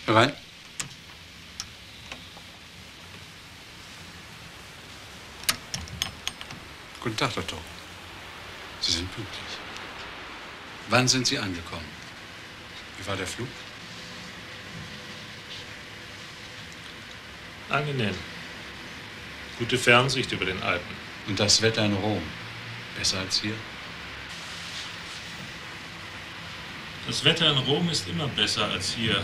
Herein. Guten Tag, Doktor. Sie sind pünktlich. Wann sind Sie angekommen? Wie war der Flug? Angenehm. Gute Fernsicht über den Alpen. Und das Wetter in Rom? Besser als hier? Das Wetter in Rom ist immer besser als hier.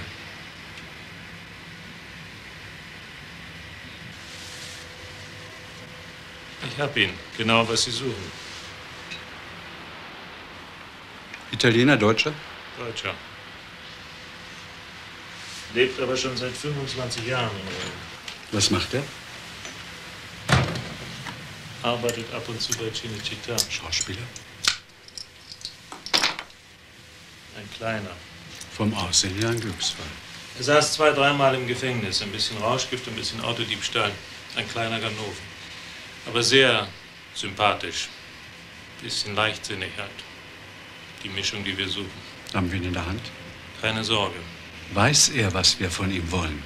Ich hab ihn. Genau, was Sie suchen. Italiener, Deutscher? Deutscher. Lebt aber schon seit 25 Jahren in Rom. Was macht er? Arbeitet ab und zu bei Cinecittà. Schauspieler? Ein kleiner. Vom Aussehen her ein Glücksfall. Er saß 2-, 3-mal im Gefängnis. Ein bisschen Rauschgift, ein bisschen Autodiebstahl. Ein kleiner Ganoven. Aber sehr sympathisch. Bisschen leichtsinnig halt. Die Mischung, die wir suchen. Haben wir ihn in der Hand? Keine Sorge. Weiß er, was wir von ihm wollen?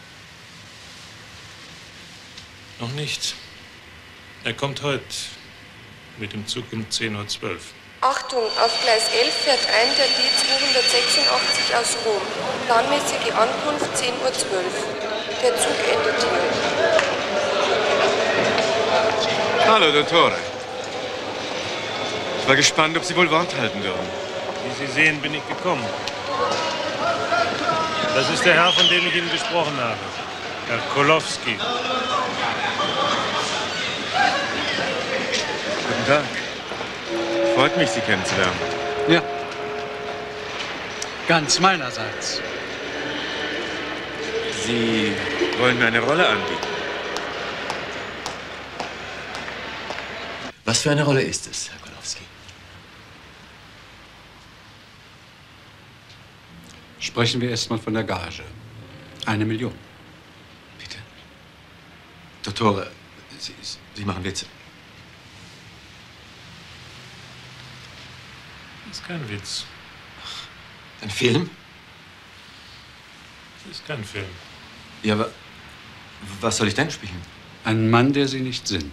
Noch nicht. Er kommt heute mit dem Zug um 10:12 Uhr. Achtung, auf Gleis 11 fährt ein der D286 aus Rom. Planmäßige Ankunft 10:12 Uhr. Der Zug endet hier. Hallo, Dottore. Ich war gespannt, ob Sie wohl Wort halten würden. Wie Sie sehen, bin ich gekommen. Das ist der Herr, von dem ich Ihnen gesprochen habe. Herr Kolowski. Guten Tag. Freut mich, Sie kennenzulernen. Ja. Ganz meinerseits. Sie wollen mir eine Rolle anbieten. Was für eine Rolle ist es, Herr Kolowski? Sprechen wir erst mal von der Gage. 1 Million. Bitte? Dottore, Sie machen Witze. Das ist kein Witz. Ein Film? Das ist kein Film. Ja, aber was soll ich denn spielen? Ein Mann, der Sie nicht sind.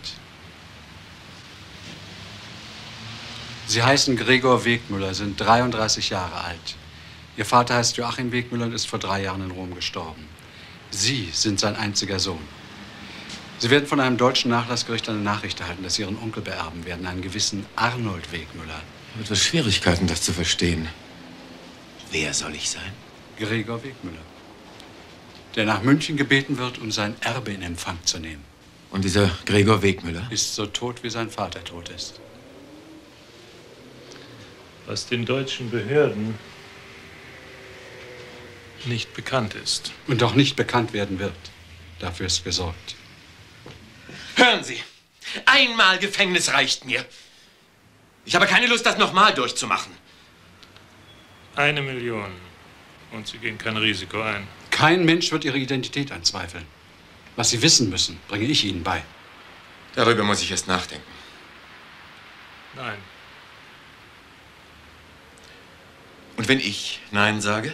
Sie heißen Gregor Wegmüller, sind 33 Jahre alt. Ihr Vater heißt Joachim Wegmüller und ist vor 3 Jahren in Rom gestorben. Sie sind sein einziger Sohn. Sie werden von einem deutschen Nachlassgericht eine Nachricht erhalten, dass Sie Ihren Onkel beerben werden, einen gewissen Arnold Wegmüller. Ich habe etwas Schwierigkeiten, das zu verstehen. Wer soll ich sein? Gregor Wegmüller, der nach München gebeten wird, um sein Erbe in Empfang zu nehmen. Und dieser Gregor Wegmüller? Ist so tot, wie sein Vater tot ist. Was den deutschen Behörden nicht bekannt ist. Und auch nicht bekannt werden wird. Dafür ist gesorgt. Hören Sie! Einmal Gefängnis reicht mir. Ich habe keine Lust, das nochmal durchzumachen. 1 Million. Und Sie gehen kein Risiko ein. Kein Mensch wird Ihre Identität anzweifeln. Was Sie wissen müssen, bringe ich Ihnen bei. Darüber muss ich erst nachdenken. Nein. Und wenn ich Nein sage?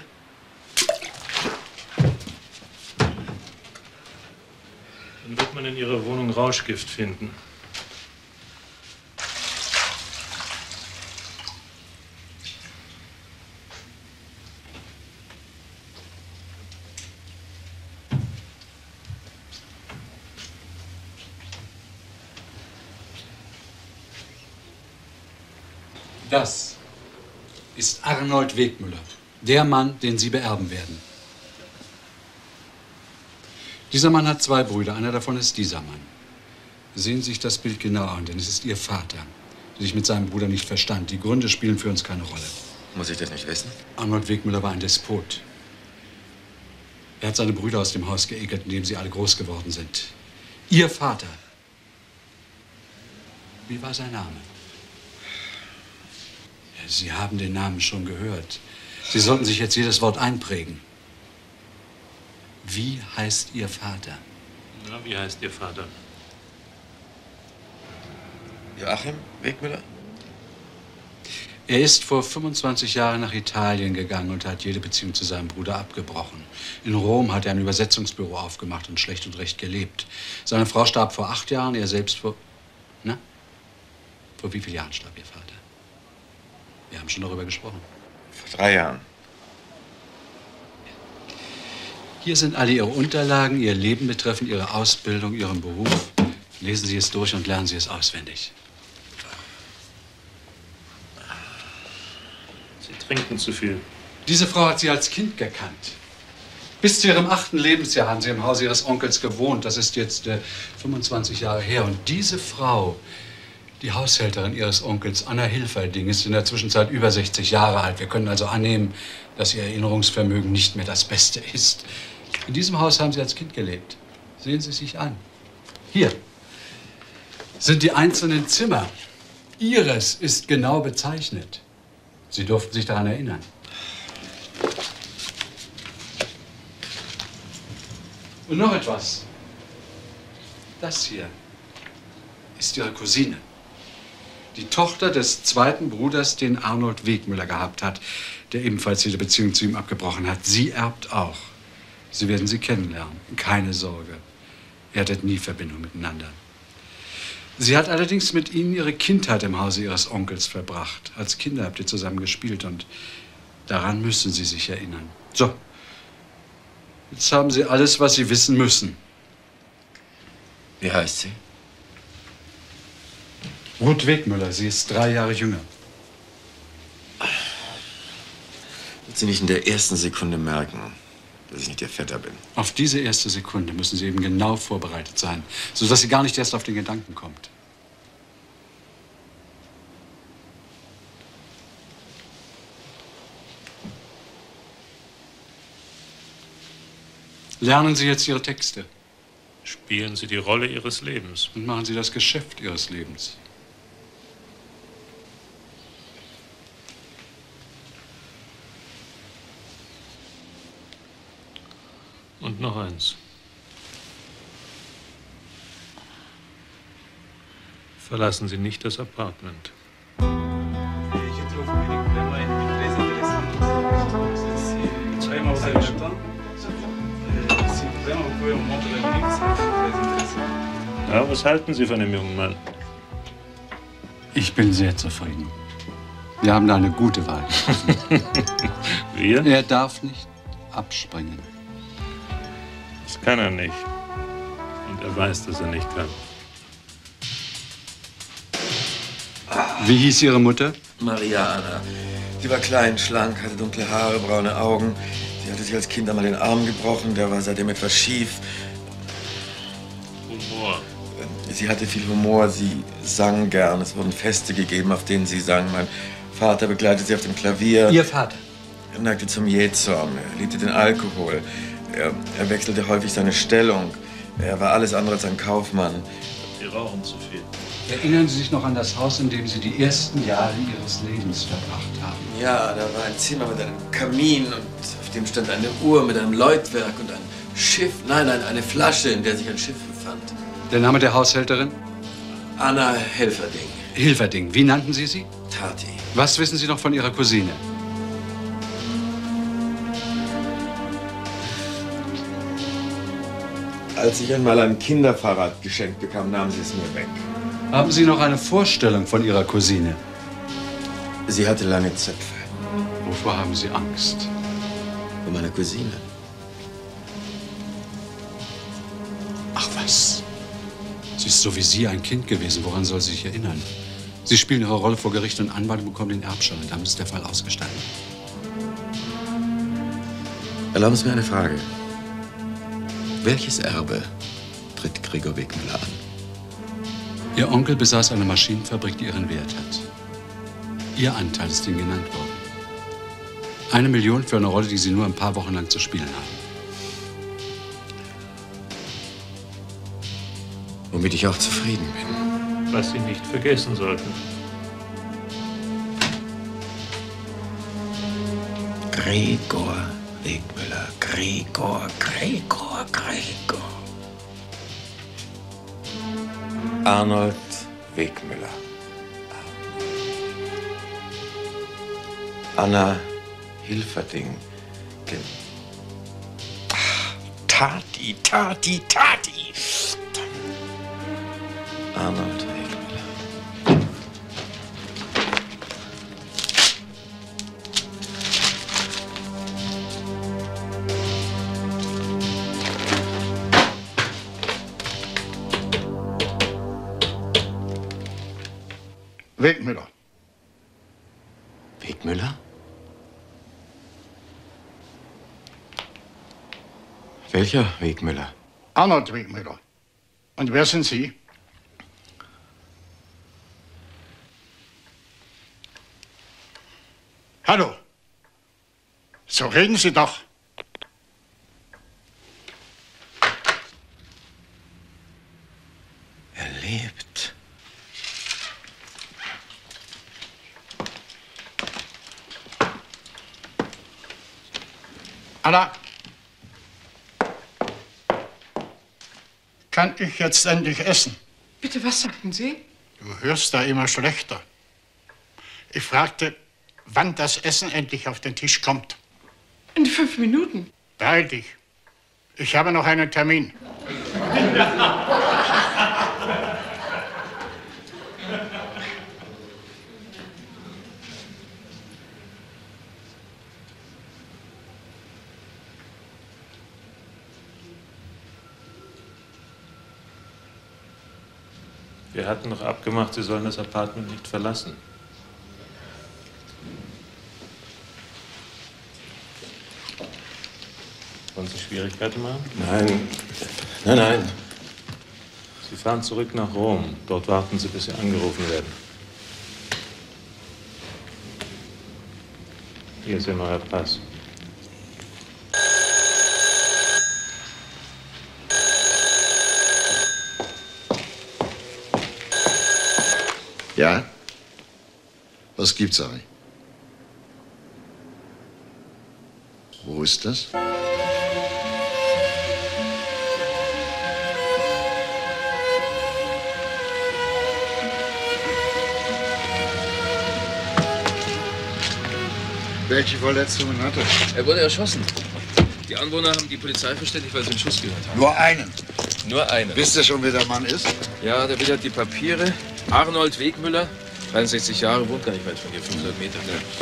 Dann wird man in Ihrer Wohnung Rauschgift finden. Das ist Arnold Wegmüller, der Mann, den Sie beerben werden. Dieser Mann hat 2 Brüder, einer davon ist dieser Mann. Sehen Sie sich das Bild genauer an, denn es ist Ihr Vater, der sich mit seinem Bruder nicht verstand. Die Gründe spielen für uns keine Rolle. Muss ich das nicht wissen? Arnold Wegmüller war ein Despot. Er hat seine Brüder aus dem Haus geekelt, in dem sie alle groß geworden sind. Ihr Vater. Wie war sein Name? Ja, Sie haben den Namen schon gehört. Sie sollten sich jetzt jedes Wort einprägen. Wie heißt Ihr Vater? Na, wie heißt Ihr Vater? Joachim Wegmüller? Er ist vor 25 Jahren nach Italien gegangen und hat jede Beziehung zu seinem Bruder abgebrochen. In Rom hat er ein Übersetzungsbüro aufgemacht und schlecht und recht gelebt. Seine Frau starb vor 8 Jahren, er selbst vor... Na? Vor wie vielen Jahren starb Ihr Vater? Wir haben schon darüber gesprochen. Vor 3 Jahren. Hier sind alle Ihre Unterlagen, Ihr Leben betreffend, Ihre Ausbildung, Ihren Beruf. Lesen Sie es durch und lernen Sie es auswendig. Sie trinken zu viel. Diese Frau hat Sie als Kind gekannt. Bis zu Ihrem 8. Lebensjahr haben Sie im Hause Ihres Onkels gewohnt. Das ist jetzt 25 Jahre her. Und diese Frau, die Haushälterin Ihres Onkels, Anna Hilferding, ist in der Zwischenzeit über 60 Jahre alt. Wir können also annehmen, dass Ihr Erinnerungsvermögen nicht mehr das Beste ist. In diesem Haus haben Sie als Kind gelebt. Sehen Sie sich an. Hier sind die einzelnen Zimmer. Ihres ist genau bezeichnet. Sie durften sich daran erinnern. Und noch etwas. Das hier ist Ihre Cousine. Die Tochter des zweiten Bruders, den Arnold Wegmüller gehabt hat, der ebenfalls jede Beziehung zu ihm abgebrochen hat. Sie erbt auch. Sie werden sie kennenlernen. Keine Sorge. Ihr hattet nie Verbindung miteinander. Sie hat allerdings mit Ihnen Ihre Kindheit im Hause Ihres Onkels verbracht. Als Kinder habt ihr zusammen gespielt und daran müssen Sie sich erinnern. So. Jetzt haben Sie alles, was Sie wissen müssen. Wie heißt sie? Ruth Wegmüller, sie ist 3 Jahre jünger. Wird sie nicht in der ersten Sekunde merken, dass ich nicht ihr Vetter bin? Auf diese erste Sekunde müssen Sie eben genau vorbereitet sein, sodass sie gar nicht erst auf den Gedanken kommt. Lernen Sie jetzt Ihre Texte. Spielen Sie die Rolle Ihres Lebens. Und machen Sie das Geschäft Ihres Lebens. Und noch eins. Verlassen Sie nicht das Apartment. Ja, was halten Sie von dem jungen Mann? Ich bin sehr zufrieden. Wir haben da eine gute Wahl. Wir? Er darf nicht abspringen. Das kann er nicht. Und er weiß, dass er nicht kann. Wie hieß Ihre Mutter? Maria Anna. Sie war klein, schlank, hatte dunkle Haare, braune Augen. Sie hatte sich als Kind einmal den Arm gebrochen, der war seitdem etwas schief. Humor. Sie hatte viel Humor, sie sang gern. Es wurden Feste gegeben, auf denen sie sang. Mein Vater begleitete sie auf dem Klavier. Ihr Vater? Er neigte zum Jähzorn, er liebte den Alkohol. Er wechselte häufig seine Stellung. Er war alles andere als ein Kaufmann. Sie rauchen zu viel. Erinnern Sie sich noch an das Haus, in dem Sie die ersten Jahre Ihres Lebens verbracht haben? Ja, da war ein Zimmer mit einem Kamin und auf dem stand eine Uhr mit einem Läutwerk und ein Schiff. Nein, eine Flasche, in der sich ein Schiff befand. Der Name der Haushälterin? Anna Helferding. Hilferding. Wie nannten Sie sie? Tati. Was wissen Sie noch von Ihrer Cousine? Als ich einmal ein Kinderfahrrad geschenkt bekam, nahm sie es mir weg. Haben Sie noch eine Vorstellung von Ihrer Cousine? Sie hatte lange Zöpfe. Wovor haben Sie Angst? Von meiner Cousine. Ach was. Sie ist so wie Sie ein Kind gewesen. Woran soll sie sich erinnern? Sie spielen Ihre Rolle vor Gericht und Anwalt und bekommen den Erbschein. Damit ist der Fall ausgestanden. Erlauben Sie mir eine Frage. Welches Erbe tritt Gregor Wegmüller an? Ihr Onkel besaß eine Maschinenfabrik, die ihren Wert hat. Ihr Anteil ist Ihnen genannt worden. 1 Million für eine Rolle, die Sie nur ein paar Wochen lang zu spielen haben. Womit ich auch zufrieden bin. Was Sie nicht vergessen sollten. Gregor Wegmüller. Gregor. Arnold Wegmüller. Anna Hilferding. Tati. Arnold Wegmüller. Wegmüller. Wegmüller? Welcher Wegmüller? Arnold Wegmüller. Und wer sind Sie? Hallo. So reden Sie doch. Er lebt. Anna. Kann ich jetzt endlich essen? Bitte, was sagten Sie? Du hörst da immer schlechter. Ich fragte, wann das Essen endlich auf den Tisch kommt. In 5 Minuten. Beeil dich. Ich habe noch einen Termin. Wir hatten doch abgemacht, Sie sollen das Apartment nicht verlassen. Wollen Sie Schwierigkeiten machen? Nein. Sie fahren zurück nach Rom. Dort warten Sie, bis Sie angerufen werden. Hier ist Ihr neuer Pass. Ja? Was gibt's, Harry? Wo ist das? Welche Verletzungen hat er? Er wurde erschossen. Die Anwohner haben die Polizei verständigt, weil sie einen Schuss gehört haben. Nur einen. Nur einen. Wisst ihr schon, wer der Mann ist? Ja, der will hat die Papiere. Arnold Wegmüller, 63 Jahre, wohnt gar nicht weit von hier, 500 Meter.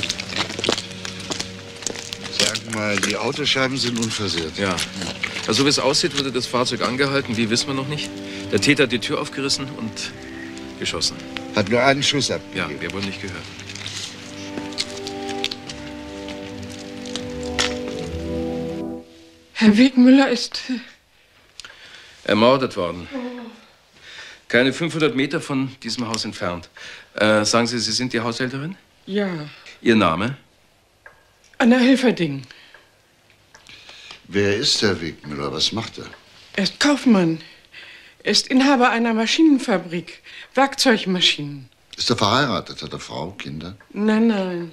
Sag mal, die Autoscheiben sind unversehrt. Ja. Also, wie es aussieht, wurde das Fahrzeug angehalten. Wie, wissen wir noch nicht. Der Täter hat die Tür aufgerissen und geschossen. Hat nur einen Schuss abgegeben. Ja, wir wurden nicht gehört. Herr Wegmüller ist... Ermordet worden. Keine 500 Meter von diesem Haus entfernt. Sagen Sie, Sie sind die Haushälterin? Ja. Ihr Name? Anna Hilferding. Wer ist der Wegmüller? Was macht er? Er ist Kaufmann. Er ist Inhaber einer Maschinenfabrik. Werkzeugmaschinen. Ist er verheiratet? Hat er Frau, Kinder? Nein.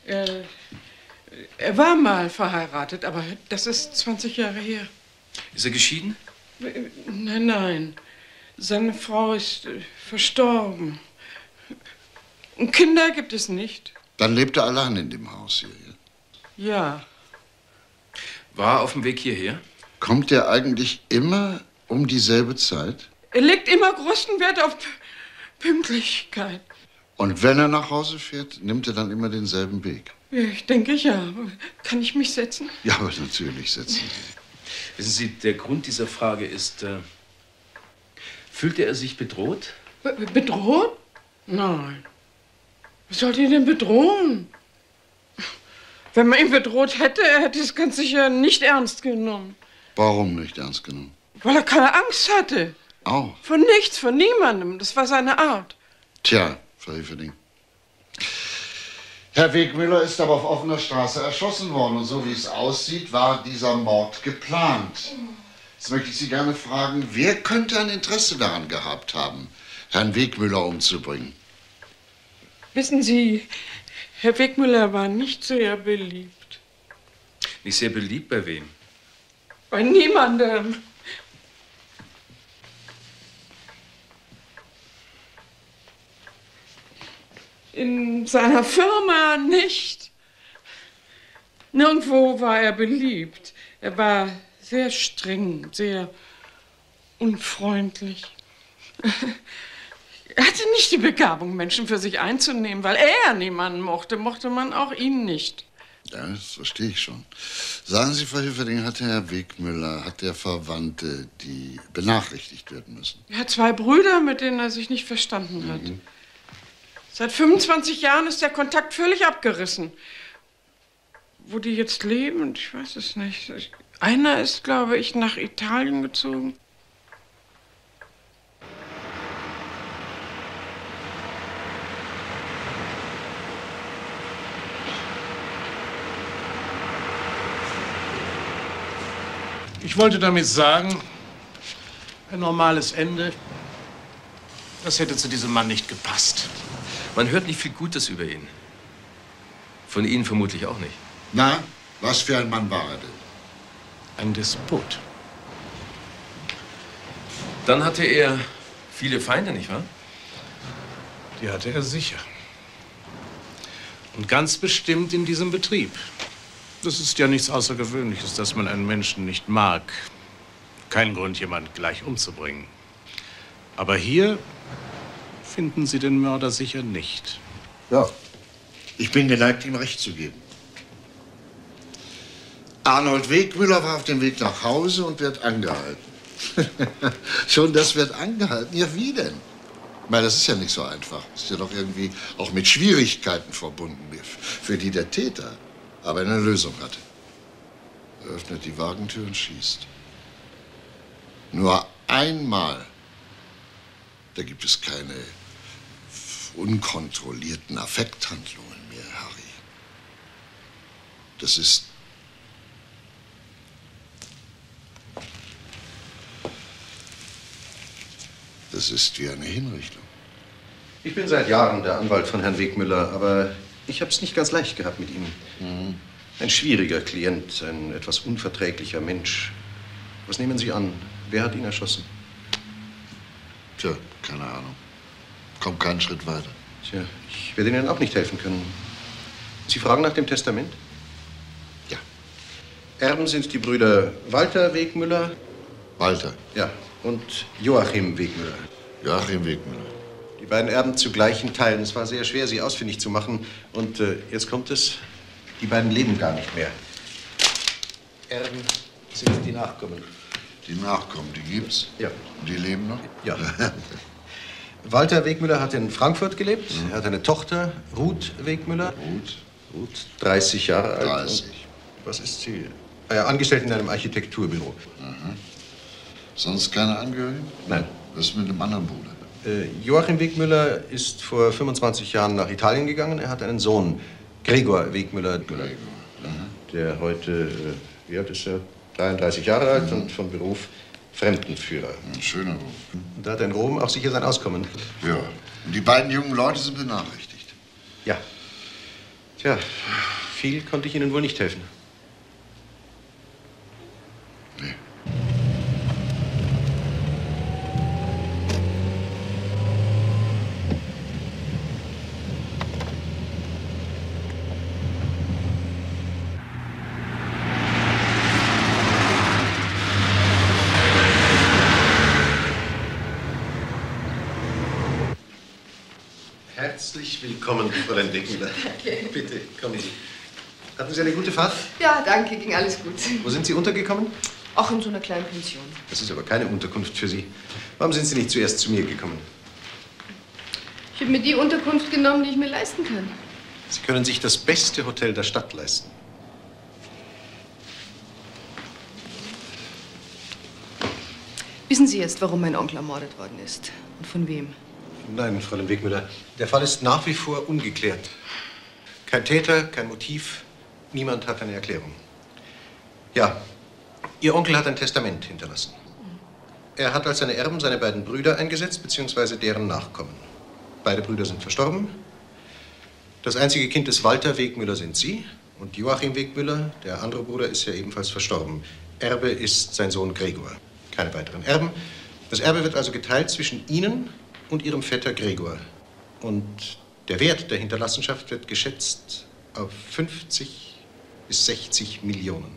Er war mal verheiratet, aber das ist 20 Jahre her. Ist er geschieden? Nein. Seine Frau ist verstorben. Und Kinder gibt es nicht. Dann lebt er allein in dem Haus hier. Ja. War er auf dem Weg hierher? Kommt er eigentlich immer um dieselbe Zeit? Er legt immer großen Wert auf Pünktlichkeit. Und wenn er nach Hause fährt, nimmt er dann immer denselben Weg? Ja, ich denke ja. Kann ich mich setzen? Ja, aber natürlich setzen Sie. Wissen Sie, der Grund dieser Frage ist, fühlte er sich bedroht? Bedroht? Nein. Was sollte ihn denn bedrohen? Wenn man ihn bedroht hätte, er hätte es ganz sicher nicht ernst genommen. Warum nicht ernst genommen? Weil er keine Angst hatte. Auch. Von nichts, von niemandem. Das war seine Art. Tja, Frau Hilferding. Herr Wegmüller ist aber auf offener Straße erschossen worden. Und so wie es aussieht, war dieser Mord geplant. Jetzt möchte ich Sie gerne fragen, wer könnte ein Interesse daran gehabt haben, Herrn Wegmüller umzubringen? Wissen Sie, Herr Wegmüller war nicht sehr beliebt. Nicht sehr beliebt bei wem? Bei niemandem. In seiner Firma nicht. Nirgendwo war er beliebt. Er war sehr streng, sehr unfreundlich. Er hatte nicht die Begabung, Menschen für sich einzunehmen. Weil er niemanden mochte, mochte man auch ihn nicht. Ja, das verstehe ich schon. Sagen Sie, Frau Hilferding, hat Herr Wegmüller, hat er Verwandte, die benachrichtigt werden müssen? Er hat 2 Brüder, mit denen er sich nicht verstanden hat. Seit 25 Jahren ist der Kontakt völlig abgerissen. Wo die jetzt leben, ich weiß es nicht. Einer ist, glaube ich, nach Italien gezogen. Ich wollte damit sagen, ein normales Ende, das hätte zu diesem Mann nicht gepasst. Man hört nicht viel Gutes über ihn. Von Ihnen vermutlich auch nicht. Na, was für ein Mann war er denn? Ein Despot. Dann hatte er viele Feinde, nicht wahr? Die hatte er sicher. Und ganz bestimmt in diesem Betrieb. Das ist ja nichts Außergewöhnliches, dass man einen Menschen nicht mag. Kein Grund, jemanden gleich umzubringen. Aber hier finden Sie den Mörder sicher nicht. Ja, ich bin geneigt, ihm recht zu geben. Arnold Wegmüller war auf dem Weg nach Hause und wird angehalten. Schon das wird angehalten? Ja, wie denn? Weil das ist ja nicht so einfach. Das ist ja doch irgendwie auch mit Schwierigkeiten verbunden, für die der Täter aber eine Lösung hatte. Er öffnet die Wagentür und schießt. Nur einmal. Da gibt es keine unkontrollierten Affekthandlungen mehr, Harry. Das ist... Das ist wie eine Hinrichtung. Ich bin seit Jahren der Anwalt von Herrn Wegmüller, aber ich habe es nicht ganz leicht gehabt mit ihm. Ein schwieriger Klient, ein etwas unverträglicher Mensch. Was nehmen Sie an? Wer hat ihn erschossen? Tja, keine Ahnung. Kommt keinen Schritt weiter. Tja, ich werde Ihnen auch nicht helfen können. Sie fragen nach dem Testament? Ja. Erben sind die Brüder Walter Wegmüller. Walter? Ja. Und Joachim Wegmüller. Joachim Wegmüller. Die beiden erben zu gleichen Teilen. Es war sehr schwer, sie ausfindig zu machen. Und jetzt kommt es, die beiden leben gar nicht mehr. Erben sind die Nachkommen. Die Nachkommen, die gibt's? Ja. Und die leben noch? Ja. Walter Wegmüller hat in Frankfurt gelebt. Er hat eine Tochter, Ruth Wegmüller. Ruth, 30 Jahre alt. 30. Und was ist sie? Angestellt in einem Architekturbüro. Sonst keine Angehörigen? Nein. Was ist mit dem anderen Bruder? Joachim Wegmüller ist vor 25 Jahren nach Italien gegangen. Er hat einen Sohn, Gregor Wegmüller. Der heute, wie alt ist er? 33 Jahre alt und von Beruf Fremdenführer. Ein schöner Beruf. Und da hat er in Rom auch sicher sein Auskommen. Ja. Und die beiden jungen Leute sind benachrichtigt. Ja. Tja, viel konnte ich Ihnen wohl nicht helfen. Nee. Herzlich willkommen, Fräulein Wegmüller. Danke. Bitte, kommen Sie. Hatten Sie eine gute Fahrt? Ja, danke, ging alles gut. Wo sind Sie untergekommen? Auch in so einer kleinen Pension. Das ist aber keine Unterkunft für Sie. Warum sind Sie nicht zuerst zu mir gekommen? Ich habe mir die Unterkunft genommen, die ich mir leisten kann. Sie können sich das beste Hotel der Stadt leisten. Wissen Sie jetzt, warum mein Onkel ermordet worden ist? Und von wem? Nein, Fräulein Wegmüller. Der Fall ist nach wie vor ungeklärt. Kein Täter, kein Motiv. Niemand hat eine Erklärung. Ja, Ihr Onkel hat ein Testament hinterlassen. Er hat als seine Erben seine beiden Brüder eingesetzt, beziehungsweise deren Nachkommen. Beide Brüder sind verstorben. Das einzige Kind des Walter Wegmüller sind Sie. Und Joachim Wegmüller, der andere Bruder, ist ja ebenfalls verstorben. Erbe ist sein Sohn Gregor. Keine weiteren Erben. Das Erbe wird also geteilt zwischen Ihnen und Ihrem Vetter Gregor. Und der Wert der Hinterlassenschaft wird geschätzt auf 50 bis 60 Millionen.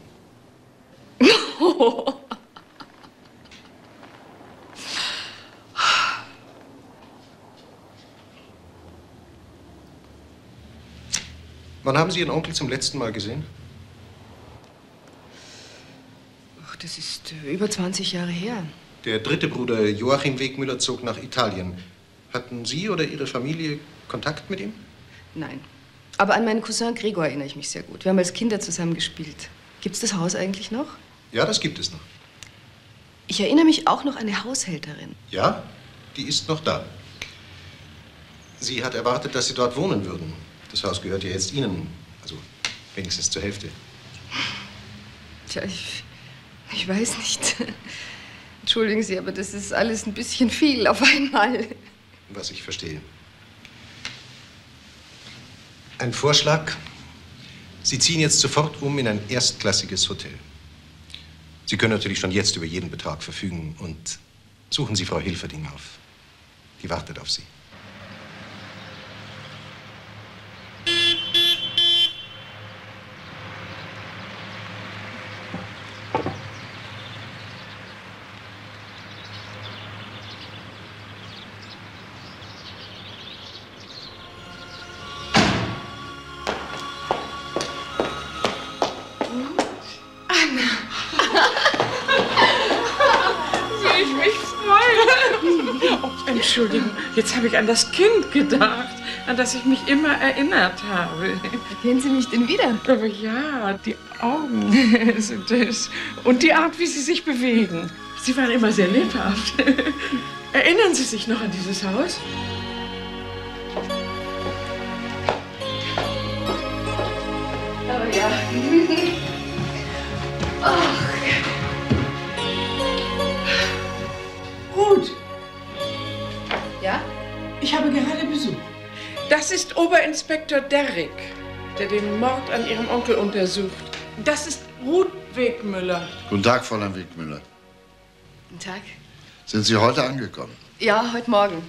Wann haben Sie Ihren Onkel zum letzten Mal gesehen? Ach, das ist über 20 Jahre her. Der dritte Bruder Joachim Wegmüller zog nach Italien. Hatten Sie oder Ihre Familie Kontakt mit ihm? Nein. Aber an meinen Cousin Gregor erinnere ich mich sehr gut. Wir haben als Kinder zusammen gespielt. Gibt's das Haus eigentlich noch? Ja, das gibt es noch. Ich erinnere mich auch noch an eine Haushälterin. Ja, die ist noch da. Sie hat erwartet, dass Sie dort wohnen würden. Das Haus gehört ja jetzt Ihnen, also wenigstens zur Hälfte. Tja, ich weiß nicht. Entschuldigen Sie, aber das ist alles ein bisschen viel auf einmal. Was ich verstehe. Ein Vorschlag. Sie ziehen jetzt sofort um in ein erstklassiges Hotel. Sie können natürlich schon jetzt über jeden Betrag verfügen und suchen Sie Frau Hilferding auf. Die wartet auf Sie. Entschuldigung, jetzt habe ich an das Kind gedacht, an das ich mich immer erinnert habe. Kennen Sie mich denn wieder? Aber ja, die Augen sind es. Und die Art, wie Sie sich bewegen. Sie waren immer sehr lebhaft. Erinnern Sie sich noch an dieses Haus? Oh ja. Ach. Gut. Ja? Ich habe gerade Besuch. Das ist Oberinspektor Derrick, der den Mord an Ihrem Onkel untersucht. Das ist Ruth Wegmüller. Guten Tag, Fräulein Wegmüller. Guten Tag. Sind Sie heute angekommen? Ja, heute Morgen.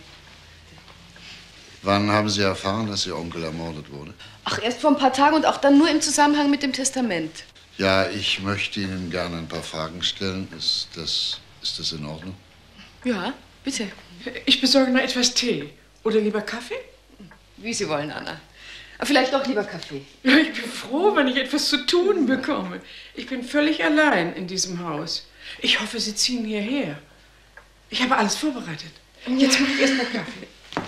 Wann haben Sie erfahren, dass Ihr Onkel ermordet wurde? Ach, erst vor ein paar Tagen und auch dann nur im Zusammenhang mit dem Testament. Ja, ich möchte Ihnen gerne ein paar Fragen stellen. Ist das in Ordnung? Ja, bitte. Ich besorge noch etwas Tee. Oder lieber Kaffee? Wie Sie wollen, Anna. Aber vielleicht doch lieber Kaffee. Ja, ich bin froh, wenn ich etwas zu tun bekomme. Ich bin völlig allein in diesem Haus. Ich hoffe, Sie ziehen hierher. Ich habe alles vorbereitet. Jetzt mache ich erst mal Kaffee.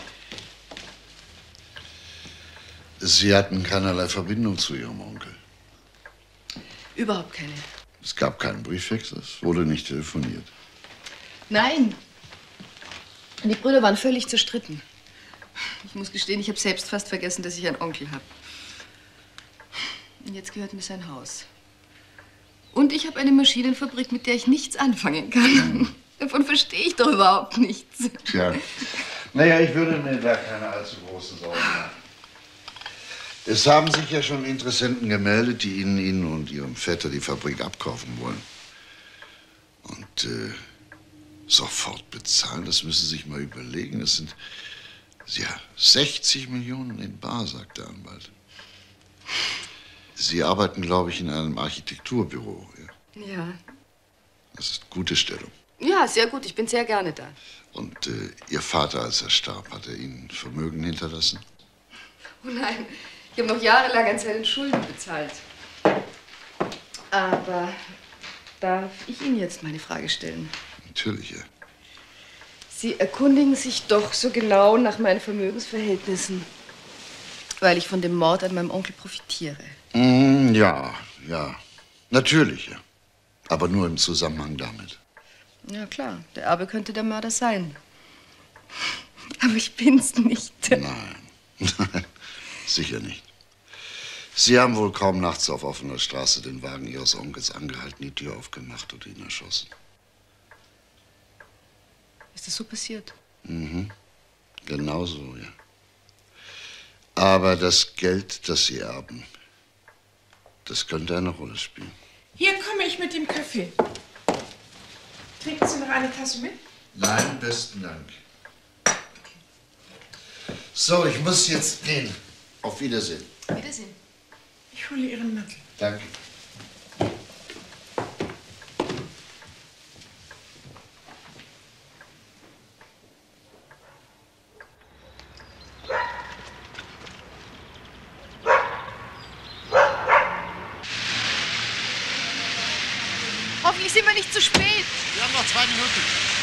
Sie hatten keinerlei Verbindung zu Ihrem Onkel? Überhaupt keine. Es gab keinen Briefwechsel, es wurde nicht telefoniert. Nein. Die Brüder waren völlig zerstritten. Ich muss gestehen, ich habe selbst fast vergessen, dass ich einen Onkel habe. Und jetzt gehört mir sein Haus. Und ich habe eine Maschinenfabrik, mit der ich nichts anfangen kann. Davon verstehe ich doch überhaupt nichts. Tja, naja, ich würde mir da keine allzu großen Sorgen machen. Es haben sich ja schon Interessenten gemeldet, die Ihnen und Ihrem Vetter die Fabrik abkaufen wollen. Und sofort bezahlen, das müssen Sie sich mal überlegen. Das sind, ja, 60 Millionen in bar, sagt der Anwalt. Sie arbeiten, glaube ich, in einem Architekturbüro. Ja. Ja. Das ist eine gute Stellung. Ja, sehr gut. Ich bin sehr gerne da. Und Ihr Vater, als er starb, hat er Ihnen Vermögen hinterlassen? Oh nein, ich habe noch jahrelang an seinen Schulden bezahlt. Aber darf ich Ihnen jetzt meine Frage stellen? Natürlich, ja. Sie erkundigen sich doch so genau nach meinen Vermögensverhältnissen, weil ich von dem Mord an meinem Onkel profitiere. Ja, natürlich, ja. Aber nur im Zusammenhang damit. Ja, klar, der Erbe könnte der Mörder sein. Aber ich bin's nicht. Nein, sicher nicht. Sie haben wohl kaum nachts auf offener Straße den Wagen Ihres Onkels angehalten, die Tür aufgemacht und ihn erschossen. Ist das so passiert? Mhm, genau so, ja. Aber das Geld, das Sie erben, das könnte eine Rolle spielen. Hier komme ich mit dem Kaffee. Trinken Sie noch eine Tasse mit? Nein, besten Dank. So, ich muss jetzt gehen. Auf Wiedersehen. Wiedersehen. Ich hole Ihren Mantel. Danke. Hoffentlich sind wir nicht zu spät. Wir haben noch 2 Minuten.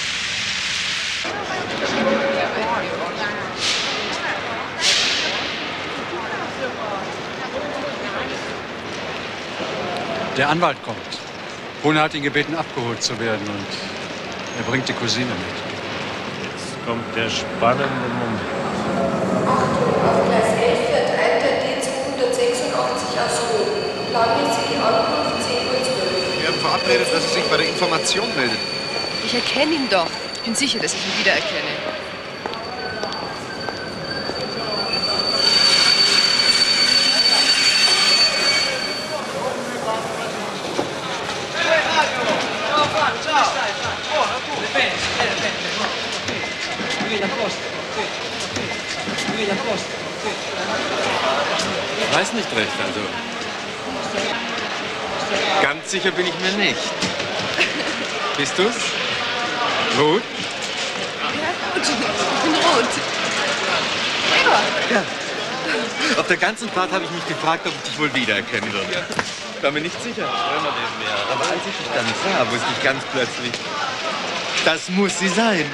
Der Anwalt kommt. Brune hat ihn gebeten, abgeholt zu werden und er bringt die Cousine mit. Jetzt kommt der spannende Moment. Achtung, auf Gleis 11 fährt ein der D286 aus Rom. Planmäßige Ankunft 10:12 Uhr. Wir haben verabredet, dass er sich bei der Information meldet. Ich erkenne ihn doch. Ich bin sicher, dass ich ihn wiedererkenne. Ich weiß nicht recht, also. Ganz sicher bin ich mir nicht. Bist du's? Rot? Ja, gut. Ich bin rot. Gregor. Ja. Auf der ganzen Fahrt habe ich mich gefragt, ob ich dich wohl wiedererkennen würde. Ich war mir nicht sicher. Aber als ich dich dann sah, wusste ich ganz plötzlich, das muss sie sein.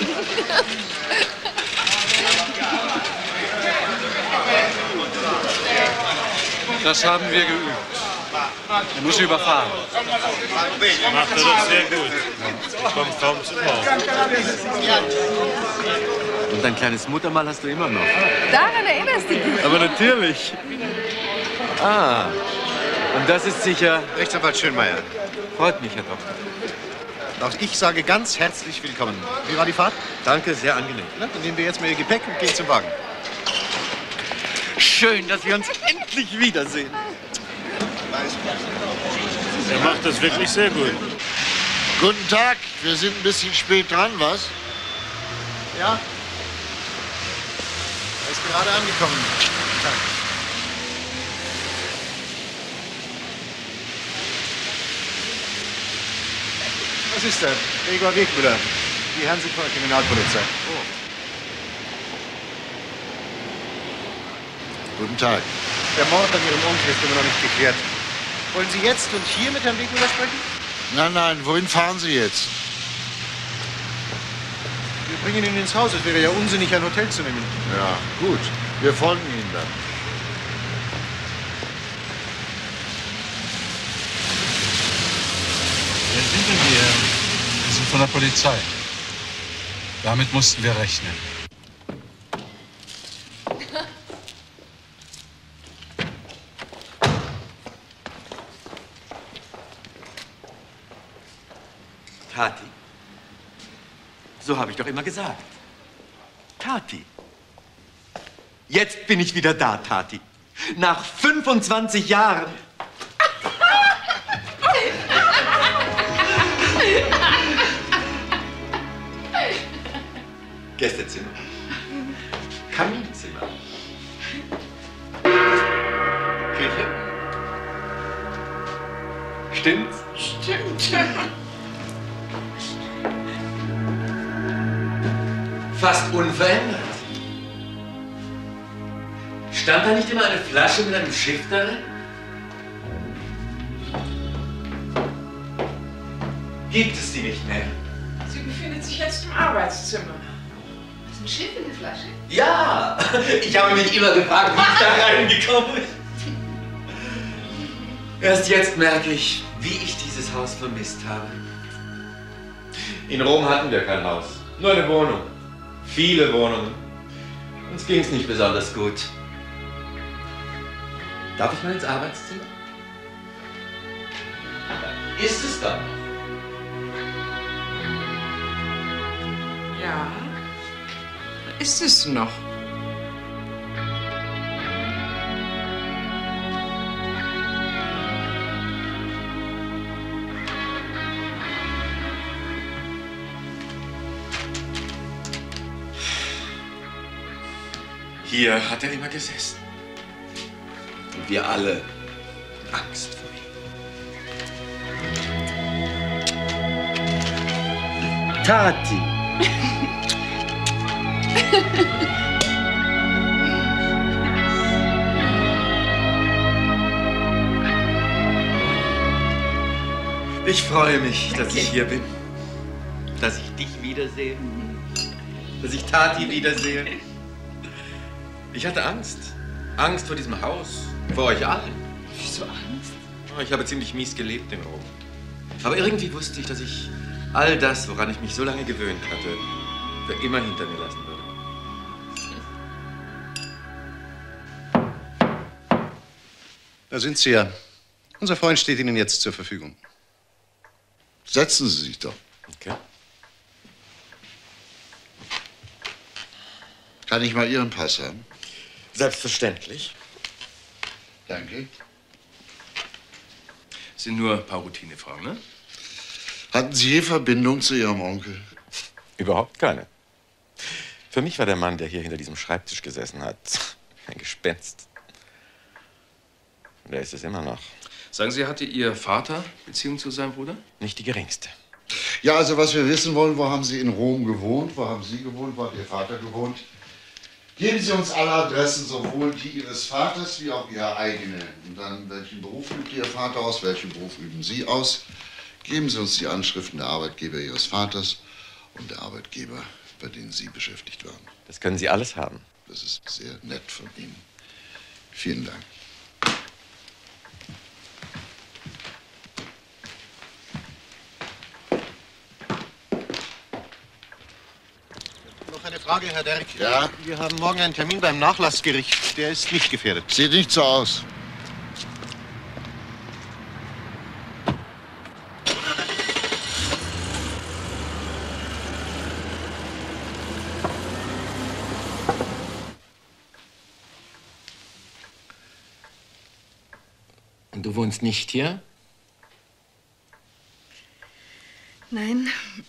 Das haben wir geübt. Er muss überfahren. Macht er doch sehr gut. Ich komme kaum zum Haus. Und dein kleines Muttermal hast du immer noch. Daran erinnerst du dich. Aber natürlich. Ah, und das ist sicher... Rechtsanwalt Schönmeier. Freut mich, Herr Doktor. Auch ich sage ganz herzlich willkommen. Wie war die Fahrt? Danke, sehr angenehm. Na, dann nehmen wir jetzt mal Ihr Gepäck und gehen zum Wagen. Schön, dass wir uns endlich wiedersehen. Er macht das wirklich sehr gut. Guten Tag, wir sind ein bisschen spät dran, was? Ja? Er ist gerade angekommen. Guten Tag. Was ist denn? Gregor Wegmüller, die Hanseater Kriminalpolizei. Oh. Guten Tag. Der Mord an Ihrem Onkel ist immer noch nicht geklärt. Wollen Sie jetzt und hier mit Herrn Wegmüller sprechen? Nein, nein, wohin fahren Sie jetzt? Wir bringen ihn ins Haus. Es wäre ja unsinnig, ein Hotel zu nehmen. Ja, gut. Wir folgen Ihnen dann. Wer sind denn wir? Wir sind von der Polizei. Damit mussten wir rechnen. Tati. So habe ich doch immer gesagt. Tati. Jetzt bin ich wieder da, Tati. Nach 25 Jahren. Gästezimmer. Kaminzimmer. Küche. Stimmt's? Stimmt. Fast unverändert. Stand da nicht immer eine Flasche mit einem Schiff darin? Gibt es die nicht mehr? Sie befindet sich jetzt im Arbeitszimmer. Ist ein Schiff in der Flasche? Ja! Ich habe mich immer gefragt, wie ich da reingekommen bin. Erst jetzt merke ich, wie ich dieses Haus vermisst habe. In Rom hatten wir kein Haus, nur eine Wohnung. Viele Wohnungen. Uns ging es nicht besonders gut. Darf ich mal ins Arbeitszimmer? Ist es da? Ja, ist es noch. Hier hat er immer gesessen. Und wir alle Angst vor ihm. Tati. Ich freue mich, dass ich hier bin, dass ich dich wiedersehe, dass ich Tati wiedersehe. Ich hatte Angst. Angst vor diesem Haus, vor euch allen. Wieso Angst? Ich habe ziemlich mies gelebt in Rom. Aber irgendwie wusste ich, dass ich all das, woran ich mich so lange gewöhnt hatte, für immer hinter mir lassen würde. Da sind Sie ja. Unser Freund steht Ihnen jetzt zur Verfügung. Setzen Sie sich doch. Okay. Kann ich mal Ihren Pass haben? Selbstverständlich. Danke. Sind nur ein paar Routinefragen, ne? Hatten Sie je Verbindung zu Ihrem Onkel? Überhaupt keine. Für mich war der Mann, der hier hinter diesem Schreibtisch gesessen hat, ein Gespenst. Und er ist es immer noch. Sagen Sie, hatte Ihr Vater Beziehung zu seinem Bruder? Nicht die geringste. Ja, also was wir wissen wollen, wo haben Sie in Rom gewohnt? Wo haben Sie gewohnt? Wo hat Ihr Vater gewohnt? Geben Sie uns alle Adressen, sowohl die Ihres Vaters wie auch Ihre eigene. Und dann, welchen Beruf übt Ihr Vater aus? Welchen Beruf üben Sie aus? Geben Sie uns die Anschriften der Arbeitgeber Ihres Vaters und der Arbeitgeber, bei denen Sie beschäftigt waren. Das können Sie alles haben. Das ist sehr nett von Ihnen. Vielen Dank. Noch eine Frage, Herr Derck. Ja? Wir haben morgen einen Termin beim Nachlassgericht. Der ist nicht gefährdet. Sieht nicht so aus. Und du wohnst nicht hier? Nein.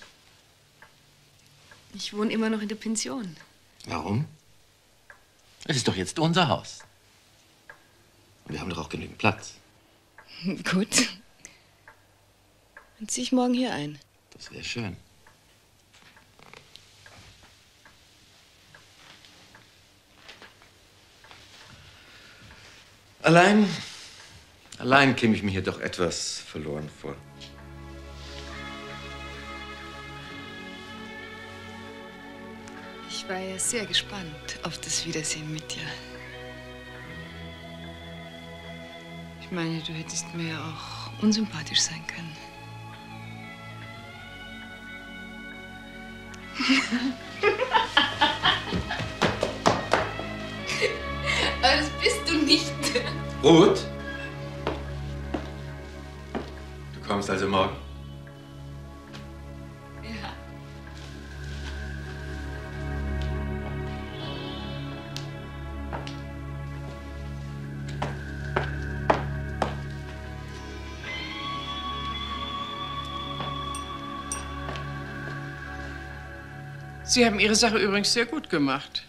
Ich wohne immer noch in der Pension. Warum? Es ist doch jetzt unser Haus. Und wir haben doch auch genügend Platz. Gut. Dann ziehe ich morgen hier ein. Das wäre schön. Allein käme ich mir hier doch etwas verloren vor. Ich war ja sehr gespannt auf das Wiedersehen mit dir. Ich meine, du hättest mir ja auch unsympathisch sein können. Aber das bist du nicht. Ruth? Du kommst also morgen? Ja. Sie haben Ihre Sache übrigens sehr gut gemacht.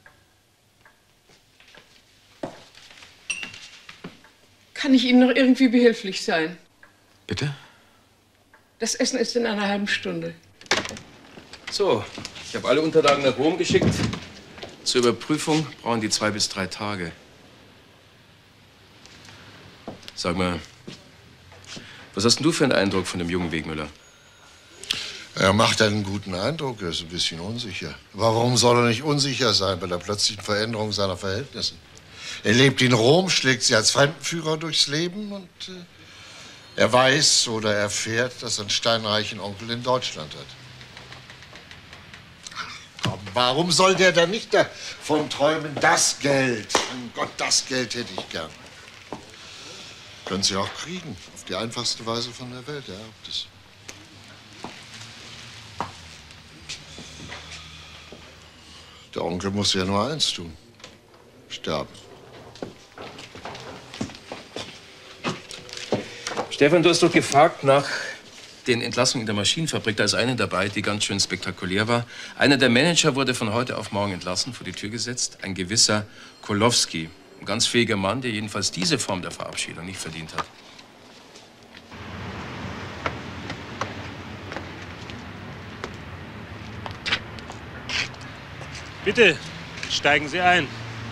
Kann ich Ihnen noch irgendwie behilflich sein? Bitte? Das Essen ist in einer halben Stunde. So, ich habe alle Unterlagen nach Rom geschickt. Zur Überprüfung brauchen die 2 bis 3 Tage. Sag mal, was hast denn du für einen Eindruck von dem jungen Wegmüller? Er macht einen guten Eindruck, er ist ein bisschen unsicher. Warum soll er nicht unsicher sein bei der plötzlichen Veränderung seiner Verhältnisse? Er lebt in Rom, schlägt sie als Fremdenführer durchs Leben und er weiß oder erfährt, dass er einen steinreichen Onkel in Deutschland hat. Ach, komm, warum soll der dann nicht davon träumen, das Geld? Mein Gott, das Geld hätte ich gern. Können Sie auch kriegen, auf die einfachste Weise von der Welt, ja. Das Der Onkel muss ja nur eins tun: sterben. Stefan, du hast doch gefragt nach den Entlassungen in der Maschinenfabrik. Da ist eine dabei, die ganz schön spektakulär war. Einer der Manager wurde von heute auf morgen entlassen, vor die Tür gesetzt. Ein gewisser Kolowski. Ein ganz fähiger Mann, der jedenfalls diese Form der Verabschiedung nicht verdient hat. Bitte, steigen Sie ein.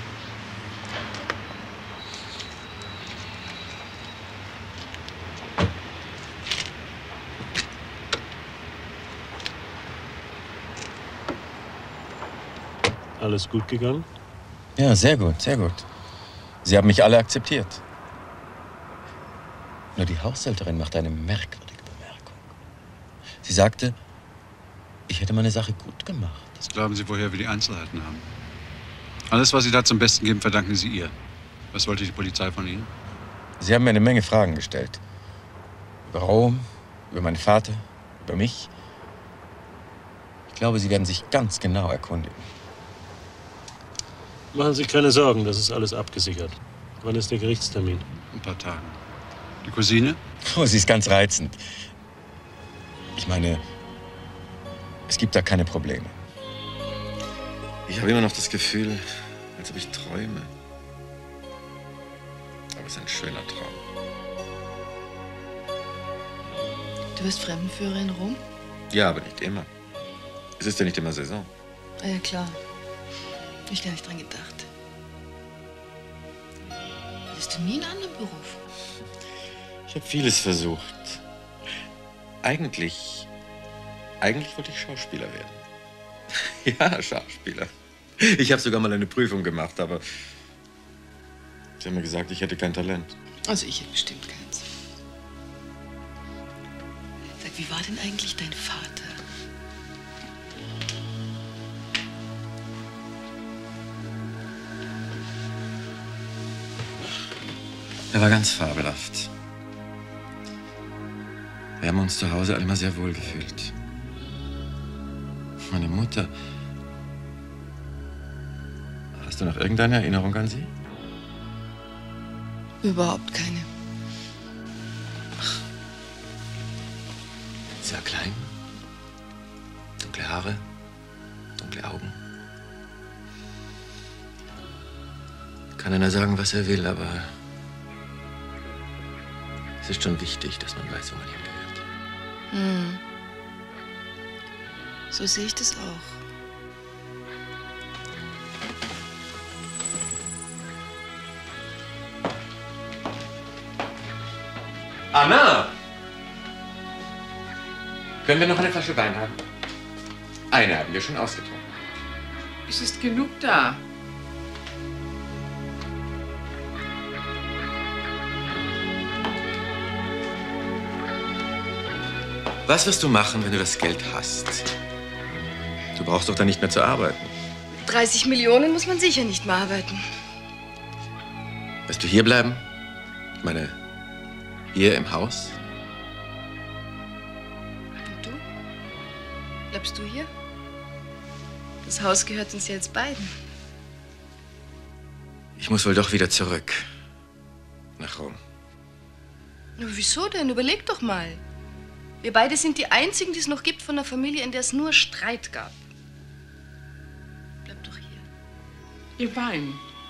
Alles gut gegangen? Ja, sehr gut, sehr gut. Sie haben mich alle akzeptiert. Nur die Haushälterin machte eine merkwürdige Bemerkung. Sie sagte, ich hätte meine Sache gut gemacht. Das glauben Sie, woher wir die Einzelheiten haben? Alles, was Sie da zum Besten geben, verdanken Sie ihr. Was wollte die Polizei von Ihnen? Sie haben mir eine Menge Fragen gestellt. Über Rom, über meinen Vater, über mich. Ich glaube, Sie werden sich ganz genau erkundigen. Machen Sie keine Sorgen, das ist alles abgesichert. Wann ist der Gerichtstermin? Ein paar Tagen. Die Cousine? Oh, sie ist ganz reizend. Ich meine, es gibt da keine Probleme. Ich habe immer noch das Gefühl, als ob ich träume. Aber es ist ein schöner Traum. Du wirst Fremdenführer in Rom? Ja, aber nicht immer. Es ist ja nicht immer Saison. Ah, ja, klar. Hab ich gar nicht dran gedacht. Hattest du nie einen anderen Beruf? Ich habe vieles versucht. Eigentlich wollte ich Schauspieler werden. Ja, Schauspieler. Ich habe sogar mal eine Prüfung gemacht, aber sie haben mir gesagt, ich hätte kein Talent. Also ich hätte bestimmt keins. Sag, wie war denn eigentlich dein Vater? Er war ganz fabelhaft. Wir haben uns zu Hause alle immer sehr wohl gefühlt. Meine Mutter. Hast du noch irgendeine Erinnerung an sie? Überhaupt keine. Sie war klein. Dunkle Haare. Dunkle Augen. Kann einer sagen, was er will, aber es ist schon wichtig, dass man weiß, wo man hingehört. Hm. So sehe ich das auch. Anna! Können wir noch eine Flasche Wein haben? Eine haben wir schon ausgetrunken. Es ist genug da. Was wirst du machen, wenn du das Geld hast? Du brauchst doch dann nicht mehr zu arbeiten. 30 Millionen muss man sicher nicht mehr arbeiten. Wirst du hier bleiben? Ich meine, hier im Haus? Und du? Bleibst du hier? Das Haus gehört uns ja jetzt beiden. Ich muss wohl doch wieder zurück. Nach Rom. Na, wieso denn? Überleg doch mal. Wir beide sind die Einzigen, die es noch gibt von einer Familie, in der es nur Streit gab. Bleib doch hier. Ihr Wein.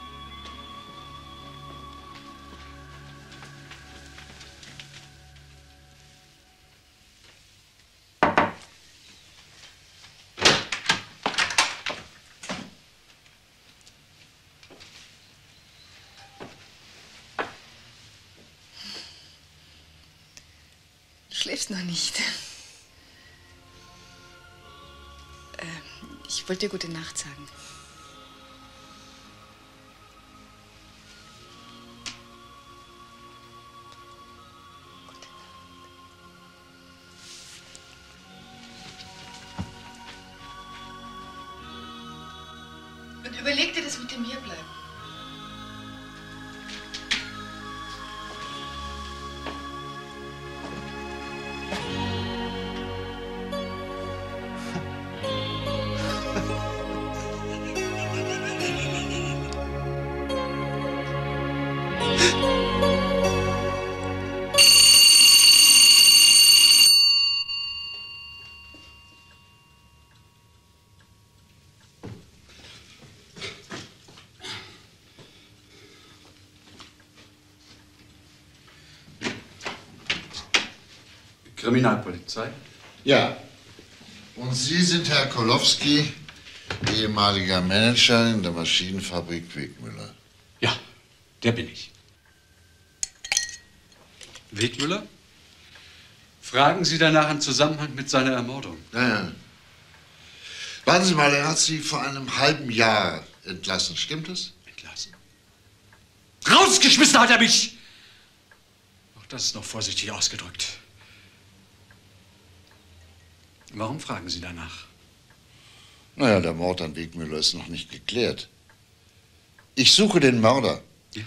Du schläfst noch nicht. Ich wollte dir gute Nacht sagen. Und überleg dir das mit dem Hierbleiben. Kriminalpolizei? Ja. Und Sie sind Herr Kolowski, ehemaliger Manager in der Maschinenfabrik Wegmüller. Ja, der bin ich. Wegmüller? Fragen Sie danach im Zusammenhang mit seiner Ermordung? Ja. Warten Sie mal, er hat Sie vor einem halben Jahr entlassen, stimmt es? Entlassen? Rausgeschmissen hat er mich! Auch das ist noch vorsichtig ausgedrückt. Warum fragen Sie danach? Naja, der Mord an Wegmüller ist noch nicht geklärt. Ich suche den Mörder. Ja.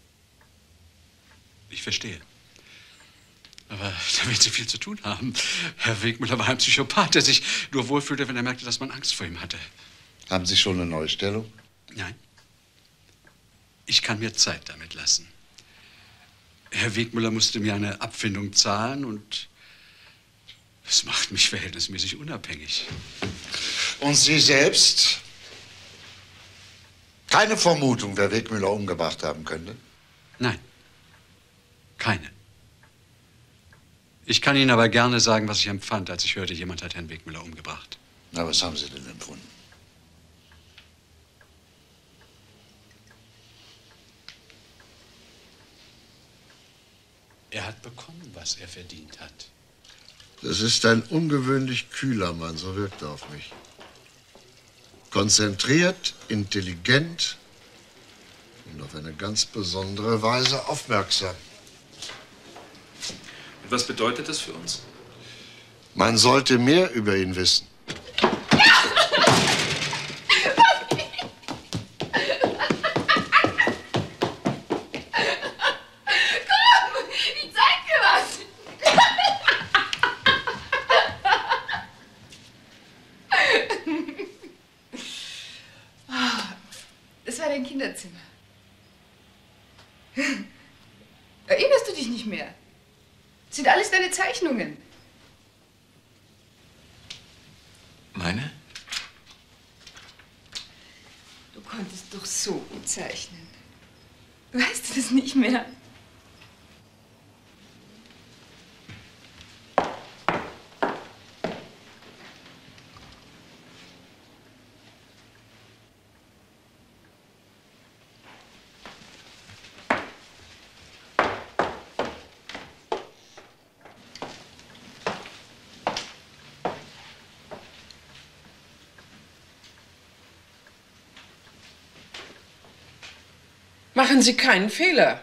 Ich verstehe. Aber da werden Sie viel zu tun haben. Herr Wegmüller war ein Psychopath, der sich nur wohlfühlte, wenn er merkte, dass man Angst vor ihm hatte. Haben Sie schon eine neue Stellung? Nein. Ich kann mir Zeit damit lassen. Herr Wegmüller musste mir eine Abfindung zahlen und das macht mich verhältnismäßig unabhängig. Und Sie selbst? Keine Vermutung, wer Wegmüller umgebracht haben könnte? Nein. Keine. Ich kann Ihnen aber gerne sagen, was ich empfand, als ich hörte, jemand hat Herrn Wegmüller umgebracht. Na, was haben Sie denn empfunden? Er hat bekommen, was er verdient hat. Das ist ein ungewöhnlich kühler Mann, so wirkt er auf mich. Konzentriert, intelligent und auf eine ganz besondere Weise aufmerksam. Und was bedeutet das für uns? Man sollte mehr über ihn wissen. Das war dein Kinderzimmer. Erinnerst du dich nicht mehr? Das sind alles deine Zeichnungen. Meine? Du konntest doch so gut zeichnen. Weißt du das nicht mehr? Machen Sie keinen Fehler.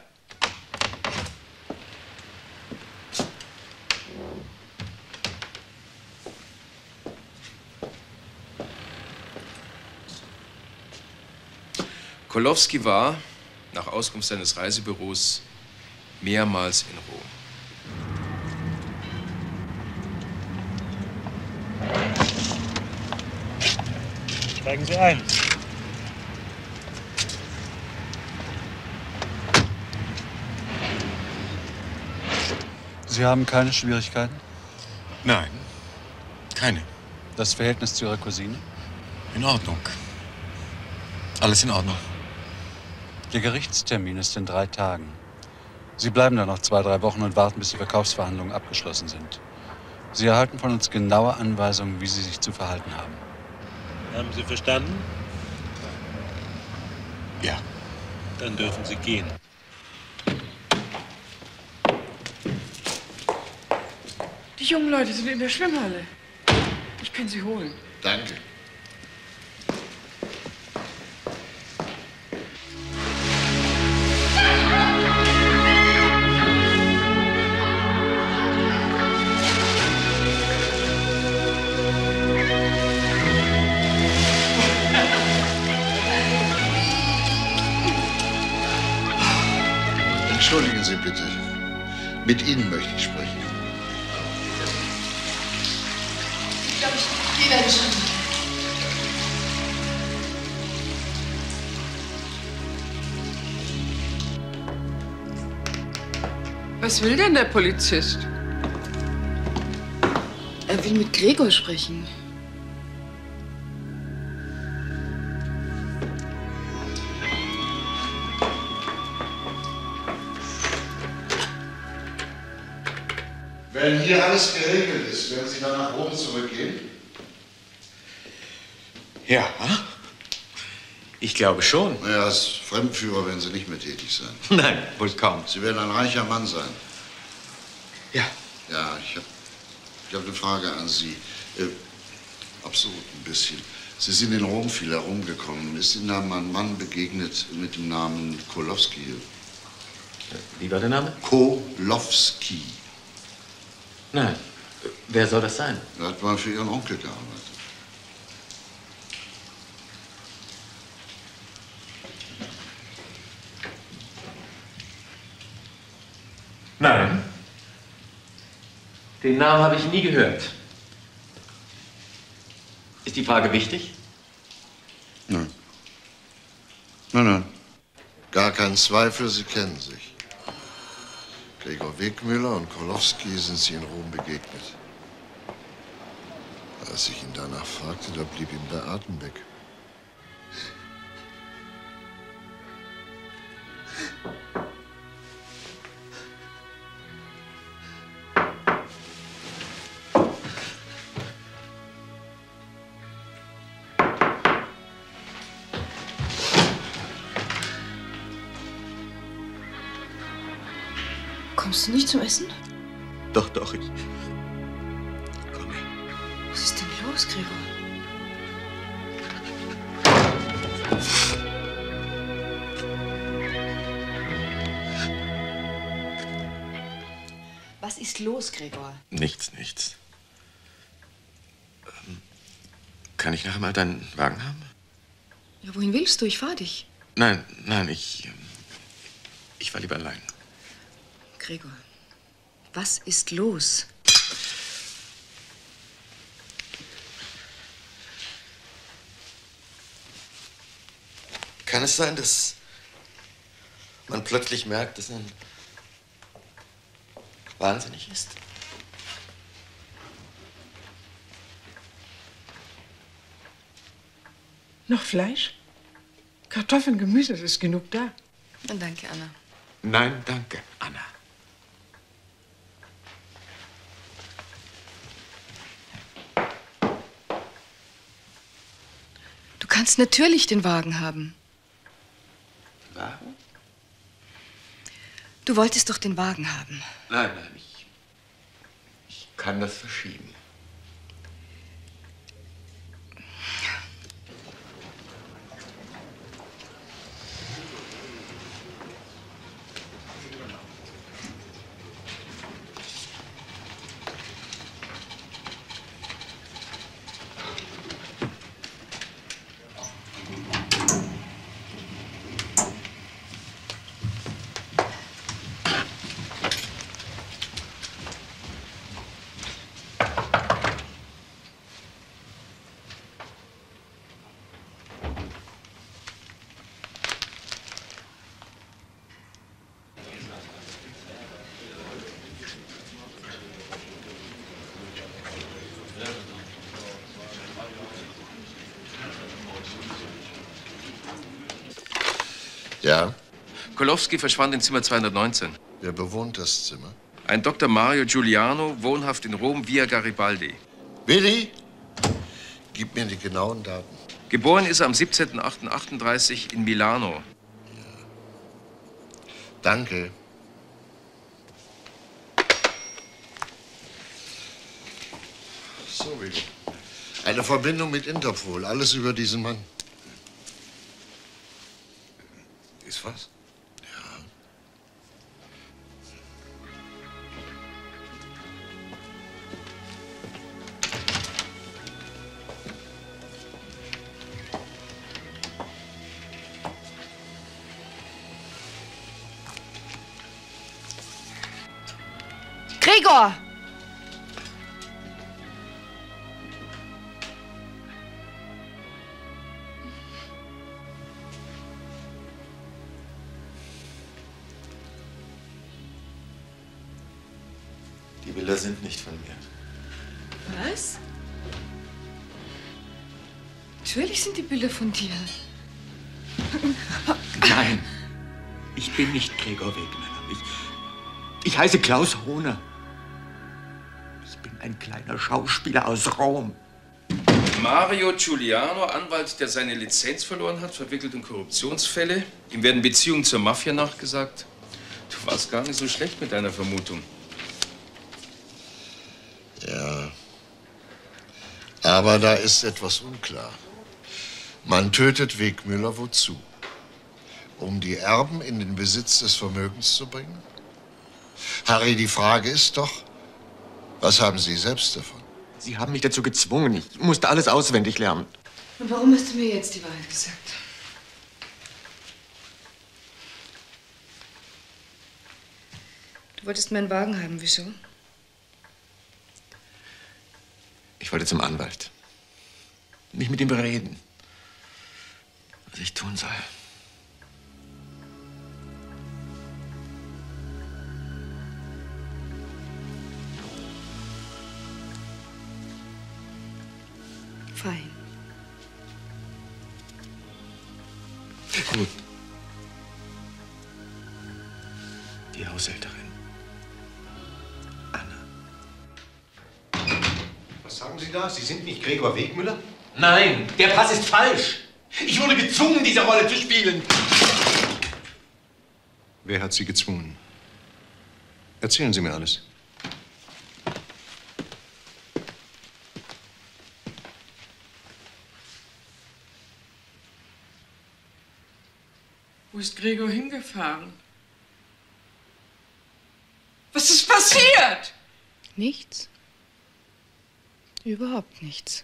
Kolowski war, nach Auskunft seines Reisebüros, mehrmals in Rom. Steigen Sie ein. Sie haben keine Schwierigkeiten? Nein, keine. Das Verhältnis zu Ihrer Cousine? In Ordnung. Alles in Ordnung. Der Gerichtstermin ist in 3 Tagen. Sie bleiben da noch 2, 3 Wochen und warten, bis die Verkaufsverhandlungen abgeschlossen sind. Sie erhalten von uns genaue Anweisungen, wie Sie sich zu verhalten haben. Haben Sie verstanden? Ja. Dann dürfen Sie gehen. Die jungen Leute sind in der Schwimmhalle. Ich kann sie holen. Danke. Entschuldigen Sie bitte. Mit Ihnen möchte ich sprechen. Ich glaube, ich gehe dann schon. Was will denn der Polizist? Er will mit Gregor sprechen. Wenn hier alles geregelt ist, werden Sie dann nach Rom zurückgehen? Ja, ich glaube schon. Naja, als Fremdführer werden Sie nicht mehr tätig sein. Nein, wohl kaum. Sie werden ein reicher Mann sein. Ja. Ja, ich hab eine Frage an Sie. Absurd ein bisschen. Sie sind in Rom viel herumgekommen. Ist Ihnen da mal ein Mann begegnet mit dem Namen Kolowski? Wie war der Name? Kolowski. Nein. Wer soll das sein? Er hat mal für Ihren Onkel gearbeitet. Nein. Den Namen habe ich nie gehört. Ist die Frage wichtig? Nein. Nein. Gar kein Zweifel, Sie kennen sich. Gregor Wegmüller und Kolowski sind Sie in Rom begegnet. Als ich ihn danach fragte, da blieb ihm der Atem weg. Kommst du nicht zum Essen? Doch, ich. Was ist denn los, Gregor? Was ist los, Gregor? Nichts. Kann ich nachher mal deinen Wagen haben? Ja, wohin willst du? Ich fahr dich. Nein, ich war lieber allein. Gregor, was ist los? Kann es sein, dass man plötzlich merkt, dass man wahnsinnig ist? Noch Fleisch? Kartoffeln, Gemüse, es ist genug da. Na, danke, Anna. Nein, danke, Anna. Du kannst natürlich den Wagen haben. Wagen? Du wolltest doch den Wagen haben. Nein, ich kann das verschieben. Ja? Kolowski verschwand in Zimmer 219. Wer bewohnt das Zimmer? Ein Dr. Mario Giuliano, wohnhaft in Rom, via Garibaldi. Willi, gib mir die genauen Daten. Geboren ist er am 17.08.38 in Milano. Danke. So, Willi. Eine Verbindung mit Interpol. Alles über diesen Mann. Ist was? Gregor! Die Bilder sind nicht von mir. Was? Natürlich sind die Bilder von dir. Nein, ich bin nicht Gregor Wegmüller. Ich heiße Klaus Hohner. Ich bin ein kleiner Schauspieler aus Rom. Mario Giuliano, Anwalt, der seine Lizenz verloren hat, verwickelt in Korruptionsfälle. Ihm werden Beziehungen zur Mafia nachgesagt. Du warst gar nicht so schlecht mit deiner Vermutung. Ja. Aber da ist etwas unklar. Man tötet Wegmüller wozu? Um die Erben in den Besitz des Vermögens zu bringen? Harry, die Frage ist doch, was haben Sie selbst davon? Sie haben mich dazu gezwungen. Ich musste alles auswendig lernen. Und warum hast du mir jetzt die Wahrheit gesagt? Du wolltest meinen Wagen haben, wieso? Ich wollte zum Anwalt. Mich mit ihm bereden, was ich tun soll. Fein. Gut. Die Haushälterin. Was sagen Sie da? Sie sind nicht Gregor Wegmüller? Nein, der Pass ist falsch. Ich wurde gezwungen, diese Rolle zu spielen. Wer hat Sie gezwungen? Erzählen Sie mir alles. Wo ist Gregor hingefahren? Was ist passiert? Nichts. Überhaupt nichts.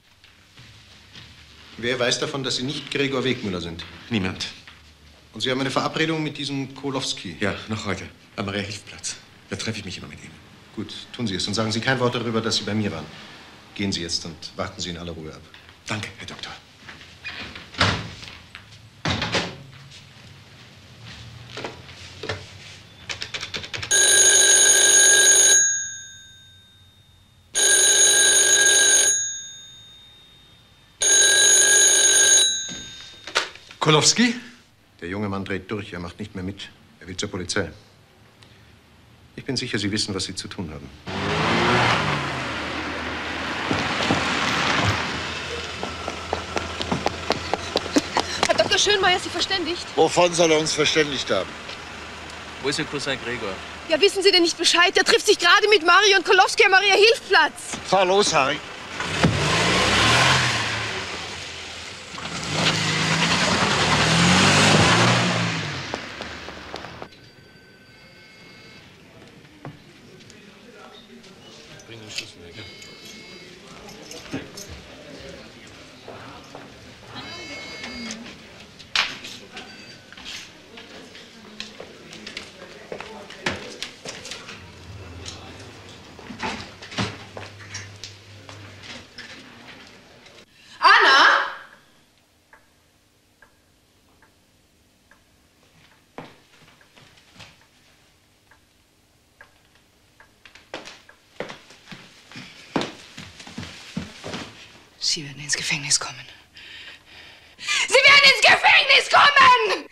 Wer weiß davon, dass Sie nicht Gregor Wegmüller sind? Niemand. Und Sie haben eine Verabredung mit diesem Kolowski? Ja, noch heute. Am Maria-Hilf-Platz. Da treffe ich mich immer mit ihm. Gut, tun Sie es und sagen Sie kein Wort darüber, dass Sie bei mir waren. Gehen Sie jetzt und warten Sie in aller Ruhe ab. Danke, Herr Doktor. Kolowski? Der junge Mann dreht durch. Er macht nicht mehr mit. Er will zur Polizei. Ich bin sicher, Sie wissen, was Sie zu tun haben. Hat Dr. Schönmeier Sie verständigt? Wovon soll er uns verständigt haben? Wo ist Ihr Cousin Gregor? Ja, wissen Sie denn nicht Bescheid? Der trifft sich gerade mit Mario und Kolowski am Maria-Hilf-Platz. Fahr los, Harry. Sie werden ins Gefängnis kommen. Sie werden ins Gefängnis kommen!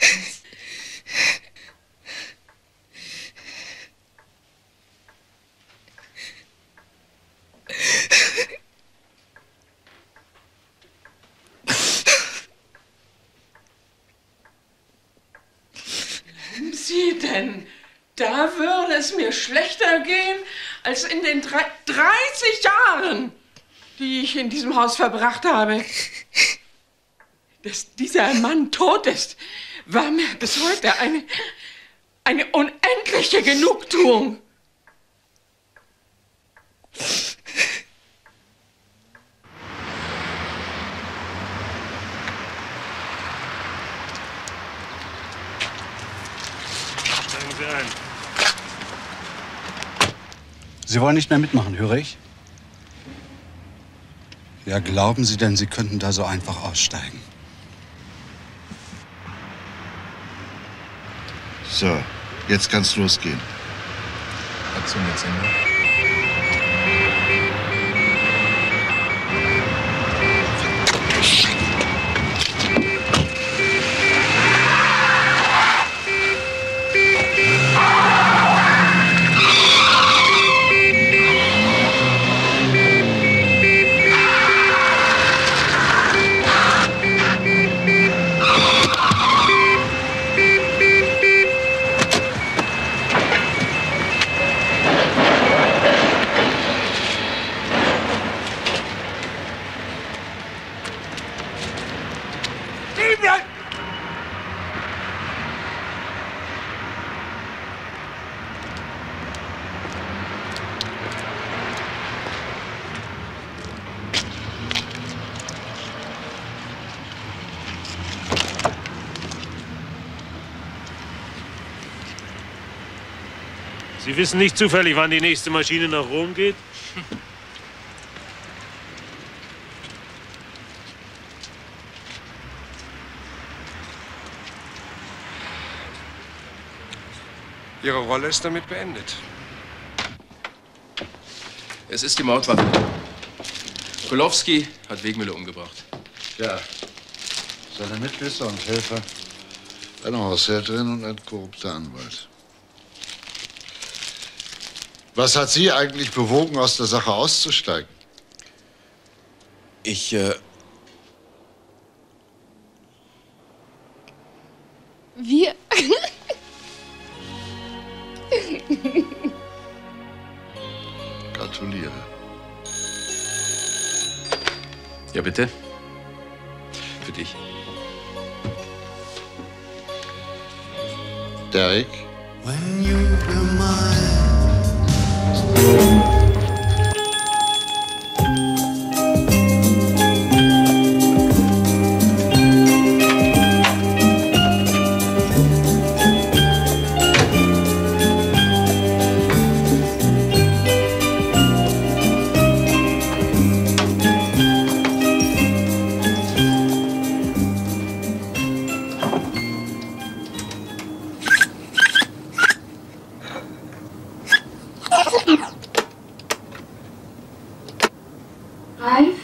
Glauben Sie denn, da würde es mir schlechter gehen als in den 30 Jahren, die ich in diesem Haus verbracht habe? Dass dieser Mann tot ist, war mir bis heute eine unendliche Genugtuung. Steigen Sie ein. Sie wollen nicht mehr mitmachen, höre ich? Ja, glauben Sie denn, Sie könnten da so einfach aussteigen? So, jetzt kann's losgehen. Aktion jetzt Ende. Sie wissen nicht zufällig, wann die nächste Maschine nach Rom geht? Ihre Rolle ist damit beendet. Es ist die Mordwaffe. Golowski hat Wegmüller umgebracht. Ja. Seine Mitwisser und Helfer, eine Haushälterin und ein korrupter Anwalt. Was hat Sie eigentlich bewogen, aus der Sache auszusteigen? Wir? Gratuliere. Ja, bitte. Für dich. Derek? When you were mine. Ralf?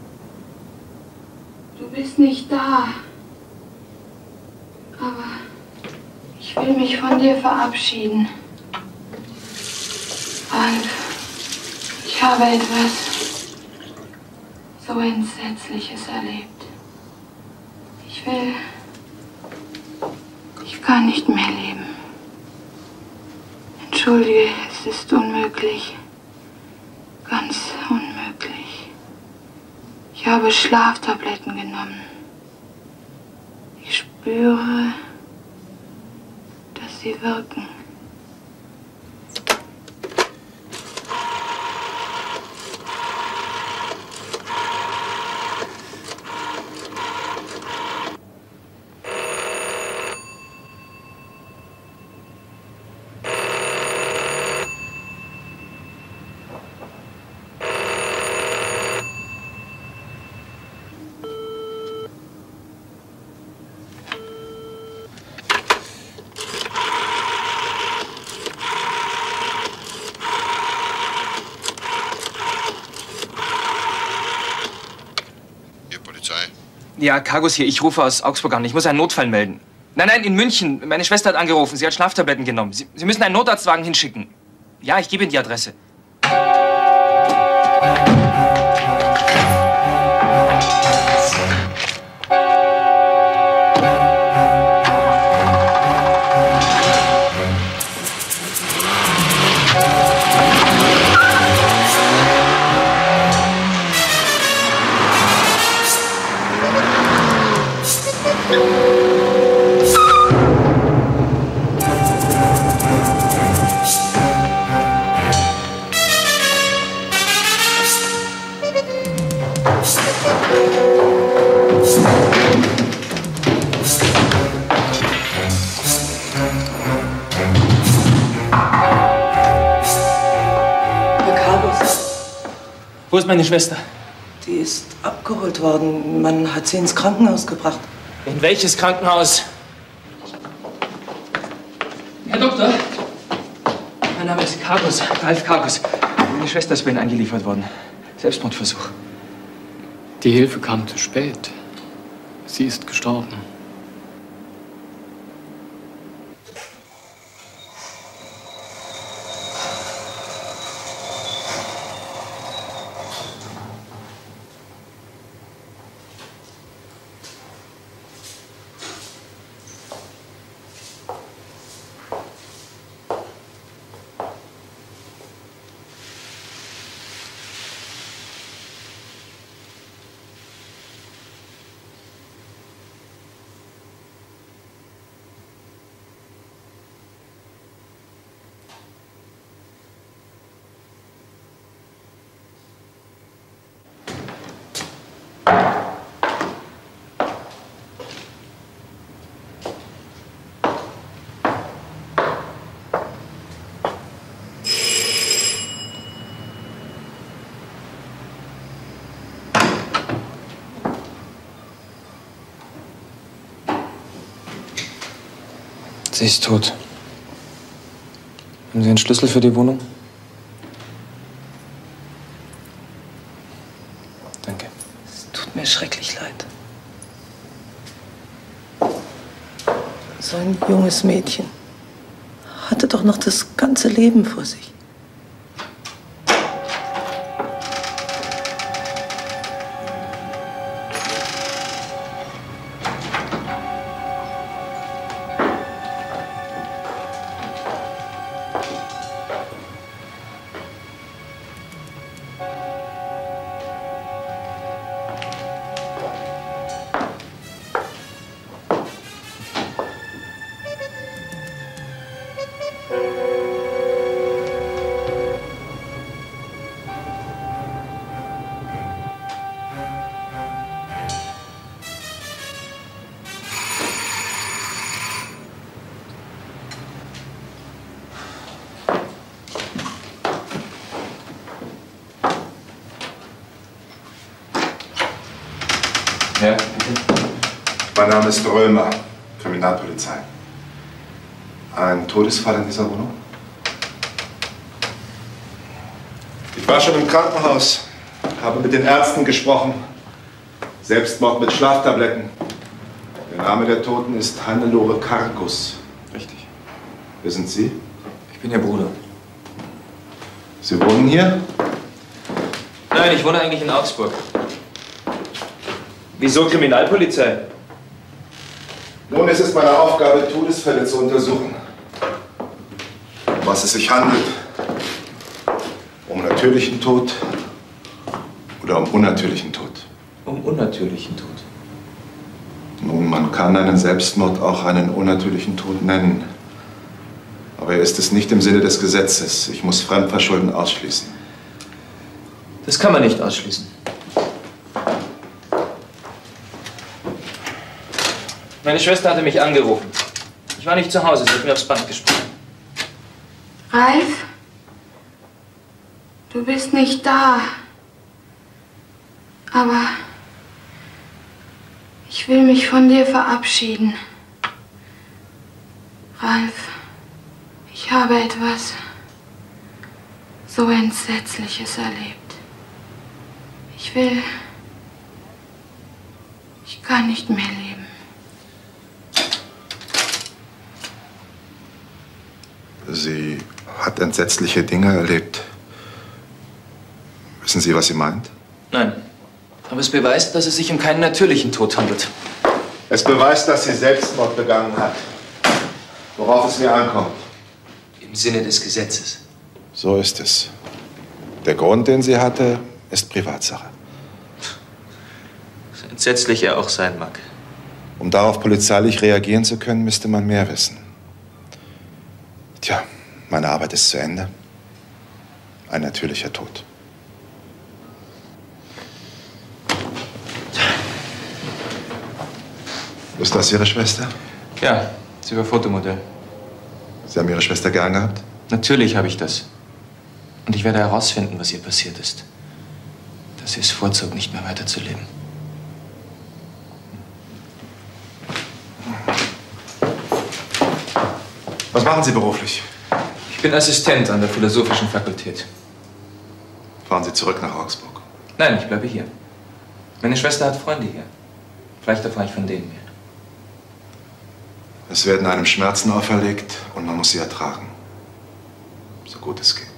Du bist nicht da. Aber ich will mich von dir verabschieden. Ralf, ich habe etwas so Entsetzliches erlebt. Ich kann nicht mehr leben. Entschuldige, es ist unmöglich. Ganz unmöglich. Ich habe Schlaftabletten genommen. Ich spüre, dass sie wirken. Ja, Kargus hier. Ich rufe aus Augsburg an. Ich muss einen Notfall melden. Nein, in München. Meine Schwester hat angerufen. Sie hat Schlaftabletten genommen. Sie müssen einen Notarztwagen hinschicken. Ja, ich gebe Ihnen die Adresse. Wo ist meine Schwester? Die ist abgeholt worden. Man hat sie ins Krankenhaus gebracht. In welches Krankenhaus? Herr Doktor? Mein Name ist Kargus, Ralf Kargus. Meine Schwester ist bei Ihnen eingeliefert worden. Selbstmordversuch. Die Hilfe kam zu spät. Sie ist gestorben. Sie ist tot. Haben Sie einen Schlüssel für die Wohnung? Danke. Es tut mir schrecklich leid. So ein junges Mädchen hatte doch noch das ganze Leben vor sich. Ja, bitte. Mein Name ist Römer, Kriminalpolizei. Ein Todesfall in dieser Wohnung? Ich war schon im Krankenhaus, habe mit den Ärzten gesprochen. Selbstmord mit Schlaftabletten. Der Name der Toten ist Hannelore Karkus. Richtig. Wer sind Sie? Ich bin Ihr Bruder. Sie wohnen hier? Nein, ich wohne eigentlich in Augsburg. Wieso Kriminalpolizei? Nun, es ist meine Aufgabe, Todesfälle zu untersuchen. Um was es sich handelt. Um natürlichen Tod oder um unnatürlichen Tod. Um unnatürlichen Tod. Nun, man kann einen Selbstmord auch einen unnatürlichen Tod nennen. Aber er ist es nicht im Sinne des Gesetzes. Ich muss Fremdverschulden ausschließen. Das kann man nicht ausschließen. Meine Schwester hatte mich angerufen. Ich war nicht zu Hause, sie hat mir aufs Band gesprochen. Ralf? Du bist nicht da. Aber ich will mich von dir verabschieden. Ralf, ich habe etwas so Entsetzliches erlebt. Ich kann nicht mehr leben. Sie hat entsetzliche Dinge erlebt. Wissen Sie, was sie meint? Nein. Aber es beweist, dass es sich um keinen natürlichen Tod handelt. Es beweist, dass sie Selbstmord begangen hat. Worauf es mir ankommt. Im Sinne des Gesetzes. So ist es. Der Grund, den sie hatte, ist Privatsache. So entsetzlich er auch sein mag. Um darauf polizeilich reagieren zu können, müsste man mehr wissen. Tja, meine Arbeit ist zu Ende. Ein natürlicher Tod. Ist das Ihre Schwester? Ja, sie war Fotomodell. Sie haben Ihre Schwester gern gehabt? Natürlich habe ich das. Und ich werde herausfinden, was ihr passiert ist. Dass sie es vorzog, nicht mehr weiterzuleben. Was machen Sie beruflich? Ich bin Assistent an der Philosophischen Fakultät. Fahren Sie zurück nach Augsburg? Nein, ich bleibe hier. Meine Schwester hat Freunde hier. Vielleicht erfahre ich von denen mehr. Es werden einem Schmerzen auferlegt und man muss sie ertragen. So gut es geht.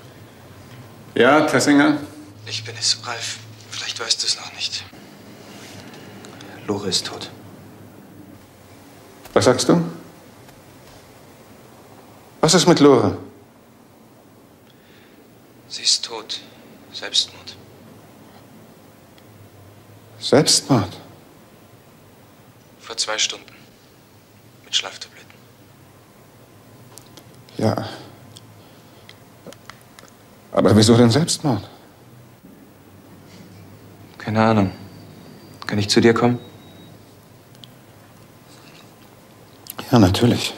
Ja, Tessinger? Ich bin es, Ralf. Vielleicht weißt du es noch nicht. Lore ist tot. Was sagst du? Was ist mit Lore? Sie ist tot. Selbstmord. Selbstmord? Vor 2 Stunden. Mit Schlaftabletten. Ja. Aber wieso denn Selbstmord? Keine Ahnung. Kann ich zu dir kommen? Ja, natürlich.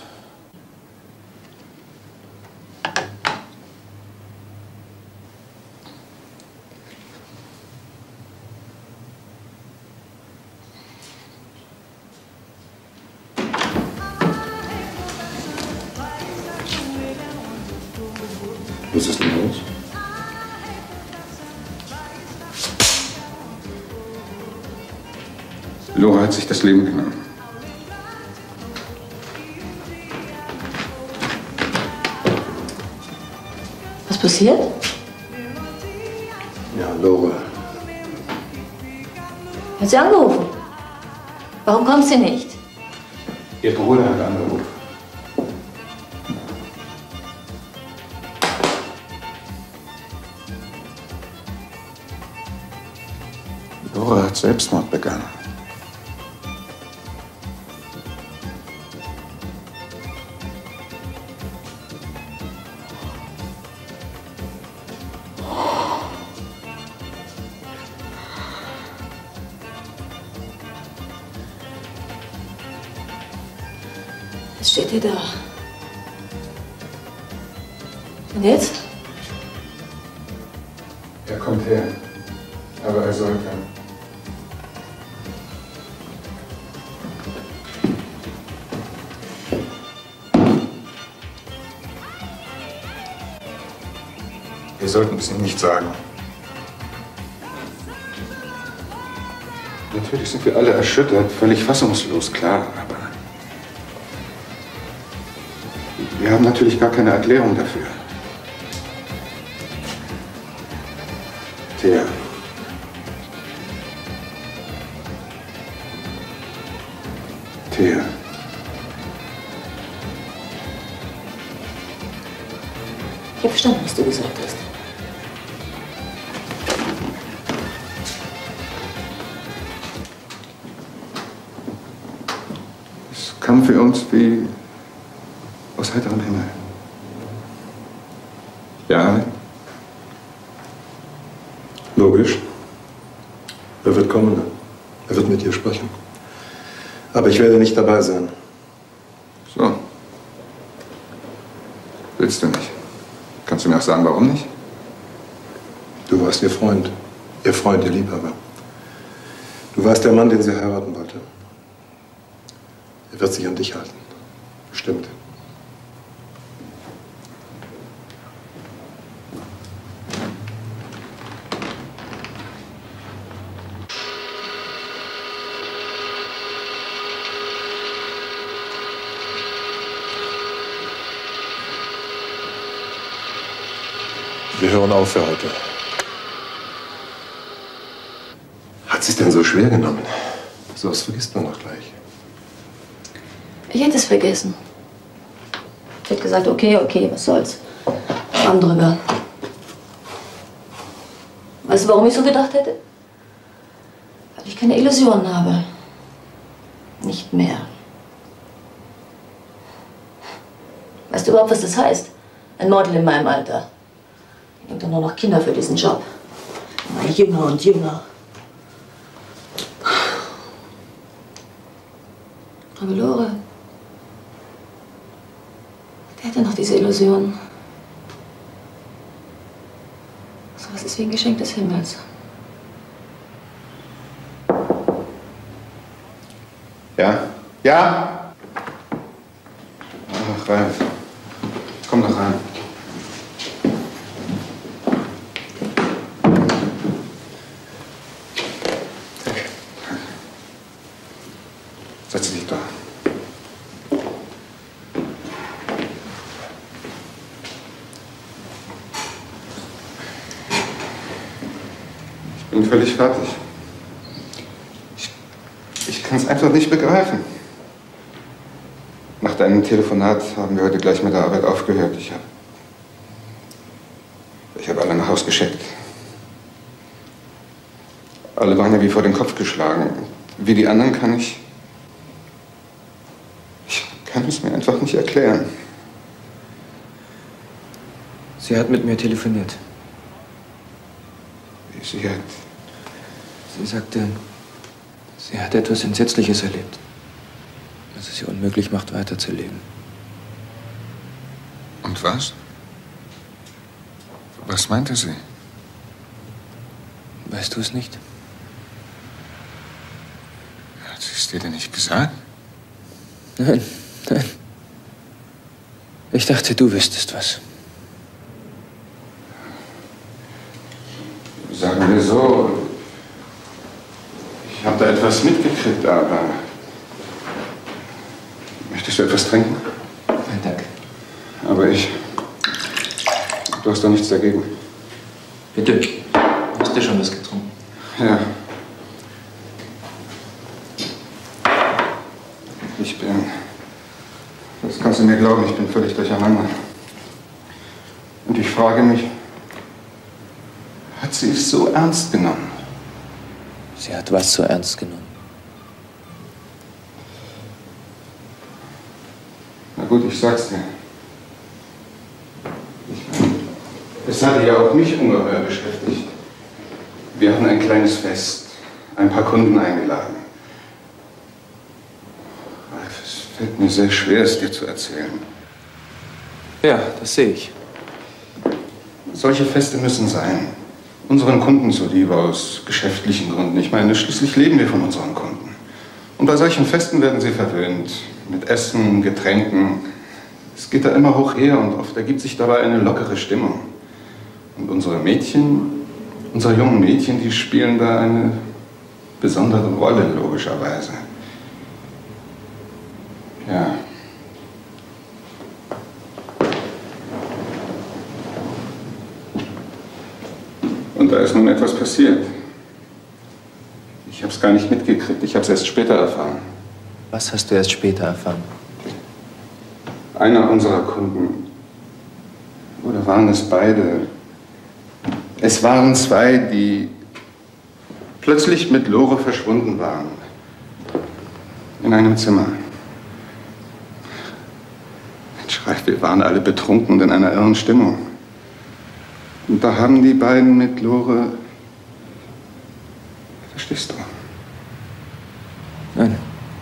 Was ist denn los? Lore hat sich das Leben genommen. Was passiert? Ja, Lore. Hat sie angerufen? Warum kommt sie nicht? Ihr Bruder hat angerufen. Lore hat Selbstmord begangen. Jetzt steht ihr da. Und jetzt? Er kommt her. Aber er sollte. Wir sollten es ihm nicht sagen. Natürlich sind wir alle erschüttert, völlig fassungslos, klar, aber wir haben natürlich gar keine Erklärung dafür. Thea. Thea. Ich habe verstanden, was du gesagt hast. Es kam für uns wie aus heiterem Himmel. Ja? Logisch. Er wird kommen. Er wird mit dir sprechen. Aber ich werde nicht dabei sein. So. Willst du nicht? Kannst du mir auch sagen, warum nicht? Du warst ihr Freund. Ihr Freund, ihr Liebhaber. Du warst der Mann, den sie heiraten wollte. Er wird sich an dich halten. Bestimmt. Wir hören auf für heute. Hat sie es denn so schwer genommen? So was vergisst man doch gleich. Ich hätte es vergessen. Ich hätte gesagt, okay, was soll's. Schwamm drüber. Weißt du, warum ich so gedacht hätte? Weil ich keine Illusionen habe. Nicht mehr. Weißt du überhaupt, was das heißt? Ein Model in meinem Alter. Ich nehme doch nur noch Kinder für diesen Job. Immer jünger und jünger. Aber Lore, der hatte noch diese Illusion. So was ist wie ein Geschenk des Himmels. Ja? Ja? Ach, Ralf. Komm doch rein. Setz dich da. Ich bin völlig fertig. Ich kann es einfach nicht begreifen. Nach deinem Telefonat haben wir heute gleich mit der Arbeit aufgehört. Ich habe alle nach Haus geschickt. Alle waren ja wie vor den Kopf geschlagen. Wie die anderen kann ich es mir einfach nicht erklären. Sie hat mit mir telefoniert. Sie sagte, sie hat etwas Entsetzliches erlebt, das es ihr unmöglich macht, weiterzuleben. Und was? Was meinte sie? Weißt du es nicht? Hat sie es dir denn nicht gesagt? Nein, nein. Ich dachte, du wüsstest was. Sagen wir so, ich habe da etwas mitgekriegt, aber... Möchtest du etwas trinken? Nein, danke. Aber du hast doch nichts dagegen. Bitte. Hast du schon was getrunken? Ja. Das kannst du mir glauben, ich bin völlig durcheinander. Und ich frage mich, hat sie es so ernst genommen? Sie hat was so ernst genommen? Na gut, ich sag's dir. Es hatte ja auch mich ungeheuer beschäftigt. Wir hatten ein kleines Fest, ein paar Kunden eingeladen. Ralf, es fällt mir sehr schwer, es dir zu erzählen. Ja, das sehe ich. Solche Feste müssen sein. Unseren Kunden zuliebe, aus geschäftlichen Gründen. Ich meine, schließlich leben wir von unseren Kunden. Und bei solchen Festen werden sie verwöhnt. Mit Essen, Getränken. Es geht da immer hoch her und oft ergibt sich dabei eine lockere Stimmung. Und unsere jungen Mädchen, die spielen da eine besondere Rolle, logischerweise. Ja. Und da ist nun etwas passiert. Ich habe es gar nicht mitgekriegt, ich habe es erst später erfahren. Was hast du erst später erfahren? Einer unserer Kunden, oder waren es beide? Es waren zwei, die plötzlich mit Lore verschwunden waren. In einem Zimmer. Mensch, Ralf, wir waren alle betrunken und in einer irren Stimmung. Und da haben die beiden mit Lore... Verstehst du? Nein.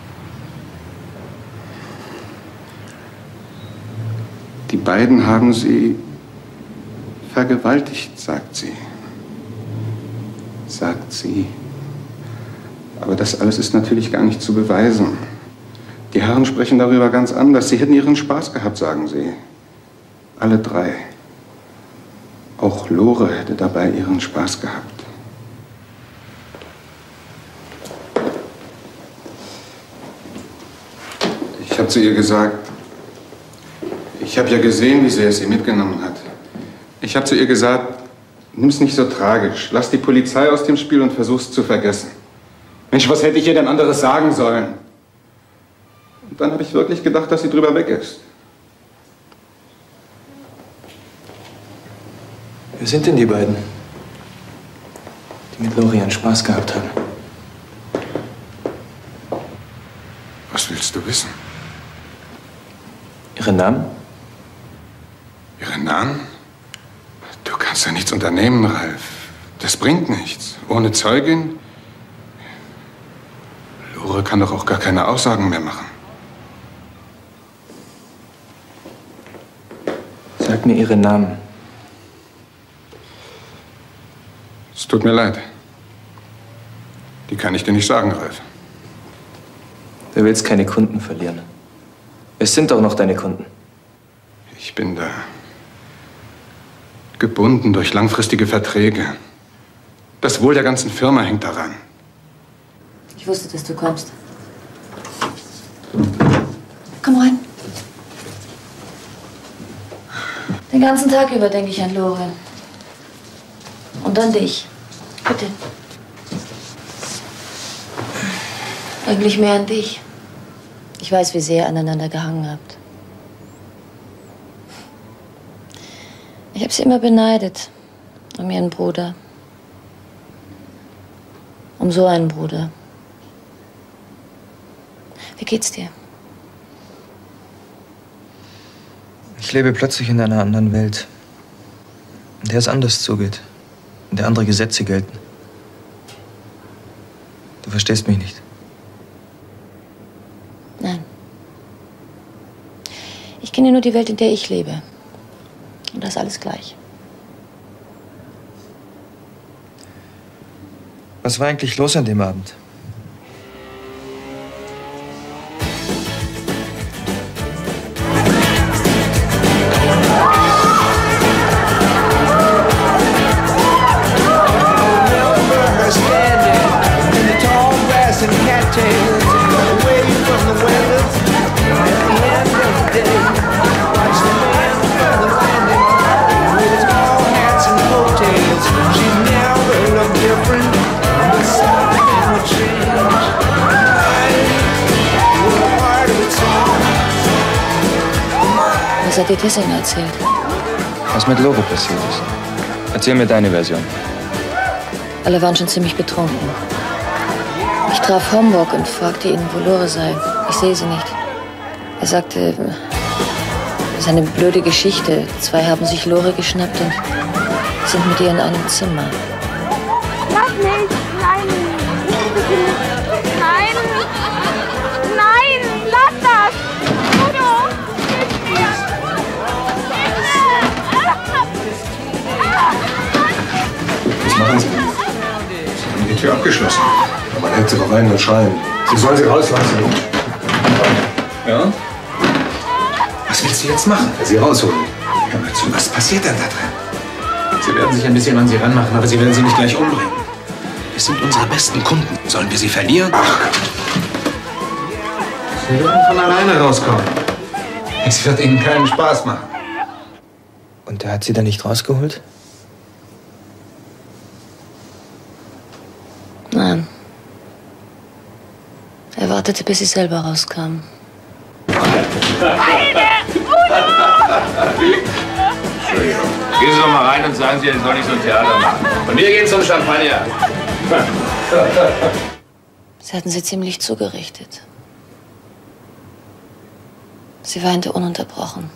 Die beiden haben sie vergewaltigt, sagt sie. Sagt sie. Aber das alles ist natürlich gar nicht zu beweisen. Die Herren sprechen darüber ganz anders. Sie hätten ihren Spaß gehabt, sagen sie. Alle drei. Auch Lore hätte dabei ihren Spaß gehabt. Ich habe zu ihr gesagt, ich habe ja gesehen, wie sehr es sie mitgenommen hat. Ich habe zu ihr gesagt, nimm's nicht so tragisch. Lass die Polizei aus dem Spiel und versuch's zu vergessen. Mensch, was hätte ich ihr denn anderes sagen sollen? Und dann habe ich wirklich gedacht, dass sie drüber weg ist. Wer sind denn die beiden, die mit Lorian Spaß gehabt haben? Was willst du wissen? Ihre Namen? Ihre Namen? Du kannst ja nichts unternehmen, Ralf. Das bringt nichts. Ohne Zeugin? Lore kann doch auch gar keine Aussagen mehr machen. Sag mir Ihre Namen. Es tut mir leid. Die kann ich dir nicht sagen, Ralf. Du willst keine Kunden verlieren. Es sind doch noch deine Kunden. Ich bin da gebunden durch langfristige Verträge. Das Wohl der ganzen Firma hängt daran. Ich wusste, dass du kommst. Komm rein. Den ganzen Tag über denke ich an Lore. Und an dich. Bitte. Eigentlich mehr an dich. Ich weiß, wie sehr ihr aneinander gehangen habt. Ich habe sie immer beneidet. Um ihren Bruder. Um so einen Bruder. Wie geht's dir? Ich lebe plötzlich in einer anderen Welt, in der es anders zugeht, in der andere Gesetze gelten. Du verstehst mich nicht. Nein. Ich kenne nur die Welt, in der ich lebe. Und das ist alles gleich. Was war eigentlich los an dem Abend? Was hat dir Tessing erzählt? Was mit Lore passiert ist. Erzähl mir deine Version. Alle waren schon ziemlich betrunken. Ich traf Homburg und fragte ihn, wo Lore sei. Ich sehe sie nicht. Er sagte, das ist eine blöde Geschichte. Zwei haben sich Lore geschnappt und sind mit ihr in einem Zimmer. Lass nicht! Nein! Bitte nicht! Nein! Nein! Lass das! Udo! Hilf mir! Was machen Sie? Sie haben die Tür abgeschlossen. Man hält sie auf eigenen Schein. Sie sollen sie rauslassen. Ja? Was willst du jetzt machen? Sie rausholen. Hör mal zu, was passiert denn da drin? Sie werden sich ein bisschen an sie ranmachen, aber sie werden sie nicht gleich umbringen. Es sind unsere besten Kunden. Sollen wir sie verlieren? Sie werden von alleine rauskommen. Es wird Ihnen keinen Spaß machen. Und er hat sie da nicht rausgeholt? Nein. Er wartete, bis sie selber rauskam. Gehen Sie doch mal rein und sagen Sie, er soll nicht so ein Theater machen. Und wir gehen zum Champagner. Sie hatten sie ziemlich zugerichtet. Sie weinte ununterbrochen.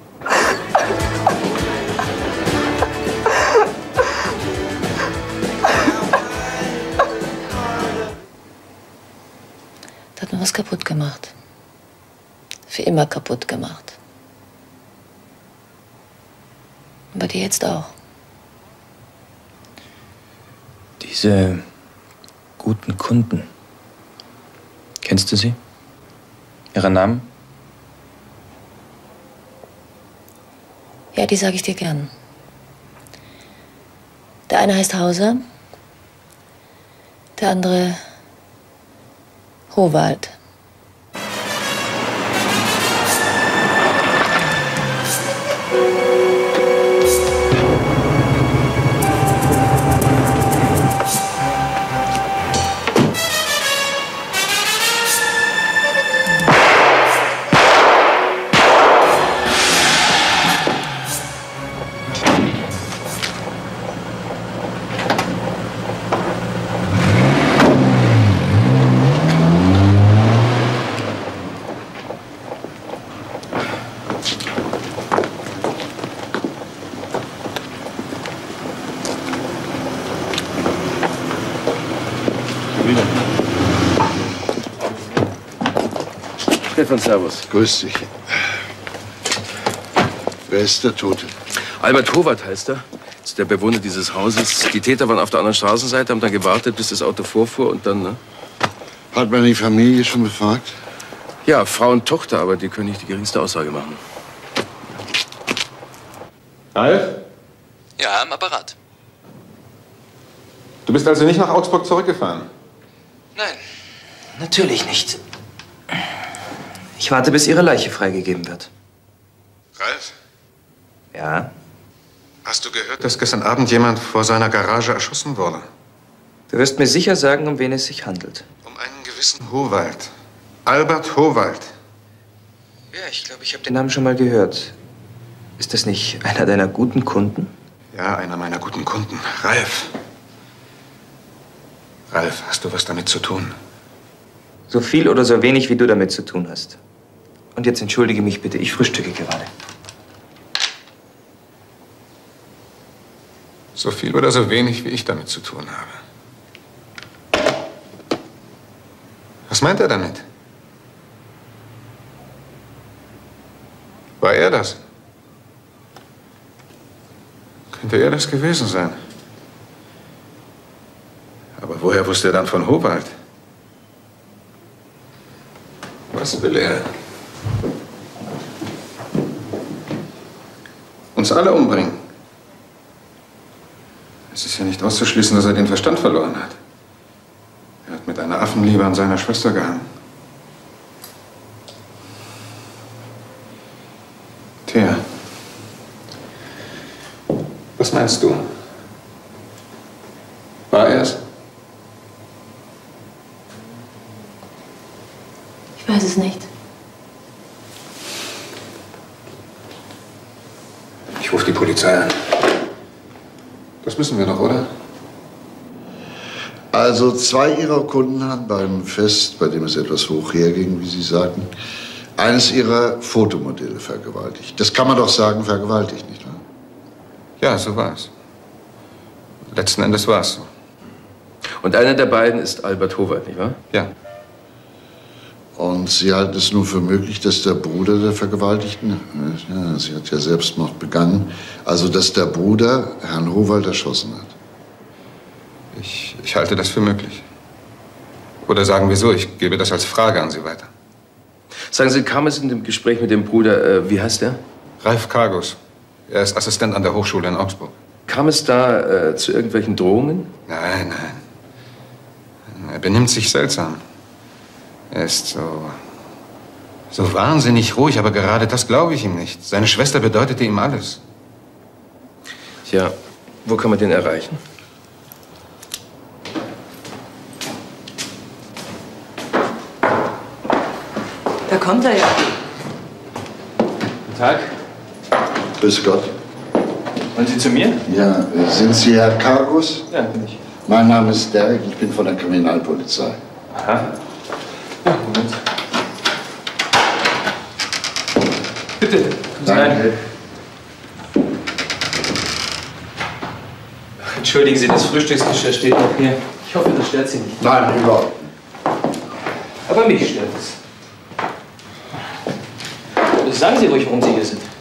Da hat man was kaputt gemacht. Für immer kaputt gemacht. Und bei dir jetzt auch. Diese guten Kunden. Kennst du sie? Ihren Namen? Ja, die sage ich dir gern. Der eine heißt Hauser, der andere Howald. Stefan, servus. Grüß dich. Wer ist der Tote? Albert Howard heißt er. Ist der Bewohner dieses Hauses. Die Täter waren auf der anderen Straßenseite, haben dann gewartet, bis das Auto vorfuhr und dann, ne? Hat man die Familie schon befragt? Ja, Frau und Tochter, aber die können nicht die geringste Aussage machen. Alf? Ja, am Apparat. Du bist also nicht nach Augsburg zurückgefahren? Nein. Natürlich nicht. Ich warte, bis ihre Leiche freigegeben wird. Ralf? Ja? Hast du gehört, dass gestern Abend jemand vor seiner Garage erschossen wurde? Du wirst mir sicher sagen, um wen es sich handelt. Um einen gewissen wissen, Howald. Albert Howald. Ja, ich glaube, ich habe den Namen schon mal gehört. Ist das nicht einer deiner guten Kunden? Ja, einer meiner guten Kunden. Ralf. Ralf, hast du was damit zu tun? So viel oder so wenig, wie du damit zu tun hast. Und jetzt entschuldige mich bitte, ich frühstücke gerade. So viel oder so wenig, wie ich damit zu tun habe. Was meint er damit? War er das? Könnte er das gewesen sein? Aber woher wusste er dann von Howald? Was will er? Uns alle umbringen? Es ist ja nicht auszuschließen, dass er den Verstand verloren hat. Er hat mit einer Affenliebe an seiner Schwester gehangen. Thea, was meinst du? War er es? Ich weiß es nicht. Ich rufe die Polizei an. Das müssen wir doch, oder? Also 2 Ihrer Kunden haben beim Fest, bei dem es etwas hoch herging, wie Sie sagten, eines Ihrer Fotomodelle vergewaltigt. Das kann man doch sagen, vergewaltigt, nicht wahr? Ja, so war es. Letzten Endes war es so. Und einer der beiden ist Albert Howald, nicht wahr? Ja. Und Sie halten es nur für möglich, dass der Bruder der Vergewaltigten, ja, sie hat ja Selbstmord begangen, also dass der Bruder Herrn Howald erschossen hat? Ich halte das für möglich. Oder sagen wir so, ich gebe das als Frage an Sie weiter. Sagen Sie, kam es in dem Gespräch mit dem Bruder, wie heißt der? Ralf Kargus. Er ist Assistent an der Hochschule in Augsburg. Kam es da zu irgendwelchen Drohungen? Nein, nein. Er benimmt sich seltsam. Er ist so wahnsinnig ruhig, aber gerade das glaube ich ihm nicht. Seine Schwester bedeutete ihm alles. Tja, wo kann man den erreichen? Da kommt er ja. Guten Tag. Grüß Gott. Wollen Sie zu mir? Ja, sind Sie Herr Kargus? Ja, bin ich. Mein Name ist Derek, ich bin von der Kriminalpolizei. Aha. Ja, Moment. Bitte, kommen Sie rein. Entschuldigen Sie, das Frühstücksgeschirr steht noch hier. Ich hoffe, das stört Sie nicht. Nein, überhaupt. Aber mich stört es. Sagen Sie ruhig, warum Sie hier sind.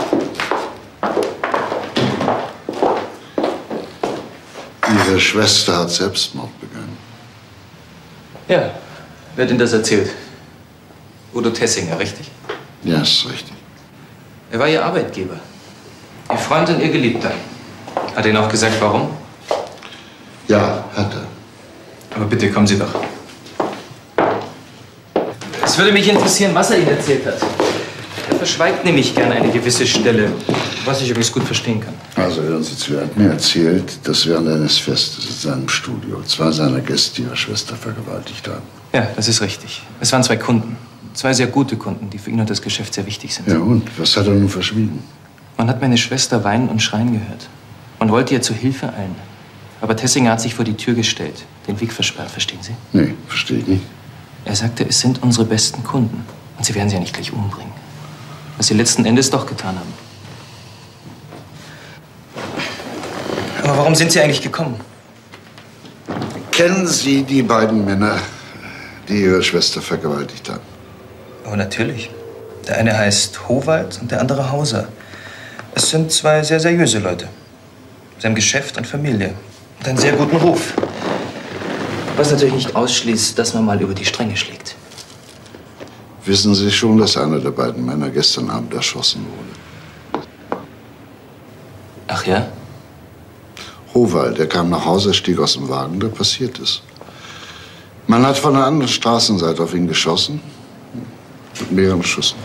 Ihre Schwester hat Selbstmord begangen. Ja, wer hat Ihnen das erzählt? Udo Tessinger, richtig? Ja, ist richtig. Er war Ihr Arbeitgeber. Ihr Freund und Ihr Geliebter. Hat er Ihnen auch gesagt, warum? Ja, hat er. Aber bitte, kommen Sie doch. Es würde mich interessieren, was er Ihnen erzählt hat. Er verschweigt nämlich gerne eine gewisse Stelle, was ich übrigens gut verstehen kann. Also hören Sie zu, er hat mir erzählt, dass während eines Festes in seinem Studio 2 seiner Gäste ihre Schwester vergewaltigt haben. Ja, das ist richtig. Es waren 2 Kunden. 2 sehr gute Kunden, die für ihn und das Geschäft sehr wichtig sind. Ja und? Was hat er nun verschwiegen? Man hat meine Schwester weinen und schreien gehört. Man wollte ihr zu Hilfe eilen. Aber Tessinger hat sich vor die Tür gestellt, den Weg versperrt, verstehen Sie? Nee, verstehe ich nicht. Er sagte, es sind unsere besten Kunden. Und sie werden sie ja nicht gleich umbringen. Was sie letzten Endes doch getan haben. Aber warum sind Sie eigentlich gekommen? Kennen Sie die beiden Männer, die Ihre Schwester vergewaltigt haben? Oh, natürlich. Der eine heißt Howald und der andere Hauser. Es sind 2 sehr seriöse Leute. Sie haben Geschäft und Familie. Und einen sehr guten Ruf. Was natürlich nicht ausschließt, dass man mal über die Stränge schlägt. Wissen Sie schon, dass einer der beiden Männer gestern Abend erschossen wurde? Ach ja? Howald, der kam nach Hause, stieg aus dem Wagen, da passiert es. Man hat von der anderen Straßenseite auf ihn geschossen. Mit mehreren Schüssen.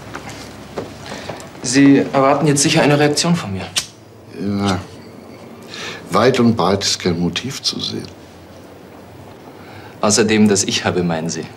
Sie erwarten jetzt sicher eine Reaktion von mir. Ja. Weit und breit ist kein Motiv zu sehen. Außerdem, das ich habe, meinen Sie?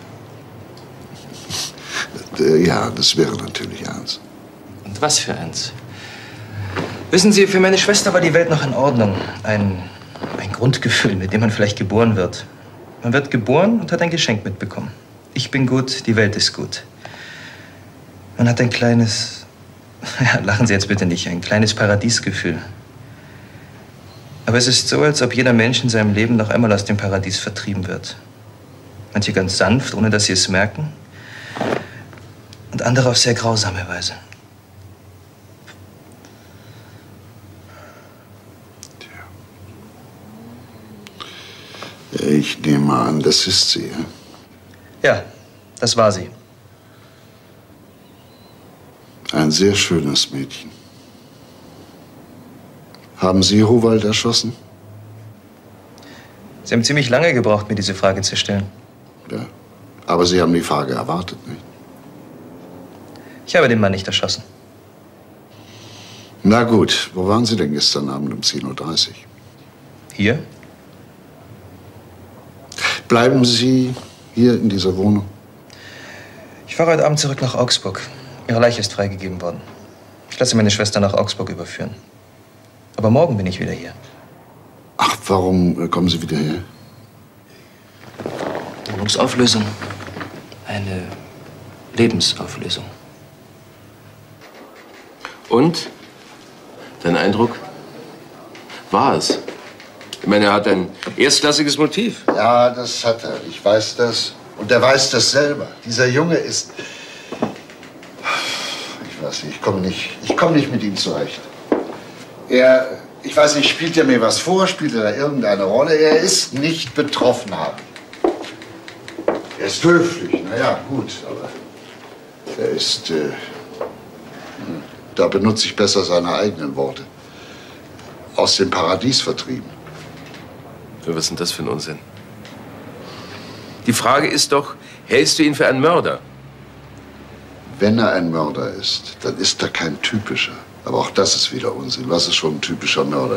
Ja, das wäre natürlich eins. Und was für eins? Wissen Sie, für meine Schwester war die Welt noch in Ordnung. Ein Grundgefühl, mit dem man vielleicht geboren wird. Man wird geboren und hat ein Geschenk mitbekommen. Ich bin gut, die Welt ist gut. Man hat ein kleines, ja, lachen Sie jetzt bitte nicht, ein kleines Paradiesgefühl. Aber es ist so, als ob jeder Mensch in seinem Leben noch einmal aus dem Paradies vertrieben wird. Manche ganz sanft, ohne dass sie es merken. Und andere auf sehr grausame Weise. Ich nehme an, das ist sie. Ja, das war sie. Ein sehr schönes Mädchen. Haben Sie Howald erschossen? Sie haben ziemlich lange gebraucht, mir diese Frage zu stellen. Ja, aber Sie haben die Frage erwartet, nicht? Ich habe den Mann nicht erschossen. Na gut, wo waren Sie denn gestern Abend um 10:30 Uhr? Hier? Bleiben Sie hier in dieser Wohnung? Ich fahre heute Abend zurück nach Augsburg. Ihre Leiche ist freigegeben worden. Ich lasse meine Schwester nach Augsburg überführen. Aber morgen bin ich wieder hier. Ach, warum kommen Sie wieder her? Wohnungsauflösung. Eine Lebensauflösung. Und? Dein Eindruck? War es? Ich meine, er hat ein erstklassiges Motiv. Ja, das hat er. Ich weiß das. Und er weiß das selber. Dieser Junge ist... Ich weiß nicht, ich komme nicht mit ihm zurecht. Ich weiß nicht, spielt er mir was vor? Spielt er da irgendeine Rolle? Er ist nicht betroffen, habe ich. Er ist höflich, na ja, gut, aber er ist... da benutze ich besser seine eigenen Worte. Aus dem Paradies vertrieben. Was ist denn das für ein Unsinn? Die Frage ist doch, hältst du ihn für einen Mörder? Wenn er ein Mörder ist, dann ist er kein typischer. Aber auch das ist wieder Unsinn. Was ist schon ein typischer Mörder?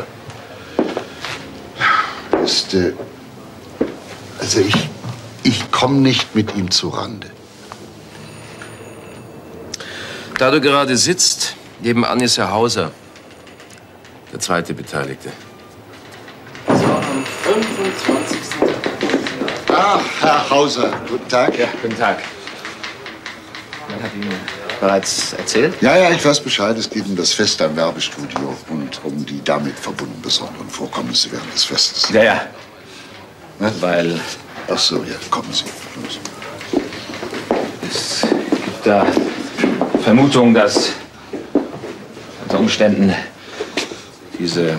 Also ich komme nicht mit ihm zu Rande. Da du gerade sitzt, nebenan ist Herr Hauser, der zweite Beteiligte. So, am 25. Ach, Herr Hauser, guten Tag. Ja, guten Tag. Man hat Ihnen bereits erzählt? Ja, ich weiß Bescheid. Es geht um das Fest am Werbestudio und um die damit verbundenen besonderen Vorkommnisse während des Festes. Ja. Ne? Weil... Ach so, ja, kommen Sie. Los. Es gibt da Vermutung, dass unter Umständen diese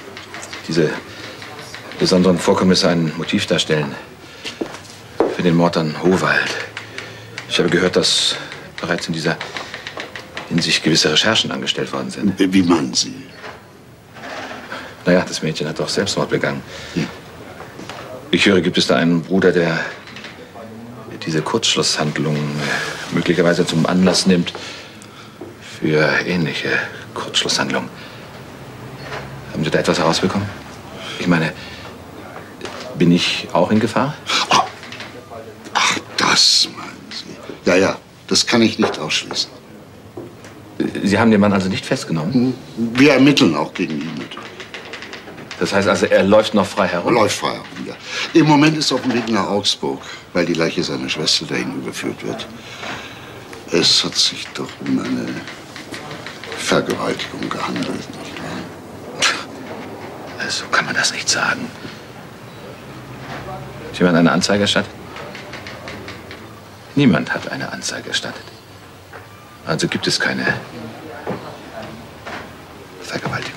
besonderen Vorkommnisse ein Motiv darstellen für den Mord an Howald. Ich habe gehört, dass bereits in dieser Hinsicht gewisse Recherchen angestellt worden sind. Wie meinen Sie? Naja, das Mädchen hat doch Selbstmord begangen. Ja. Ich höre, gibt es da einen Bruder, der diese Kurzschlusshandlung möglicherweise zum Anlass nimmt für ähnliche Kurzschlusshandlungen. Haben Sie da etwas herausbekommen? Ich meine, bin ich auch in Gefahr? Ach, das meinen Sie? Ja, das kann ich nicht ausschließen. Sie haben den Mann also nicht festgenommen? Wir ermitteln auch gegen ihn natürlich. Das heißt also, er läuft noch frei herum? Er läuft frei herum, ja. Im Moment ist er auf dem Weg nach Augsburg, weil die Leiche seiner Schwester dahin überführt wird. Es hat sich doch um eine Vergewaltigung gehandelt, nicht wahr? So kann man das nicht sagen. Hat jemand eine Anzeige erstattet? Niemand hat eine Anzeige erstattet. Also gibt es keine Vergewaltigung.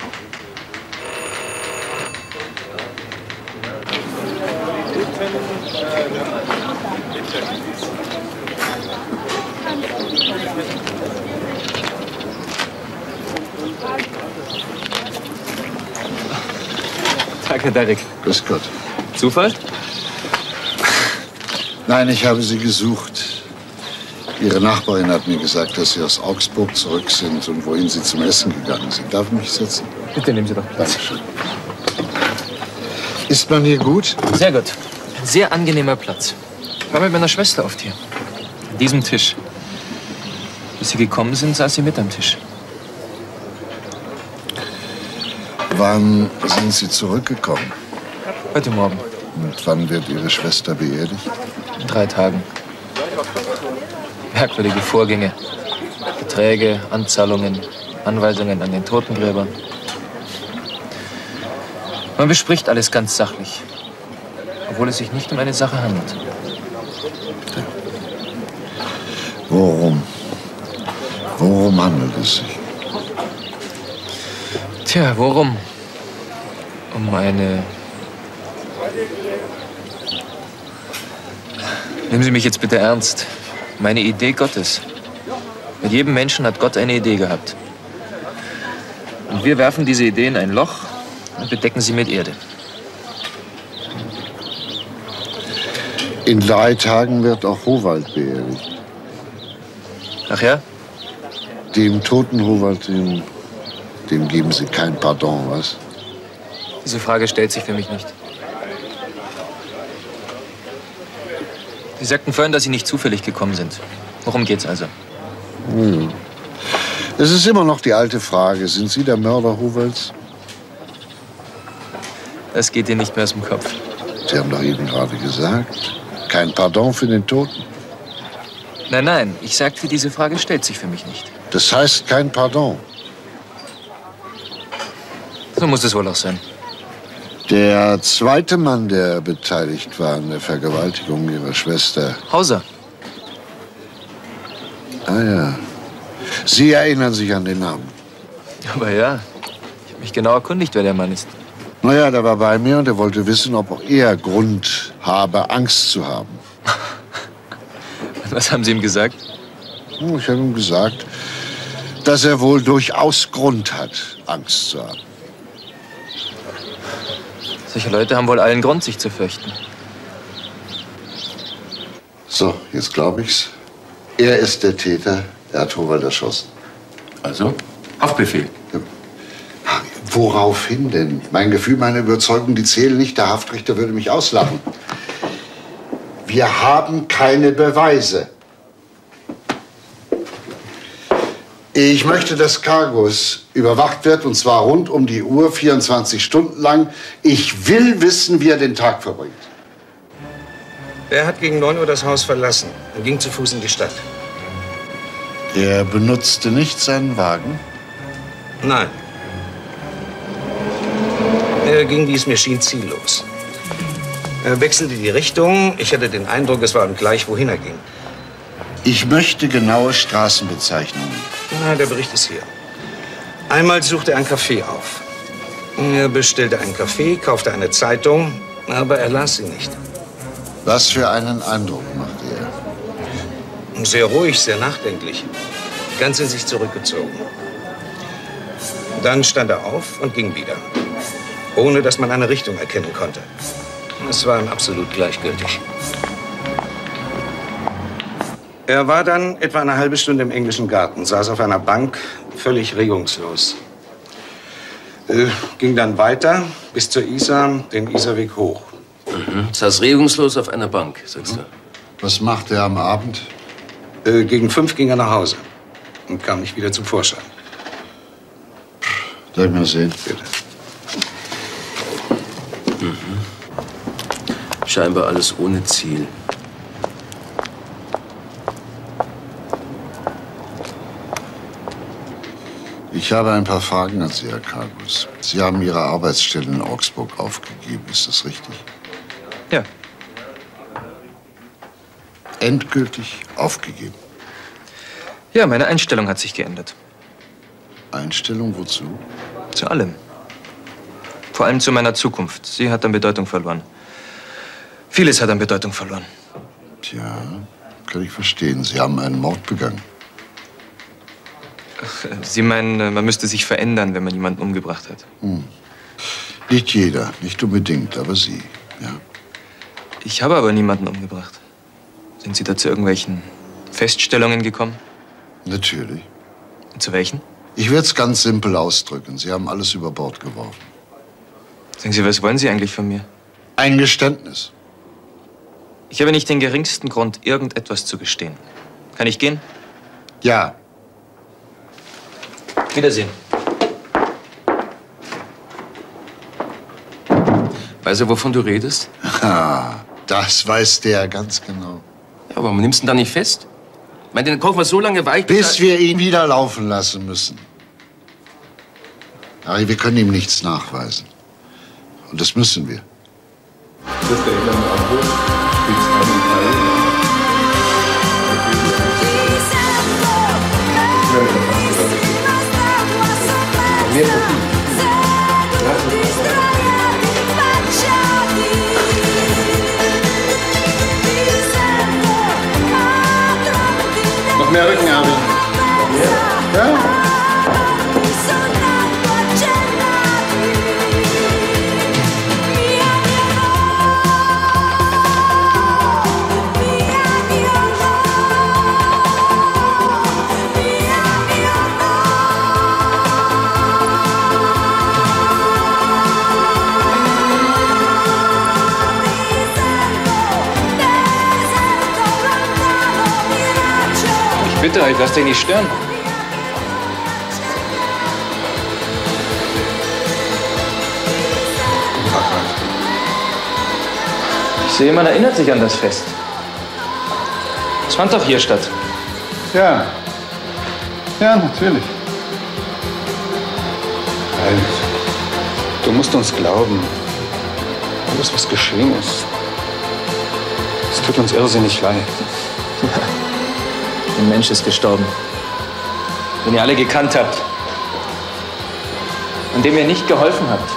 Tag, Herr Derrick. Grüß Gott. Zufall? Nein, ich habe Sie gesucht. Ihre Nachbarin hat mir gesagt, dass Sie aus Augsburg zurück sind und wohin Sie zum Essen gegangen sind. Darf ich mich setzen? Bitte nehmen Sie doch Platz. Dankeschön. Ist man hier gut? Sehr gut. sehr angenehmer Platz. Ich war mit meiner Schwester oft hier. An diesem Tisch. Bis Sie gekommen sind, saß sie mit am Tisch. Wann sind Sie zurückgekommen? Heute Morgen. Und wann wird Ihre Schwester beerdigt? In 3 Tagen. Merkwürdige Vorgänge. Beträge, Anzahlungen, Anweisungen an den Totengräber. Man bespricht alles ganz sachlich. Obwohl es sich nicht um eine Sache handelt. Worum? Worum handelt es sich? Tja, worum? Um eine... Nehmen Sie mich jetzt bitte ernst. Meine Idee Gottes. Mit jedem Menschen hat Gott eine Idee gehabt. Und wir werfen diese Idee in ein Loch und bedecken sie mit Erde. In 3 Tagen wird auch Howald beerdigt. Ach ja? Dem toten Howald, dem geben Sie kein Pardon, was? Diese Frage stellt sich für mich nicht. Sie sagten vorhin, dass Sie nicht zufällig gekommen sind. Worum geht's also? Es ist immer noch die alte Frage. Sind Sie der Mörder Howalds? Das geht Ihnen nicht mehr aus dem Kopf. Sie haben doch eben gerade gesagt, kein Pardon für den Toten. Nein, nein, ich sagte, diese Frage stellt sich für mich nicht. Das heißt kein Pardon. So muss es wohl auch sein. Der zweite Mann, der beteiligt war an der Vergewaltigung Ihrer Schwester. Hauser. Ah ja. Sie erinnern sich an den Namen. Aber ja, ich habe mich genau erkundigt, wer der Mann ist. Naja, der war bei mir und er wollte wissen, ob auch er Grund habe, Angst zu haben. Was haben Sie ihm gesagt? Ich habe ihm gesagt, dass er wohl durchaus Grund hat, Angst zu haben. Solche Leute haben wohl allen Grund, sich zu fürchten. So, jetzt glaube ich's. Er ist der Täter. Er hat Howald erschossen. Also? Auf Befehl. Ja. Woraufhin denn? Mein Gefühl, meine Überzeugung, die zählen nicht. Der Haftrichter würde mich auslachen. Wir haben keine Beweise. Ich möchte, dass Cargus überwacht wird, und zwar rund um die Uhr, 24 Stunden lang. Ich will wissen, wie er den Tag verbringt. Er hat gegen 9 Uhr das Haus verlassen und ging zu Fuß in die Stadt. Er benutzte nicht seinen Wagen? Nein. Er ging, wie es mir schien, ziellos. Er wechselte die Richtung. Ich hatte den Eindruck, es war ihm gleich, wohin er ging. Ich möchte genaue Straßenbezeichnungen. Na, der Bericht ist hier. Einmal suchte er ein Café auf. Er bestellte einen Kaffee, kaufte eine Zeitung, aber er las sie nicht. Was für einen Eindruck machte er? Sehr ruhig, sehr nachdenklich. Ganz in sich zurückgezogen. Dann stand er auf und ging wieder. Ohne, dass man eine Richtung erkennen konnte. Es war ihm absolut gleichgültig. Er war dann etwa eine halbe Stunde im englischen Garten, saß auf einer Bank, völlig regungslos. Ging dann weiter bis zur Isar, den Isarweg hoch. Saß regungslos auf einer Bank, sagst du? Was machte er am Abend? Gegen 5 ging er nach Hause und kam nicht wieder zum Vorschein. Darf ich mal sehen? Bitte. Scheinbar alles ohne Ziel. Ich habe ein paar Fragen an Sie, Herr Cargus. Sie haben Ihre Arbeitsstelle in Augsburg aufgegeben, ist das richtig? Ja. Endgültig aufgegeben? Ja, meine Einstellung hat sich geändert. Einstellung wozu? Zu allem. Vor allem zu meiner Zukunft. Sie hat an Bedeutung verloren. Vieles hat an Bedeutung verloren. Tja, kann ich verstehen. Sie haben einen Mord begangen. Ach, Sie meinen, man müsste sich verändern, wenn man jemanden umgebracht hat? Nicht jeder, nicht unbedingt, aber Sie, ja. Ich habe aber niemanden umgebracht. Sind Sie da zu irgendwelchen Feststellungen gekommen? Natürlich. Und zu welchen? Ich werde es ganz simpel ausdrücken. Sie haben alles über Bord geworfen. Sagen Sie, was wollen Sie eigentlich von mir? Ein Geständnis. Ich habe nicht den geringsten Grund, irgendetwas zu gestehen. Kann ich gehen? Ja. Wiedersehen. Weiß er, wovon du redest? Ha, das weiß der ganz genau. Ja, aber warum nimmst du ihn da nicht fest? Ich meine, den kochen wir so lange weich, bis wir ihn wieder laufen lassen müssen. Harry, wir können ihm nichts nachweisen. Und das müssen wir. Das ist der Engländer am Hof. Spielt's an in Italien. Noch mehr Rücken, Armin. Ja. Bitte, ich lass dich nicht stören. Ich sehe, man erinnert sich an das Fest. Es fand doch hier statt. Ja. Ja, natürlich. Halt. Du musst uns glauben. Alles, was geschehen ist. Es tut uns irrsinnig leid. Ein Mensch ist gestorben, den ihr alle gekannt habt und dem ihr nicht geholfen habt.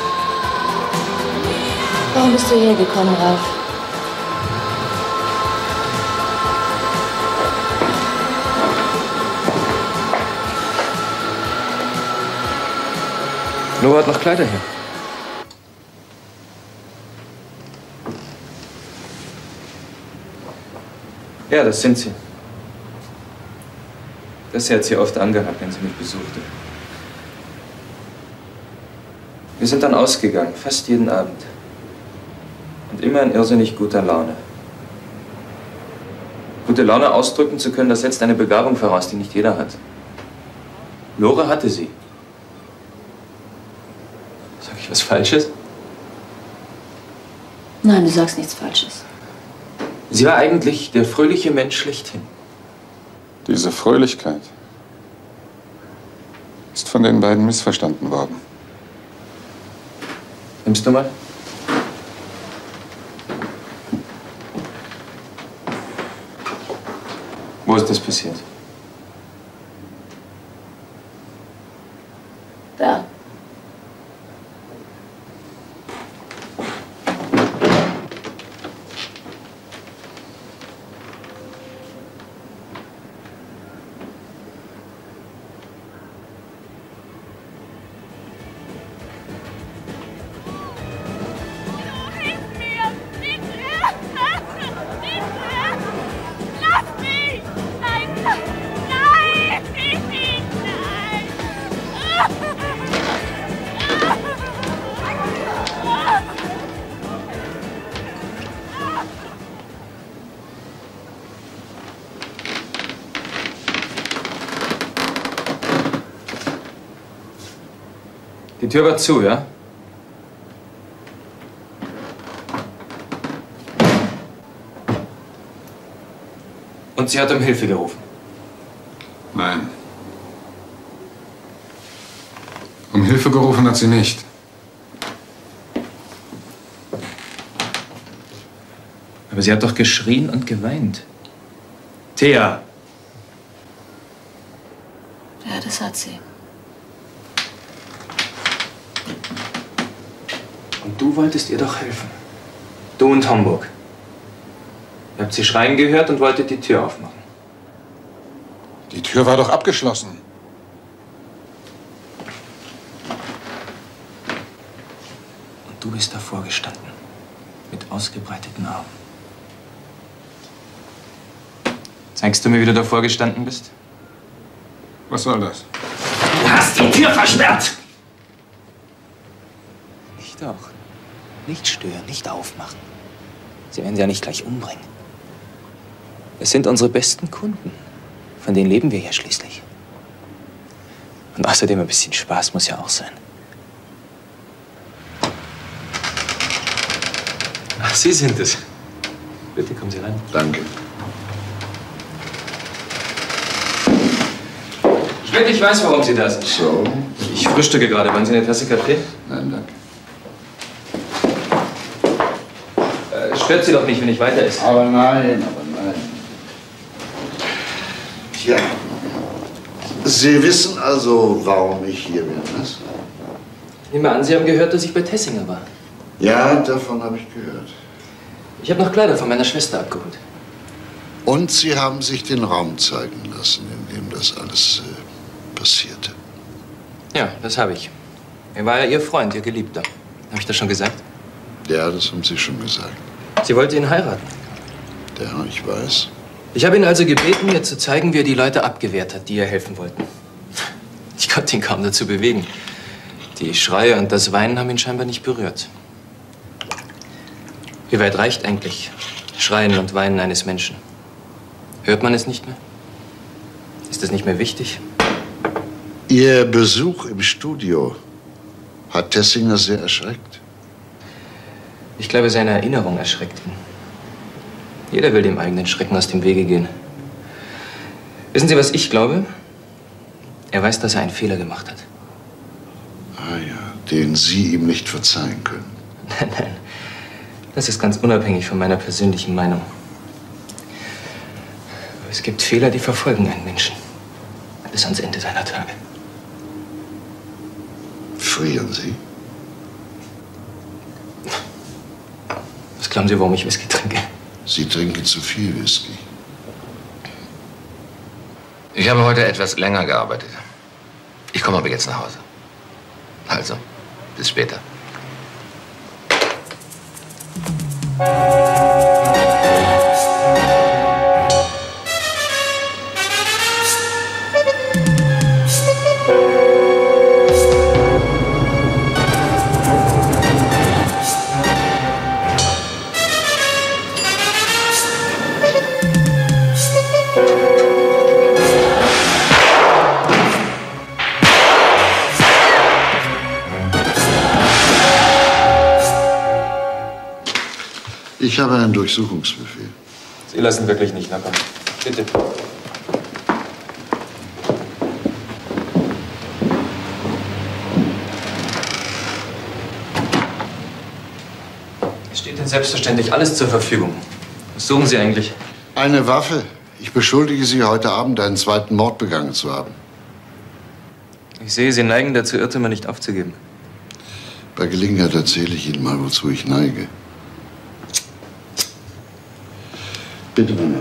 Warum bist du hierher gekommen, Ralf? Nora hat noch Kleider hier. Ja, das sind sie. Das hat sie oft angehabt, wenn sie mich besuchte. Wir sind dann ausgegangen, fast jeden Abend. Und immer in irrsinnig guter Laune. Gute Laune ausdrücken zu können, das setzt eine Begabung voraus, die nicht jeder hat. Lore hatte sie. Sag ich was Falsches? Nein, du sagst nichts Falsches. Sie war eigentlich der fröhliche Mensch schlechthin. Diese Fröhlichkeit ist von den beiden missverstanden worden. Nimmst du mal? Wo ist das passiert? Da. Die Tür war zu, ja? Und sie hat um Hilfe gerufen? Nein. Um Hilfe gerufen hat sie nicht. Aber sie hat doch geschrien und geweint. Thea! Ja, das hat sie. Und du wolltest ihr doch helfen. Du und Homburg. Ihr habt sie schreien gehört und wolltet die Tür aufmachen. Die Tür war doch abgeschlossen. Und du bist davor gestanden. Mit ausgebreiteten Armen. Zeigst du mir, wie du davor gestanden bist? Was soll das? Du hast die Tür versperrt! Ich doch. Nicht stören, nicht aufmachen. Sie werden sie ja nicht gleich umbringen. Es sind unsere besten Kunden. Von denen leben wir ja schließlich. Und außerdem ein bisschen Spaß muss ja auch sein. Ach, Sie sind es. Bitte kommen Sie rein. Danke. Schmidt, ich weiß, warum Sie da sind. So? Ich frühstücke gerade. Wollen Sie eine Tasse Kaffee? Nein, danke. Stört Sie doch nicht, wenn ich weiter esse. Aber nein. Tja. Sie wissen also, warum ich hier bin, was? Ich nehme an, Sie haben gehört, dass ich bei Tessinger war. Ja, davon habe ich gehört. Ich habe noch Kleider von meiner Schwester abgeholt. Und Sie haben sich den Raum zeigen lassen, in dem das alles passierte. Ja, das habe ich. Er war ja Ihr Freund, Ihr Geliebter. Habe ich das schon gesagt? Ja, das haben Sie schon gesagt. Sie wollte ihn heiraten. Ja, ich weiß. Ich habe ihn also gebeten, mir zu zeigen, wie er die Leute abgewehrt hat, die ihr helfen wollten. Ich konnte ihn kaum dazu bewegen. Die Schreie und das Weinen haben ihn scheinbar nicht berührt. Wie weit reicht eigentlich Schreien und Weinen eines Menschen? Hört man es nicht mehr? Ist es nicht mehr wichtig? Ihr Besuch im Studio hat Tessinger sehr erschreckt. Ich glaube, seine Erinnerung erschreckt ihn. Jeder will dem eigenen Schrecken aus dem Wege gehen. Wissen Sie, was ich glaube? Er weiß, dass er einen Fehler gemacht hat. Ah ja, den Sie ihm nicht verzeihen können. Nein, nein. Das ist ganz unabhängig von meiner persönlichen Meinung. Es gibt Fehler, die verfolgen einen Menschen. Bis ans Ende seiner Tage. Frieren Sie? Was glauben Sie, warum ich Whisky trinke? Sie trinken zu viel Whisky. Ich habe heute etwas länger gearbeitet. Ich komme aber jetzt nach Hause. Also, bis später. Ich habe einen Durchsuchungsbefehl. Sie lassen wirklich nicht locker. Bitte. Es steht Ihnen selbstverständlich alles zur Verfügung. Was suchen Sie eigentlich? Eine Waffe. Ich beschuldige Sie, heute Abend einen zweiten Mord begangen zu haben. Ich sehe, Sie neigen dazu, Irrtümer nicht aufzugeben. Bei Gelegenheit erzähle ich Ihnen mal, wozu ich neige. Bitte, Mama.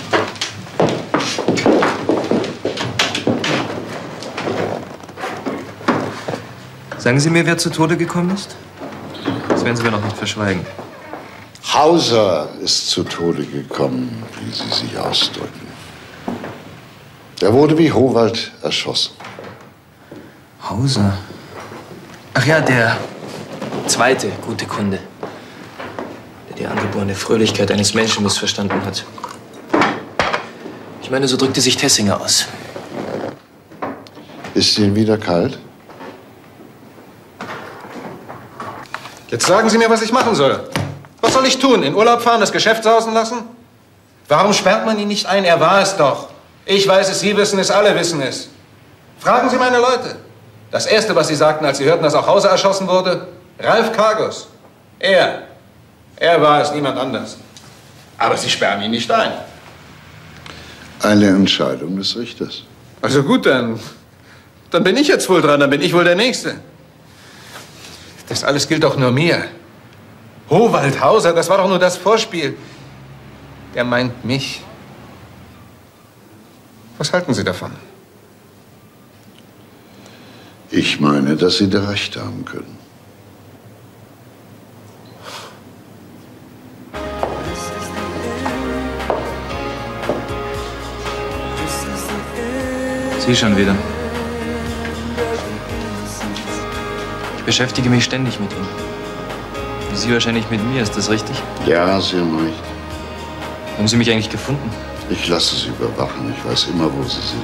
Sagen Sie mir, wer zu Tode gekommen ist? Das werden Sie mir noch nicht verschweigen. Hauser ist zu Tode gekommen, wie Sie sich ausdrücken. Er wurde wie Howald erschossen. Hauser? Ach ja, der zweite gute Kunde, der die angeborene Fröhlichkeit eines Menschen missverstanden hat. Ich meine, so drückte sich Tessinger aus. Ist Ihnen wieder kalt? Jetzt sagen Sie mir, was ich machen soll. Was soll ich tun? In Urlaub fahren, das Geschäft sausen lassen? Warum sperrt man ihn nicht ein? Er war es doch. Ich weiß es, Sie wissen es, alle wissen es. Fragen Sie meine Leute. Das Erste, was Sie sagten, als Sie hörten, dass auch Hauser erschossen wurde, Ralf Kargus. Er war es, niemand anders. Aber Sie sperren ihn nicht ein. Eine Entscheidung des Richters. Also gut, dann bin ich jetzt wohl dran, dann bin ich wohl der Nächste. Das alles gilt doch nur mir. Howald Hauser, das war doch nur das Vorspiel. Der meint mich. Was halten Sie davon? Ich meine, dass Sie da recht haben können. Sie schon wieder. Ich beschäftige mich ständig mit ihm. Sie wahrscheinlich mit mir, ist das richtig? Ja, Sie haben recht. Haben Sie mich eigentlich gefunden? Ich lasse Sie überwachen. Ich weiß immer, wo Sie sind.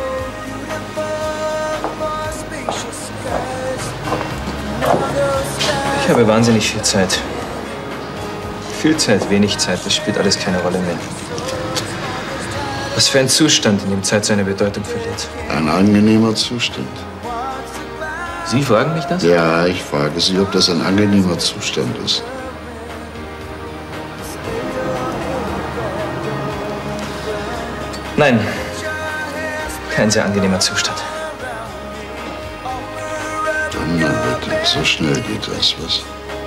Ich habe wahnsinnig viel Zeit. Viel Zeit, wenig Zeit, das spielt alles keine Rolle mehr. Was für ein Zustand, in dem Zeit seine Bedeutung verliert. Ein angenehmer Zustand. Sie fragen mich das? Ja, ich frage Sie, ob das ein angenehmer Zustand ist. Nein, kein sehr angenehmer Zustand. Na bitte, so schnell geht das, was?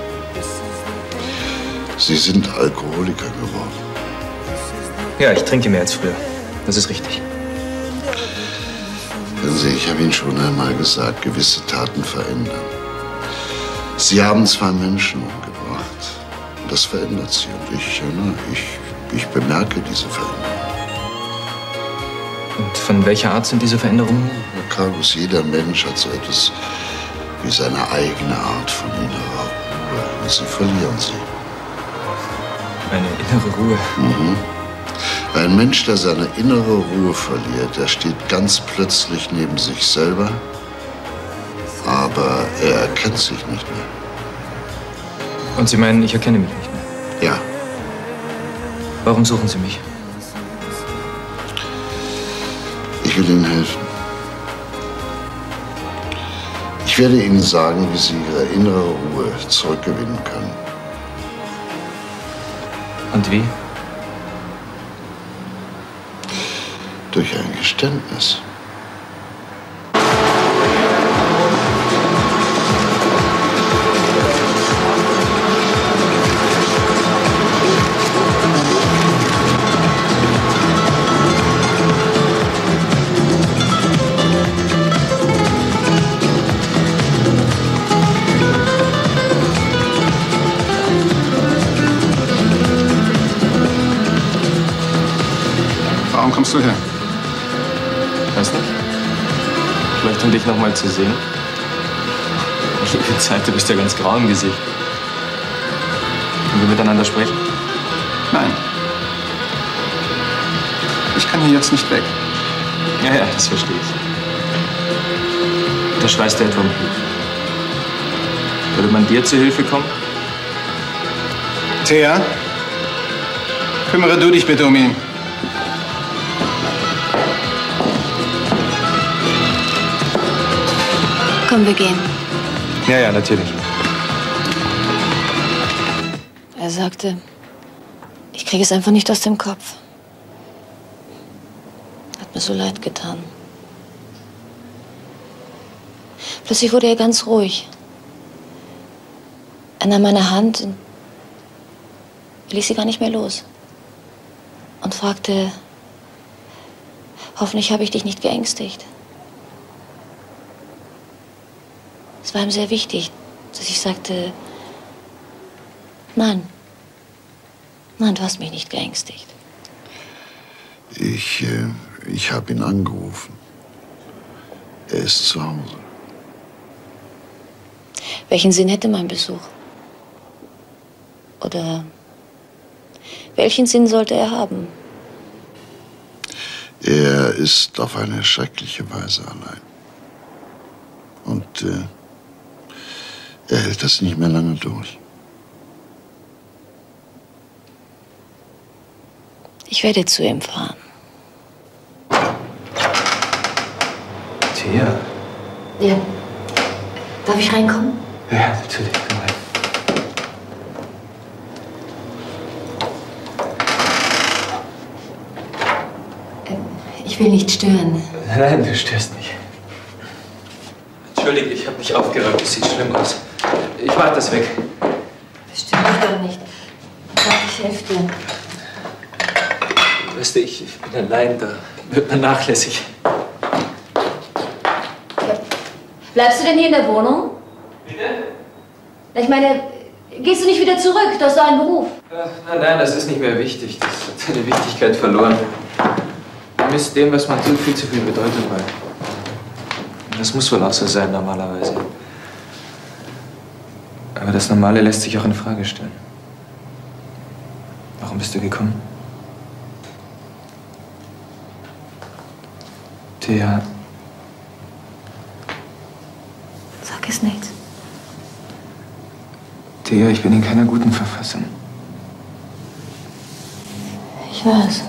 Sie sind Alkoholiker geworden. Ja, ich trinke mehr als früher. Das ist richtig. Hören Sie, ich habe Ihnen schon einmal gesagt, gewisse Taten verändern. Sie haben 2 Menschen umgebracht. Das verändert Sie. Und ich bemerke diese Veränderung. Und von welcher Art sind diese Veränderungen? Herr Carlos, jeder Mensch hat so etwas wie seine eigene Art von innerer Ruhe. Und Sie verlieren sie. Eine innere Ruhe? Mhm. Ein Mensch, der seine innere Ruhe verliert, der steht ganz plötzlich neben sich selber, aber er erkennt sich nicht mehr. Und Sie meinen, ich erkenne mich nicht mehr? Ja. Warum suchen Sie mich? Ich will Ihnen helfen. Ich werde Ihnen sagen, wie Sie Ihre innere Ruhe zurückgewinnen können. Und wie? Durch ein Geständnis. Warum kommst du her? Weiß nicht. Vielleicht um dich noch mal zu sehen. Liebe Zeit, du bist ja ganz grau im Gesicht. Können wir miteinander sprechen? Nein. Ich kann hier jetzt nicht weg. Ja, das verstehe ich. Da schreist du etwa um Hilfe. Würde man dir zu Hilfe kommen? Thea, kümmere du dich bitte um ihn. Komm, wir gehen. Ja, natürlich. Er sagte, ich kriege es einfach nicht aus dem Kopf. Hat mir so leid getan. Plötzlich wurde er ganz ruhig. Er nahm meine Hand und ließ sie gar nicht mehr los. Und fragte, hoffentlich habe ich dich nicht geängstigt. Es war ihm sehr wichtig, dass ich sagte, nein, du hast mich nicht geängstigt. Ich habe ihn angerufen. Er ist zu Hause. Welchen Sinn hätte mein Besuch? Oder welchen Sinn sollte er haben? Er ist auf eine schreckliche Weise allein. Und er hält das nicht mehr lange durch. Ich werde zu ihm fahren. Thea? Ja. Darf ich reinkommen? Ja, natürlich. Komm rein. Ich will nicht stören. Nein, du störst nicht. Entschuldige, ich habe mich aufgeregt. Es sieht schlimm aus. Ich mach das weg. Das stört mich doch nicht. Ich helfe dir. Weißt du, ich bin allein, da wird man nachlässig. Bleibst du denn hier in der Wohnung? Bitte? Ich meine, gehst du nicht wieder zurück? Du hast doch einen Beruf. Nein, das ist nicht mehr wichtig. Das hat seine Wichtigkeit verloren. Man misst dem, was man tut, viel zu viel Bedeutung bei. Und das muss wohl auch so sein, normalerweise. Aber das Normale lässt sich auch in Frage stellen. Warum bist du gekommen? Thea. Sag es nicht. Thea, ich bin in keiner guten Verfassung. Ich weiß.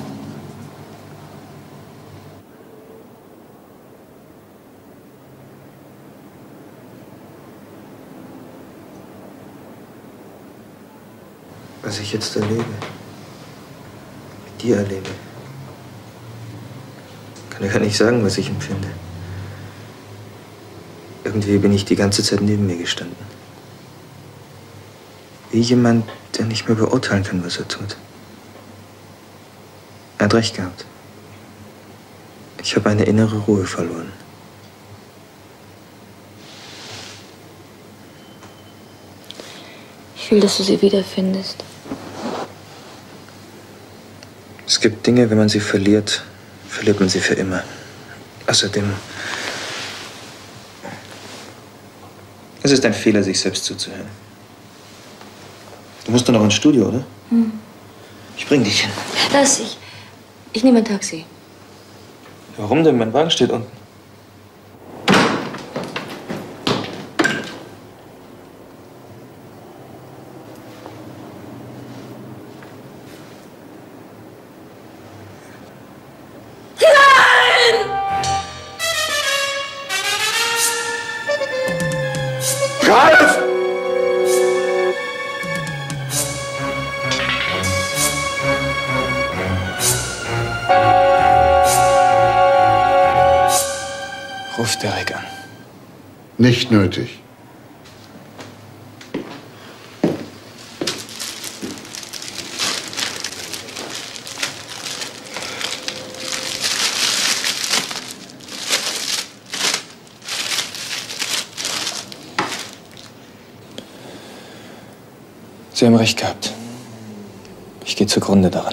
Was ich jetzt erlebe, mit dir erlebe, kann ich gar nicht sagen, was ich empfinde. Irgendwie bin ich die ganze Zeit neben mir gestanden. Wie jemand, der nicht mehr beurteilen kann, was er tut. Er hat recht gehabt. Ich habe eine innere Ruhe verloren. Ich will, dass du sie wiederfindest. Es gibt Dinge, wenn man sie verliert, verliert man sie für immer. Außerdem, es ist ein Fehler, sich selbst zuzuhören. Du musst doch noch ins Studio, oder? Hm. Ich bring dich hin. Lass ich. Ich nehme ein Taxi. Warum denn? Mein Wagen steht unten. Ruf Derek an. Nicht nötig. Sie haben recht gehabt. Ich gehe zugrunde daran.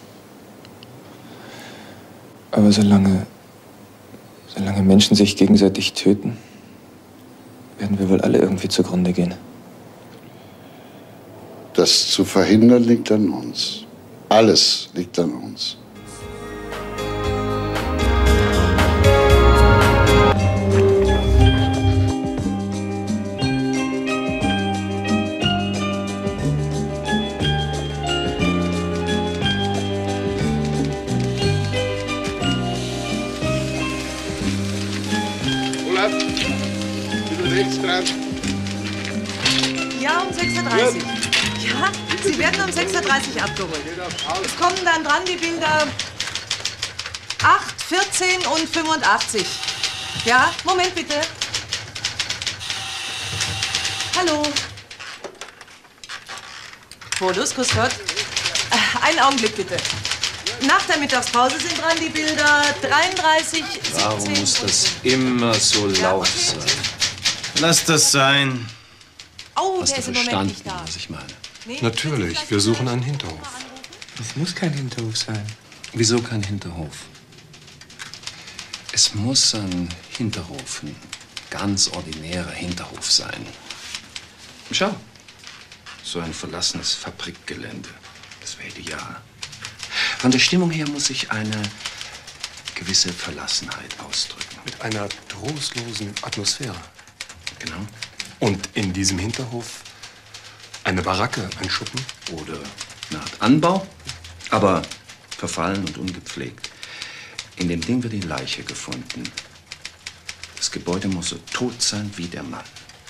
Aber solange Menschen sich gegenseitig töten, werden wir wohl alle irgendwie zugrunde gehen. Das zu verhindern liegt an uns. Alles liegt an uns. Ja, um 6:30 Uhr. Ja, Sie werden um 6:30 Uhr abgeholt. Es kommen dann dran die Bilder 8, 14 und 85. Ja, Moment bitte. Hallo. Fotos, grüß Gott. Einen Augenblick bitte. Nach der Mittagspause sind dran die Bilder 33, 17 Warum muss das immer so laut sein? Lass das sein. Oh, Hast der du ist im Moment verstanden, nicht da. was ich meine? Nee, Natürlich, wir suchen einen Hinterhof. Es muss kein Hinterhof sein. Wieso kein Hinterhof? Es muss ein Hinterhof, ein ganz ordinärer Hinterhof sein. Schau, so ein verlassenes Fabrikgelände. Das wäre ideal. Von der Stimmung her muss sich eine gewisse Verlassenheit ausdrücken. Mit einer trostlosen Atmosphäre. Genau. Und in diesem Hinterhof eine Baracke, ein Schuppen? Oder eine Art Anbau, aber verfallen und ungepflegt. In dem Ding wird die Leiche gefunden. Das Gebäude muss so tot sein wie der Mann.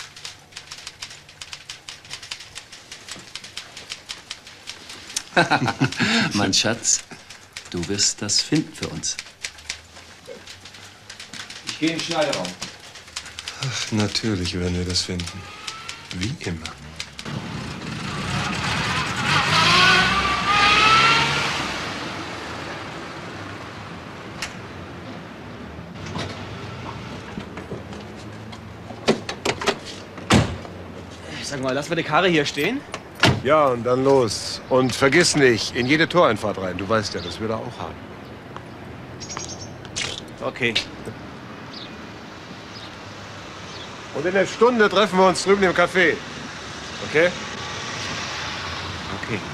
Mein Schatz, du wirst das finden für uns. Ich gehe in den Schneiderraum. Ach, natürlich werden wir das finden. Wie immer. Sag mal, lassen wir die Karre hier stehen? Ja, und dann los. Und vergiss nicht, in jede Toreinfahrt rein. Du weißt ja, das wir da auch haben. Okay. Und in der Stunde treffen wir uns drüben im Café. Okay? Okay.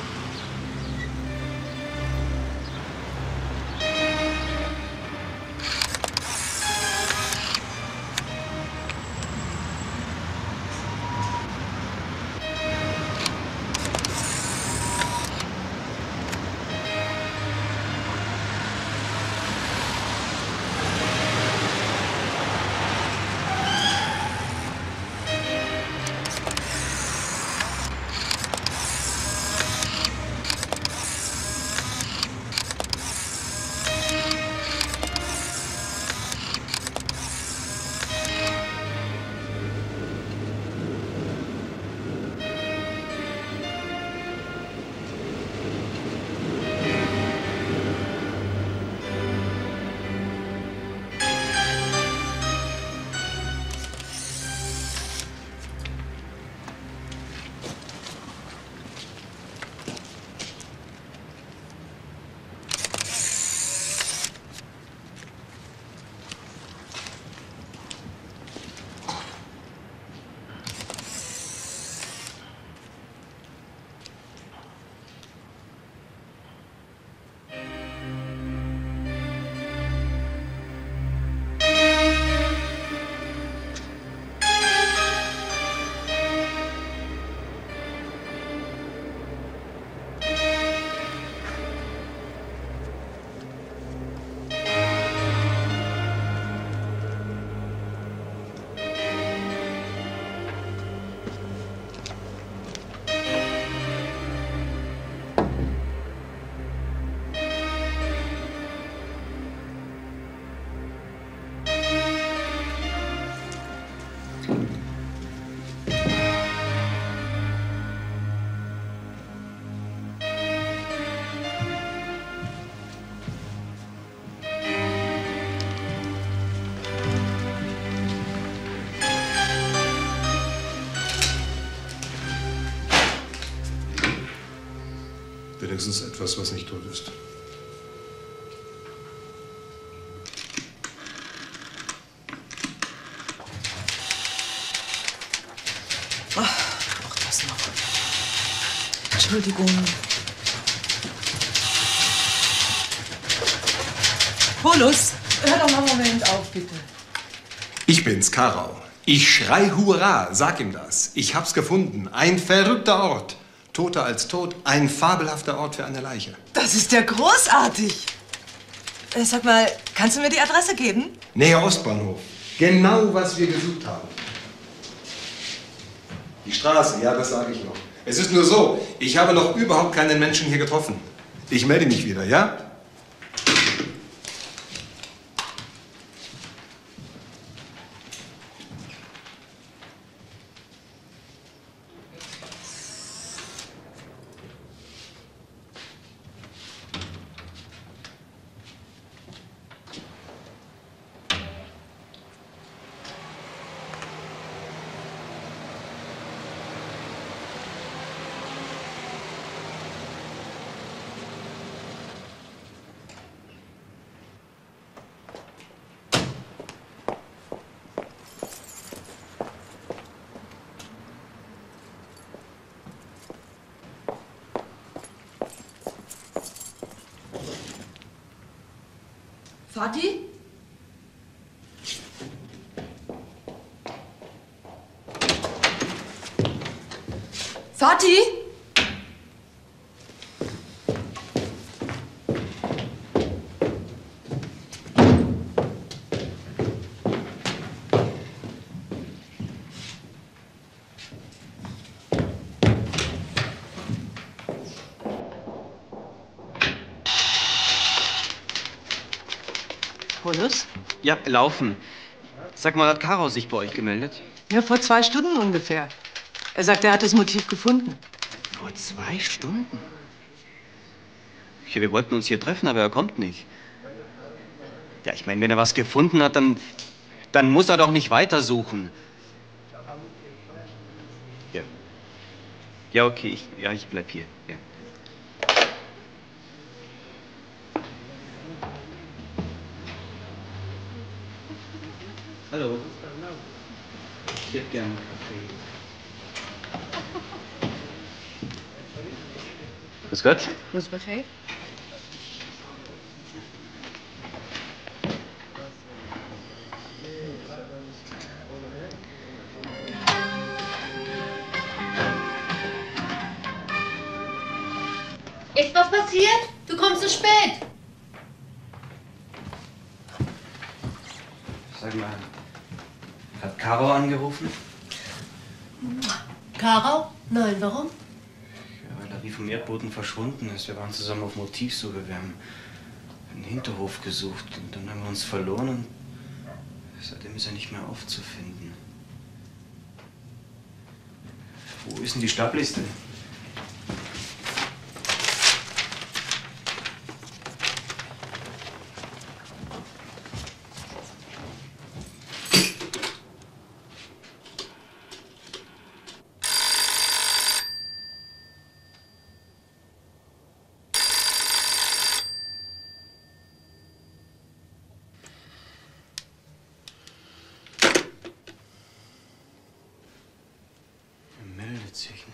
Wenigstens etwas, was nicht tot ist. Auch das noch. Entschuldigung. Polus, hör doch mal einen Moment auf, bitte. Ich bin's, Karau. Ich schrei Hurra, sag ihm das. Ich hab's gefunden. Ein verrückter Ort. Toter als tot, ein fabelhafter Ort für eine Leiche. Das ist ja großartig. Sag mal, kannst du mir die Adresse geben? Nähe Ostbahnhof. Genau, was wir gesucht haben. Die Straße, ja, das sage ich noch. Es ist nur so, ich habe noch überhaupt keinen Menschen hier getroffen. Ich melde mich wieder, ja? Vati? Vati? Polus? Ja, laufen. Sag mal, hat Karau sich bei euch gemeldet? Ja, vor 2 Stunden ungefähr. Er sagt, er hat das Motiv gefunden. Vor 2 Stunden? Ja, wir wollten uns hier treffen, aber er kommt nicht. Ja, ich meine, wenn er was gefunden hat, dann muss er doch nicht weitersuchen. Ja. Ja, okay, ich bleib hier. Ja. Hallo. Ich hätte gerne einen Kaffee. Grüß Gott. Grüß Gott. Ist was passiert? Du kommst zu spät. Sag mal, hat Caro angerufen? Caro? Nein, warum? Ja, weil er wie vom Erdboden verschwunden ist. Wir waren zusammen auf Motivsuche. Wir haben einen Hinterhof gesucht und dann haben wir uns verloren und seitdem ist er nicht mehr aufzufinden. Wo ist denn die Stabliste? Sich nicht.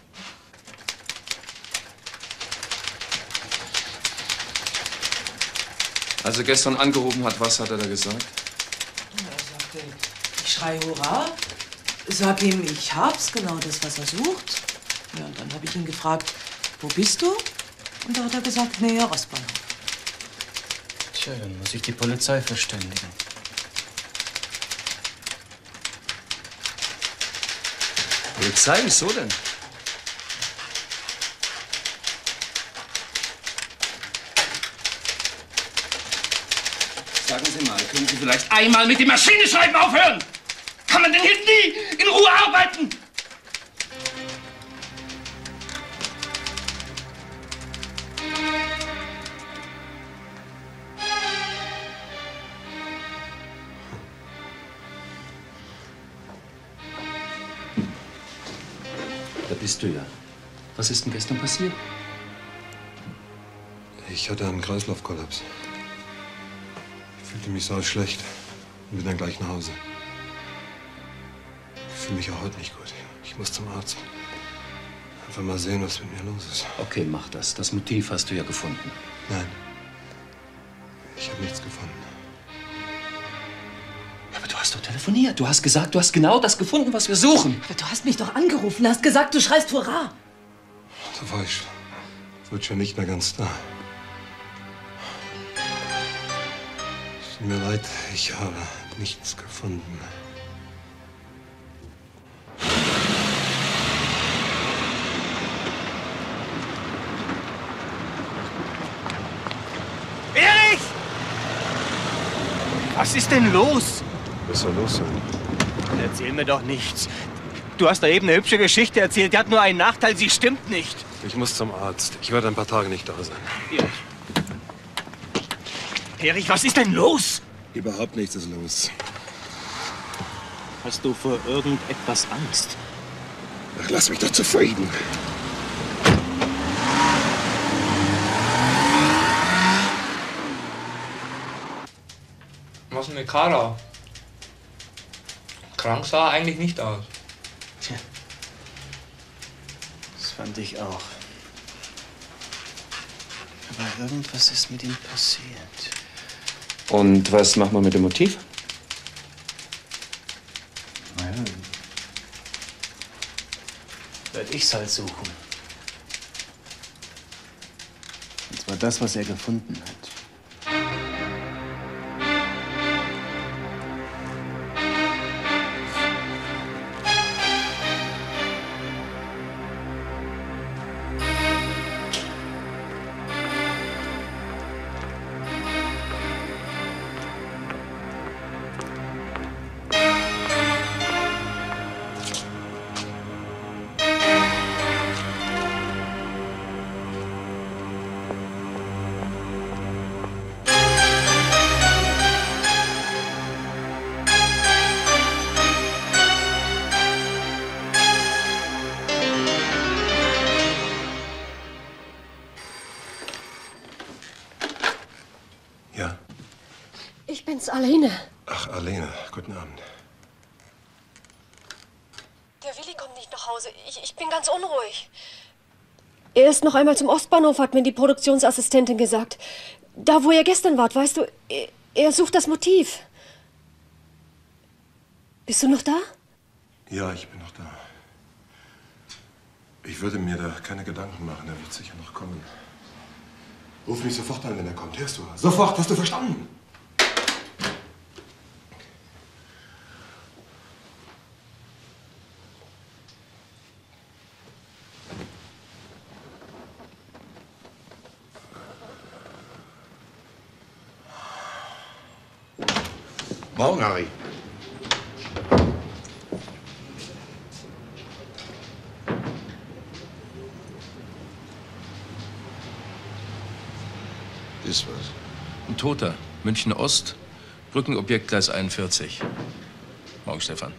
Als er gestern angerufen hat, was hat er da gesagt? Er sagte, ich schrei Hurra. Sag ihm, ich hab's, genau das, was er sucht. Ja, und dann habe ich ihn gefragt, wo bist du? Und da hat er gesagt, näher Rostbahnhof. Tja, dann muss ich die Polizei verständigen. Polizei? Wieso denn? Sagen Sie mal, können Sie vielleicht einmal mit dem Maschineschreiben aufhören? Kann man denn hier nie in Ruhe arbeiten? Da bist du ja. Was ist denn gestern passiert? Ich hatte einen Kreislaufkollaps. Ich fühlte mich so schlecht und bin dann gleich nach Hause. Ich fühle mich auch heute nicht gut. Ich muss zum Arzt. Einfach mal sehen, was mit mir los ist. Okay, mach das. Das Motiv hast du ja gefunden. Nein. Ich habe nichts gefunden. Aber du hast doch telefoniert. Du hast gesagt, du hast genau das gefunden, was wir suchen. Aber du hast mich doch angerufen, hast gesagt, du schreist Hurra. Da war ich wird schon nicht mehr ganz da. Es tut mir leid, ich habe nichts gefunden. Erich! Was ist denn los? Was soll los sein? Erzähl mir doch nichts. Du hast da eben eine hübsche Geschichte erzählt. Die hat nur einen Nachteil, sie stimmt nicht. Ich muss zum Arzt. Ich werde ein paar Tage nicht da sein. Erich, was ist denn los? Überhaupt nichts ist los. Hast du vor irgendetwas Angst? Ach, lass mich doch zufrieden. Was mit Kara? Krank sah er eigentlich nicht aus. Tja, das fand ich auch. Aber irgendwas ist mit ihm passiert. Und was machen wir mit dem Motiv? Naja, werd ich's halt suchen. Und zwar das, was er gefunden hat. Ich bin's, Alene. Ach, Alene, guten Abend. Der Willi kommt nicht nach Hause. Ich bin ganz unruhig. Er ist noch einmal zum Ostbahnhof, hat mir die Produktionsassistentin gesagt. Da, wo er gestern war, weißt du, er sucht das Motiv. Bist du noch da? Ja, ich bin noch da. Ich würde mir da keine Gedanken machen. Er wird sicher noch kommen. Ruf mich sofort an, wenn er kommt. Hörst du? Sofort, hast du verstanden? Morgen, Harry. Ist was. Ein Toter. München Ost. Brückenobjekt Gleis 41. Morgen, Stefan.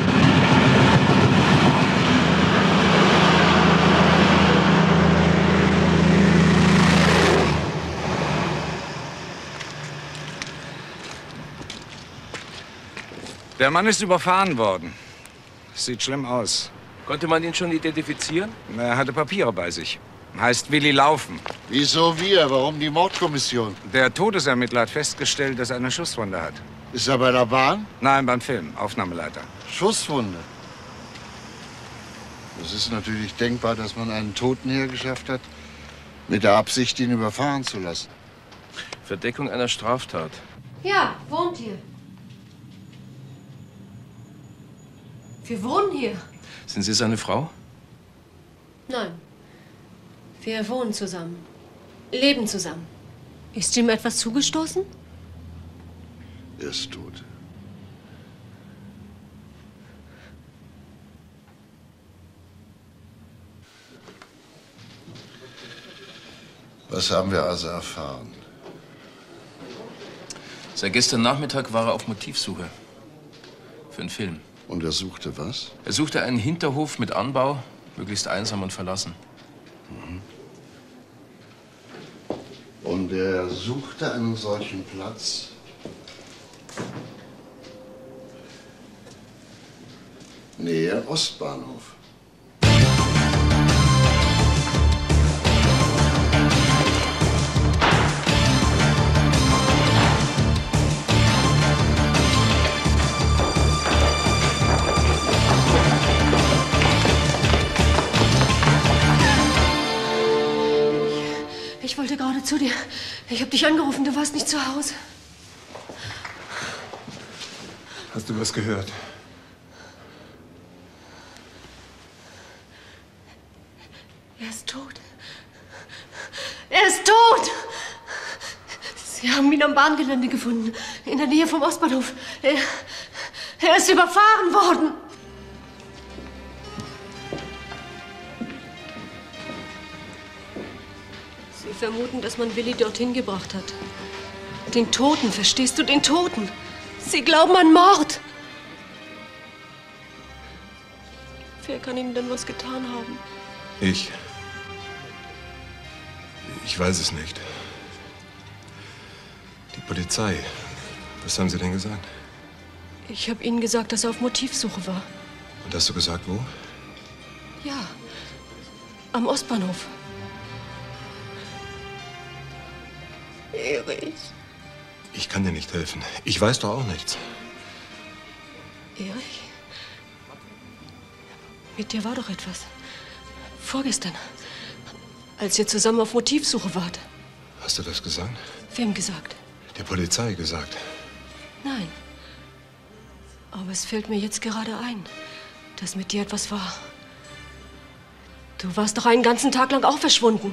Der Mann ist überfahren worden. Sieht schlimm aus. Konnte man ihn schon identifizieren? Er hatte Papiere bei sich. Heißt Willi Laufen. Wieso wir? Warum die Mordkommission? Der Todesermittler hat festgestellt, dass er eine Schusswunde hat. Ist er bei der Bahn? Nein, beim Film. Aufnahmeleiter. Schusswunde? Es ist natürlich denkbar, dass man einen Toten hergeschafft hat, mit der Absicht, ihn überfahren zu lassen. Verdeckung einer Straftat. Ja, wohnt hier. Wir wohnen hier. Sind Sie seine Frau? Nein. Wir wohnen zusammen. Leben zusammen. Ist ihm etwas zugestoßen? Er ist tot. Was haben wir also erfahren? Seit gestern Nachmittag war er auf Motivsuche. Für einen Film. Und er suchte was? Er suchte einen Hinterhof mit Anbau, möglichst einsam und verlassen. Mhm. Und er suchte einen solchen Platz nähe Ostbahnhof. Ich wollte gerade zu dir. Ich habe dich angerufen, du warst nicht zu Hause. Hast du was gehört? Er ist tot. Er ist tot! Sie haben ihn am Bahngelände gefunden, in der Nähe vom Ostbahnhof. Er ist überfahren worden. Sie vermuten, dass man Willi dorthin gebracht hat. Den Toten, verstehst du? Den Toten. Sie glauben an Mord. Wer kann Ihnen denn was getan haben? Ich weiß es nicht. Die Polizei. Was haben Sie denn gesagt? Ich habe Ihnen gesagt, dass er auf Motivsuche war. Und hast du gesagt, wo? Ja, am Ostbahnhof. Erich. Ich kann dir nicht helfen. Ich weiß doch auch nichts. Erich? Mit dir war doch etwas. Vorgestern, als ihr zusammen auf Motivsuche wart. Hast du das gesagt? Wem gesagt? Der Polizei gesagt. Nein. Aber es fällt mir jetzt gerade ein, dass mit dir etwas war. Du warst doch einen ganzen Tag lang auch verschwunden.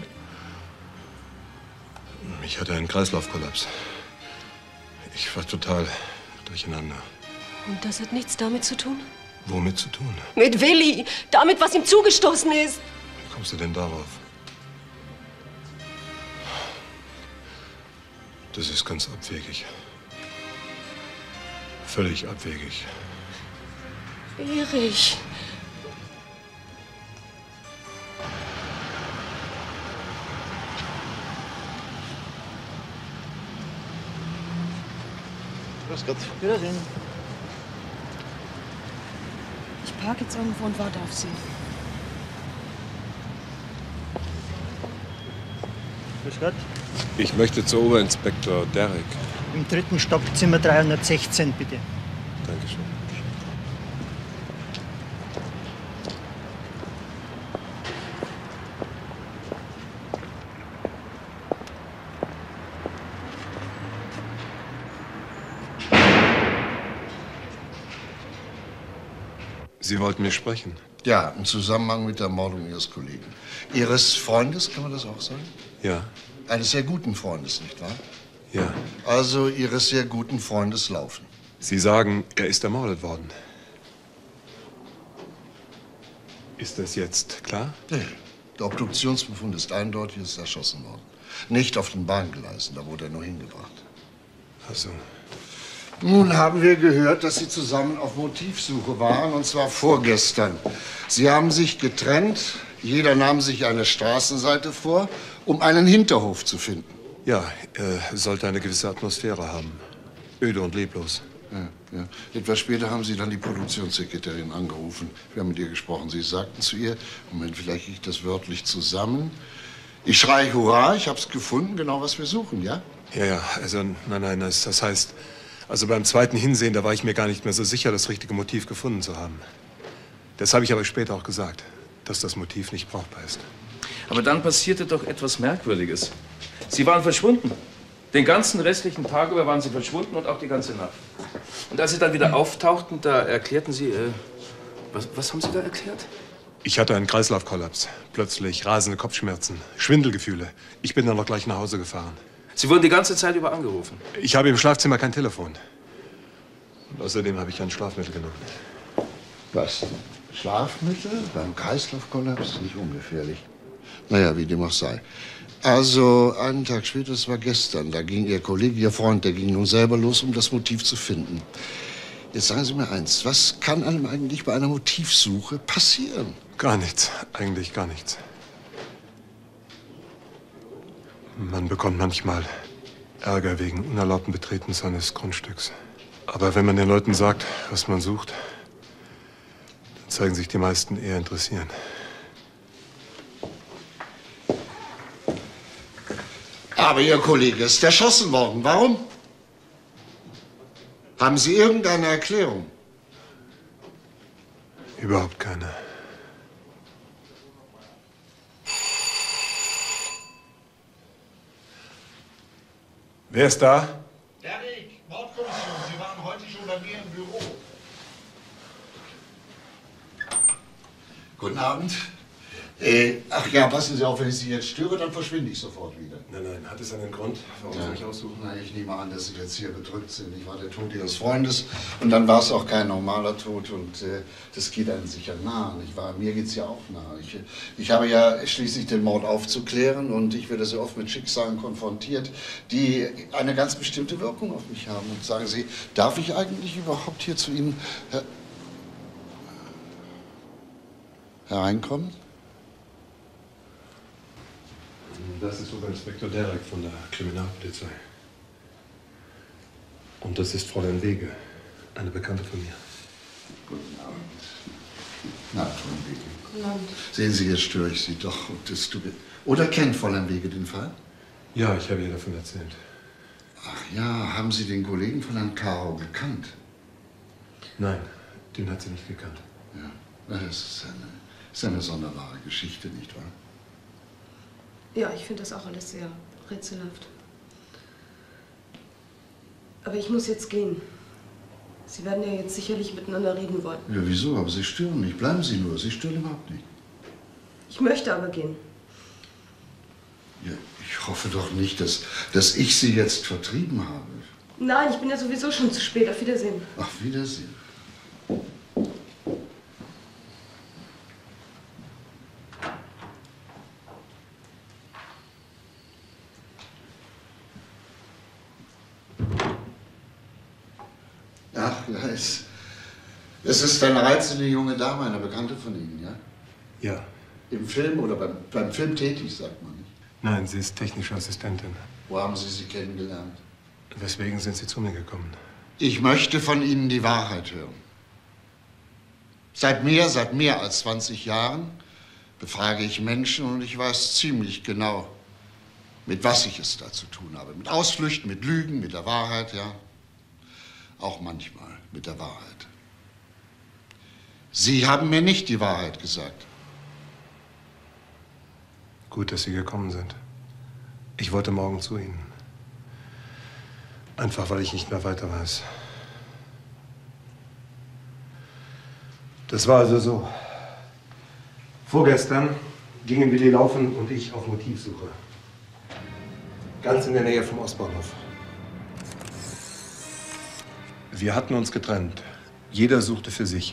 Ich hatte einen Kreislaufkollaps. Ich war total durcheinander. Und das hat nichts damit zu tun? Womit zu tun? Mit Willi. Damit, was ihm zugestoßen ist. Wie kommst du denn darauf? Das ist ganz abwegig. Völlig abwegig. Erich. Grüß Gott. Wiedersehen. Ich parke jetzt irgendwo und warte auf Sie. Grüß Gott. Ich möchte zu Oberinspektor Derrick. Im 3. Stock, Zimmer 316, bitte. Dankeschön. Sie wollten mir sprechen? Ja, im Zusammenhang mit der Ermordung Ihres Kollegen. Ihres Freundes, kann man das auch sagen? Ja. Eines sehr guten Freundes, nicht wahr? Ja. Also Ihres sehr guten Freundes Laufen. Sie sagen, er ist ermordet worden. Ist das jetzt klar? Nee. Der Obduktionsbefund ist eindeutig, er ist erschossen worden. Nicht auf den Bahngleisen, da wurde er nur hingebracht. Ach so. Nun haben wir gehört, dass Sie zusammen auf Motivsuche waren, und zwar vorgestern. Sie haben sich getrennt, jeder nahm sich eine Straßenseite vor, um einen Hinterhof zu finden. Ja, er sollte eine gewisse Atmosphäre haben. Öde und leblos. Ja. Etwas später haben Sie dann die Produktionssekretärin angerufen. Wir haben mit ihr gesprochen. Sie sagten zu ihr, Moment, vielleicht kriege ich das wörtlich zusammen. Ich schreie Hurra, ich habe es gefunden, genau was wir suchen, ja? Ja, also nein, das heißt, also beim zweiten Hinsehen, da war ich mir gar nicht mehr so sicher, das richtige Motiv gefunden zu haben. Das habe ich aber später auch gesagt, dass das Motiv nicht brauchbar ist. Aber dann passierte doch etwas Merkwürdiges. Sie waren verschwunden. Den ganzen restlichen Tag über waren Sie verschwunden und auch die ganze Nacht. Und als Sie dann wieder auftauchten, da erklärten Sie, was haben Sie da erklärt? Ich hatte einen Kreislaufkollaps. Plötzlich rasende Kopfschmerzen, Schwindelgefühle. Ich bin dann noch gleich nach Hause gefahren. Sie wurden die ganze Zeit über angerufen? Ich habe im Schlafzimmer kein Telefon. Und außerdem habe ich ein Schlafmittel genommen. Was? Schlafmittel? Beim Kreislaufkollaps? Nicht ungefährlich. Naja, wie dem auch sei. Also, einen Tag später, das war gestern, da ging Ihr Kollege, Ihr Freund, der ging nun selber los, um das Motiv zu finden. Jetzt sagen Sie mir eins, was kann einem eigentlich bei einer Motivsuche passieren? Gar nichts, eigentlich gar nichts. Man bekommt manchmal Ärger wegen unerlaubten Betretens seines Grundstücks. Aber wenn man den Leuten sagt, was man sucht, dann zeigen sich die meisten eher interessieren. Aber Ihr Kollege ist erschossen worden. Warum? Haben Sie irgendeine Erklärung? Überhaupt keine. Wer ist da? Derrick, Mordkommission. Sie waren heute schon bei mir im Büro. Guten Abend. Ach ja, passen Sie auf, wenn ich Sie jetzt störe, dann verschwinde ich sofort wieder. Nein, hat es einen Grund, warum Sie mich aussuchen? Na, ich nehme an, dass Sie jetzt hier bedrückt sind. Ich war der Tod Ihres Freundes und dann war es auch kein normaler Tod und das geht einem sicher nahe, nicht wahr? Mir geht es ja auch nahe. Ich habe ja schließlich den Mord aufzuklären und ich werde sehr oft mit Schicksalen konfrontiert, die eine ganz bestimmte Wirkung auf mich haben. Und sagen Sie, darf ich eigentlich überhaupt hier zu Ihnen hereinkommen? Das ist Oberinspektor Derrick von der Kriminalpolizei. Und das ist Fräulein Wege, eine Bekannte von mir. Guten Abend. Na, Fräulein Wege. Guten Abend. Sehen Sie, jetzt störe ich Sie doch. Oder kennt Fräulein Wege den Fall? Ja, ich habe ihr davon erzählt. Ach ja, haben Sie den Kollegen von Herrn Caro gekannt? Nein, den hat sie nicht gekannt. Ja, das ist eine sonderbare Geschichte, nicht wahr? Ja, ich finde das auch alles sehr rätselhaft. Aber ich muss jetzt gehen. Sie werden ja jetzt sicherlich miteinander reden wollen. Ja, wieso? Aber Sie stören nicht. Bleiben Sie nur. Sie stören überhaupt nicht. Ich möchte aber gehen. Ja, ich hoffe doch nicht, dass ich Sie jetzt vertrieben habe. Nein, ich bin ja sowieso schon zu spät. Auf Wiedersehen. Auf Wiedersehen. Ach, ja, es ist eine reizende junge Dame, eine Bekannte von Ihnen, ja? Ja. Im Film oder beim Film tätig, sagt man nicht. Nein, sie ist technische Assistentin. Wo haben Sie sie kennengelernt? Weswegen sind Sie zu mir gekommen? Ich möchte von Ihnen die Wahrheit hören. Seit mehr als 20 Jahren befrage ich Menschen und ich weiß ziemlich genau, mit was ich es da zu tun habe. Mit Ausflüchten, mit Lügen, mit der Wahrheit, ja. Auch manchmal mit der Wahrheit. Sie haben mir nicht die Wahrheit gesagt. Gut, dass Sie gekommen sind. Ich wollte morgen zu Ihnen. Einfach, weil ich nicht mehr weiter weiß. Das war also so. Vorgestern gingen Willi Laufen und ich auf Motivsuche. Ganz in der Nähe vom Ostbahnhof. Wir hatten uns getrennt. Jeder suchte für sich.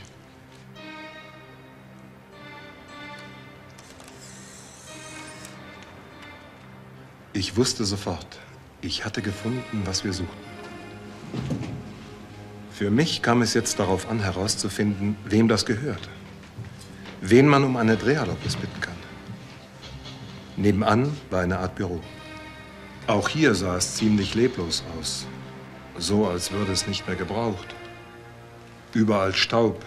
Ich wusste sofort, ich hatte gefunden, was wir suchten. Für mich kam es jetzt darauf an, herauszufinden, wem das gehört. Wen man um eine Dreherlaubnis bitten kann. Nebenan war eine Art Büro. Auch hier sah es ziemlich leblos aus. So, als würde es nicht mehr gebraucht. Überall Staub.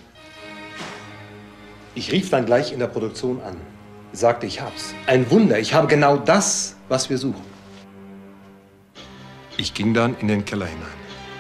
Ich rief dann gleich in der Produktion an. Sagte, ich hab's. Ein Wunder, ich habe genau das, was wir suchen. Ich ging dann in den Keller hinein.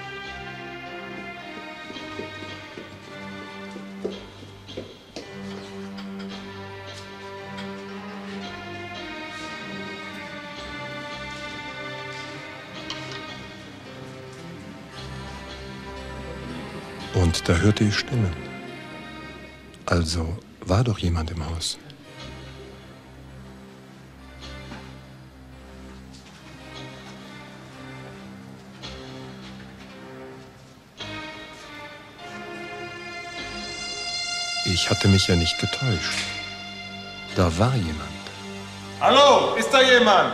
Und da hörte ich Stimmen. Also war doch jemand im Haus. Ich hatte mich ja nicht getäuscht. Da war jemand. Hallo, ist da jemand?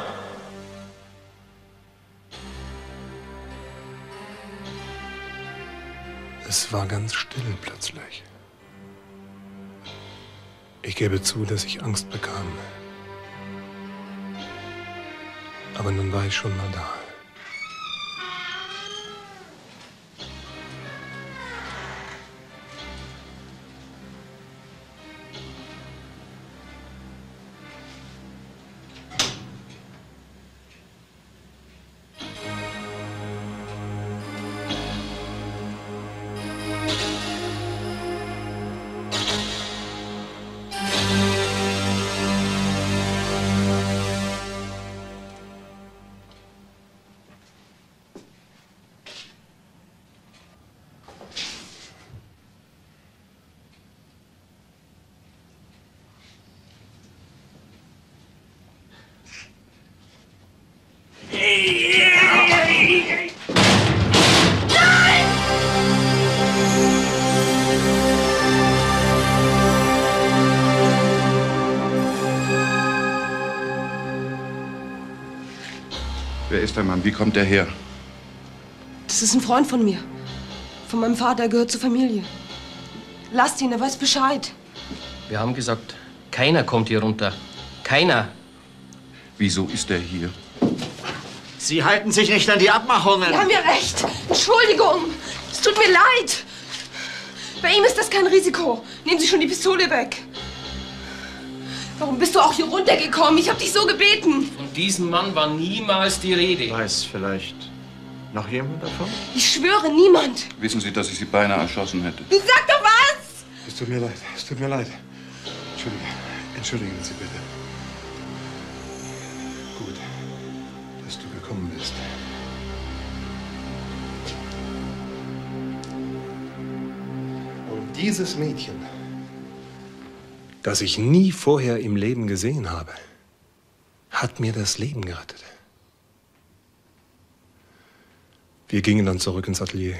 Es war ganz still plötzlich. Ich gebe zu, dass ich Angst bekam. Aber nun war ich schon mal da. Wer ist der Mann? Wie kommt der her? Das ist ein Freund von mir. Von meinem Vater, er gehört zur Familie. Lasst ihn, er weiß Bescheid. Wir haben gesagt, keiner kommt hier runter. Keiner. Wieso ist er hier? Sie halten sich nicht an die Abmachungen. Sie haben ja recht. Entschuldigung. Es tut mir leid. Bei ihm ist das kein Risiko. Nehmen Sie schon die Pistole weg. Warum bist du auch hier runtergekommen? Ich habe dich so gebeten. Von diesem Mann war niemals die Rede. Weiß vielleicht noch jemand davon? Ich schwöre, niemand. Wissen Sie, dass ich Sie beinahe erschossen hätte? Du sag doch was! Es tut mir leid, es tut mir leid. Entschuldigen Sie bitte. Gut, dass du gekommen bist. Und dieses Mädchen, das ich nie vorher im Leben gesehen habe, hat mir das Leben gerettet. Wir gingen dann zurück ins Atelier.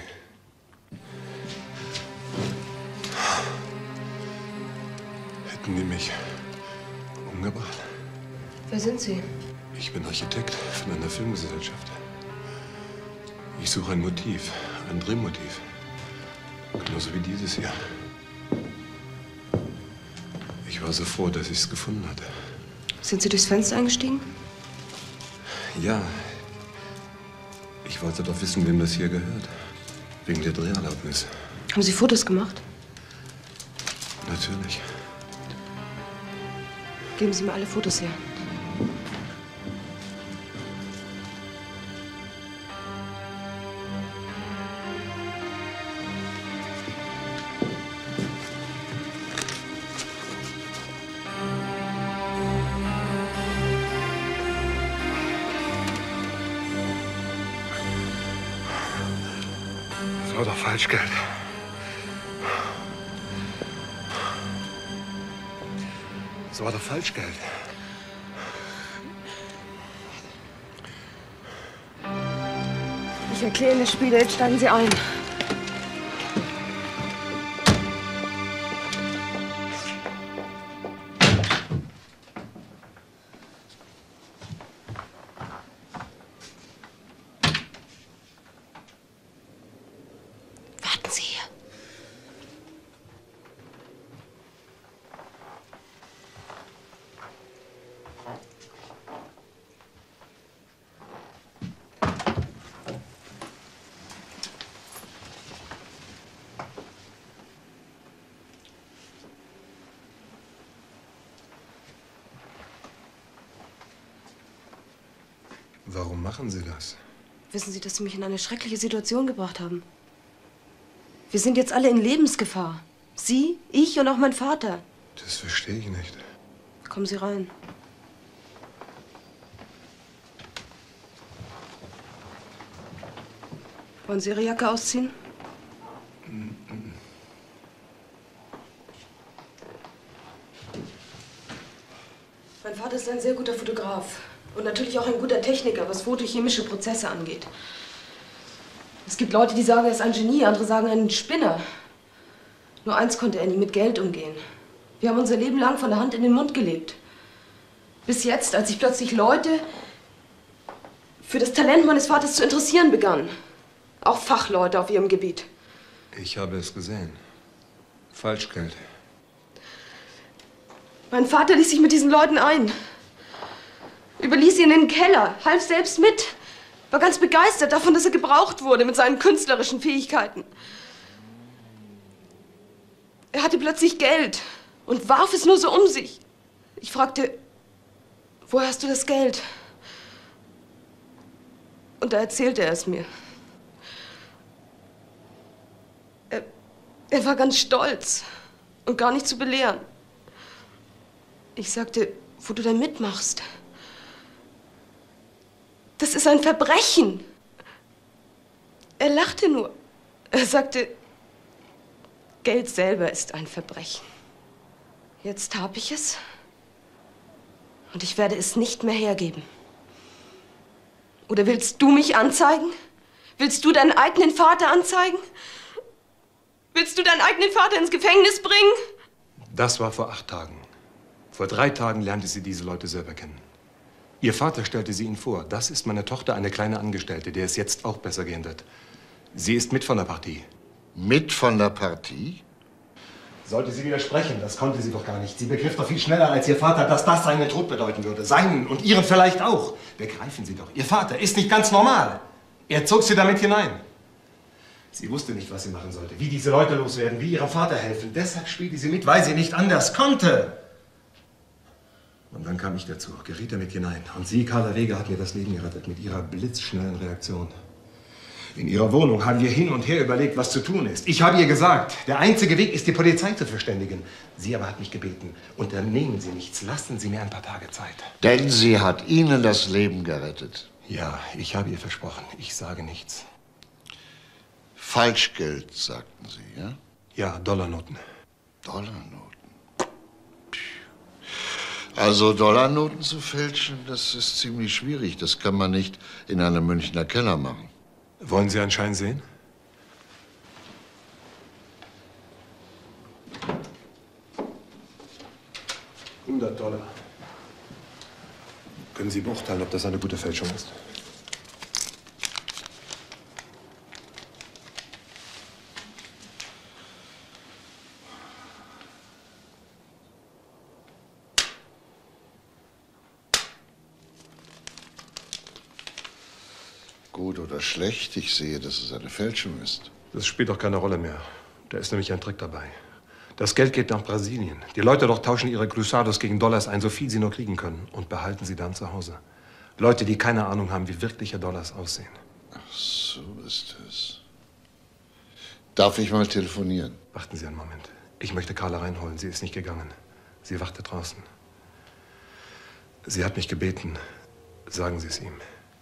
Hätten die mich umgebracht? Wer sind Sie? Ich bin Architekt von einer Filmgesellschaft. Ich suche ein Motiv, ein Drehmotiv. Genauso wie dieses hier. Ich war so froh, dass ich es gefunden hatte. Sind Sie durchs Fenster eingestiegen? Ja. Ich wollte doch wissen, wem das hier gehört. Wegen der Dreherlaubnis. Haben Sie Fotos gemacht? Natürlich. Geben Sie mir alle Fotos her. Das war doch Falschgeld. Das war doch Falschgeld. Ich erkläre Ihnen das Spiel, jetzt steigen Sie ein. Warten Sie hier. Warum machen Sie das? Wissen Sie, dass Sie mich in eine schreckliche Situation gebracht haben? Wir sind jetzt alle in Lebensgefahr. Sie, ich und auch mein Vater. Das verstehe ich nicht. Kommen Sie rein. Wollen Sie Ihre Jacke ausziehen? Mein Vater ist ein sehr guter Fotograf. Und natürlich auch ein guter Techniker, was photochemische Prozesse angeht. Es gibt Leute, die sagen, er ist ein Genie, andere sagen, ein Spinner. Nur eins konnte er nie: mit Geld umgehen. Wir haben unser Leben lang von der Hand in den Mund gelebt. Bis jetzt, als sich plötzlich Leute für das Talent meines Vaters zu interessieren begannen. Auch Fachleute auf ihrem Gebiet. Ich habe es gesehen. Falschgeld. Mein Vater ließ sich mit diesen Leuten ein. Überließ ihn in den Keller, half selbst mit. War ganz begeistert davon, dass er gebraucht wurde mit seinen künstlerischen Fähigkeiten. Er hatte plötzlich Geld und warf es nur so um sich. Ich fragte, woher hast du das Geld? Und da erzählte er es mir. Er war ganz stolz und gar nicht zu belehren. Ich sagte, wo du da mitmachst. Das ist ein Verbrechen. Er lachte nur. Er sagte, Geld selber ist ein Verbrechen. Jetzt habe ich es. Und ich werde es nicht mehr hergeben. Oder willst du mich anzeigen? Willst du deinen eigenen Vater anzeigen? Willst du deinen eigenen Vater ins Gefängnis bringen? Das war vor 8 Tagen. Vor 3 Tagen lernte sie diese Leute selber kennen. Ihr Vater stellte sie ihnen vor. Das ist meine Tochter, eine kleine Angestellte, der es jetzt auch besser gehen wird. Sie ist mit von der Partie. Mit von der Partie? Sollte sie widersprechen, das konnte sie doch gar nicht. Sie begriff doch viel schneller als ihr Vater, dass das seinen Tod bedeuten würde. Seinen und ihren vielleicht auch. Begreifen Sie doch, ihr Vater ist nicht ganz normal. Er zog sie damit hinein. Sie wusste nicht, was sie machen sollte, wie diese Leute loswerden, wie ihrem Vater helfen. Deshalb spielte sie mit, weil sie nicht anders konnte. Und dann kam ich dazu, geriet damit hinein. Und sie, Carla Weger, hat mir das Leben gerettet mit ihrer blitzschnellen Reaktion. In ihrer Wohnung haben wir hin und her überlegt, was zu tun ist. Ich habe ihr gesagt, der einzige Weg ist, die Polizei zu verständigen. Sie aber hat mich gebeten, unternehmen Sie nichts, lassen Sie mir ein paar Tage Zeit. Denn sie hat Ihnen das Leben gerettet. Ja, ich habe ihr versprochen, ich sage nichts. Falschgeld, sagten Sie, ja? Ja, Dollarnoten. Dollarnoten? Also Dollarnoten zu fälschen, das ist ziemlich schwierig. Das kann man nicht in einem Münchner Keller machen. Wollen Sie einen Schein sehen? $100. Können Sie beurteilen, ob das eine gute Fälschung ist? Gut oder schlecht, ich sehe, dass es eine Fälschung ist. Das spielt doch keine Rolle mehr. Da ist nämlich ein Trick dabei. Das Geld geht nach Brasilien. Die Leute dort tauschen ihre Cruzados gegen Dollars ein, so viel sie nur kriegen können. Und behalten sie dann zu Hause. Leute, die keine Ahnung haben, wie wirkliche Dollars aussehen. Ach, so ist es. Darf ich mal telefonieren? Warten Sie einen Moment. Ich möchte Carla reinholen. Sie ist nicht gegangen. Sie wartet draußen. Sie hat mich gebeten. Sagen Sie es ihm.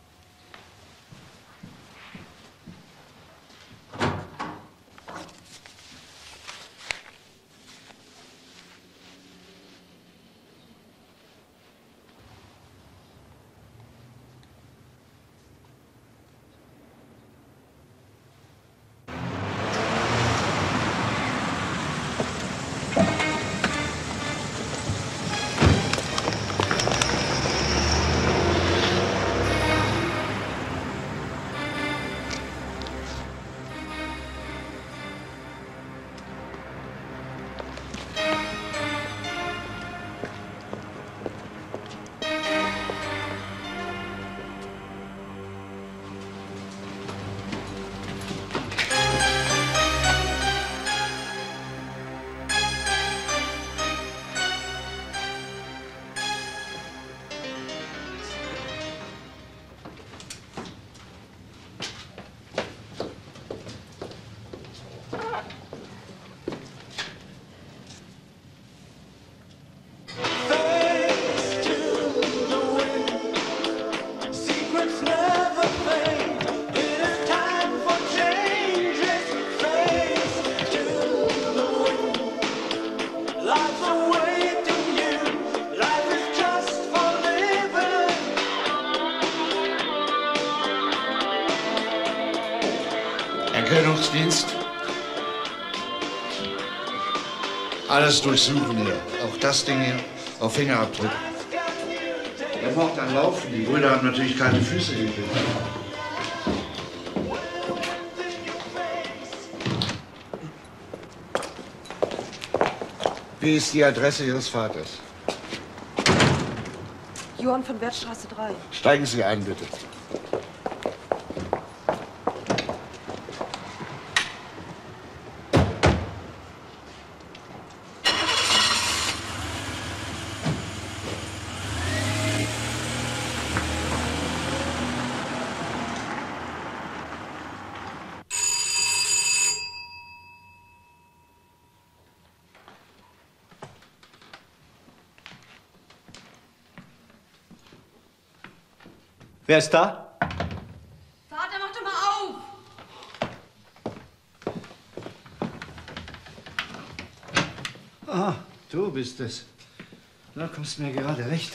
Erkennungsdienst. Alles durchsuchen hier. Auch das Ding hier auf Fingerabdruck. Er braucht ein Laufen. Die Brüder haben natürlich keine Füße gekriegt. Wie ist die Adresse Ihres Vaters? Johann von Wertstraße 3. Steigen Sie ein, bitte. Wer ist da? Vater, mach doch mal auf! Ah, du bist es. Na, kommst mir gerade recht.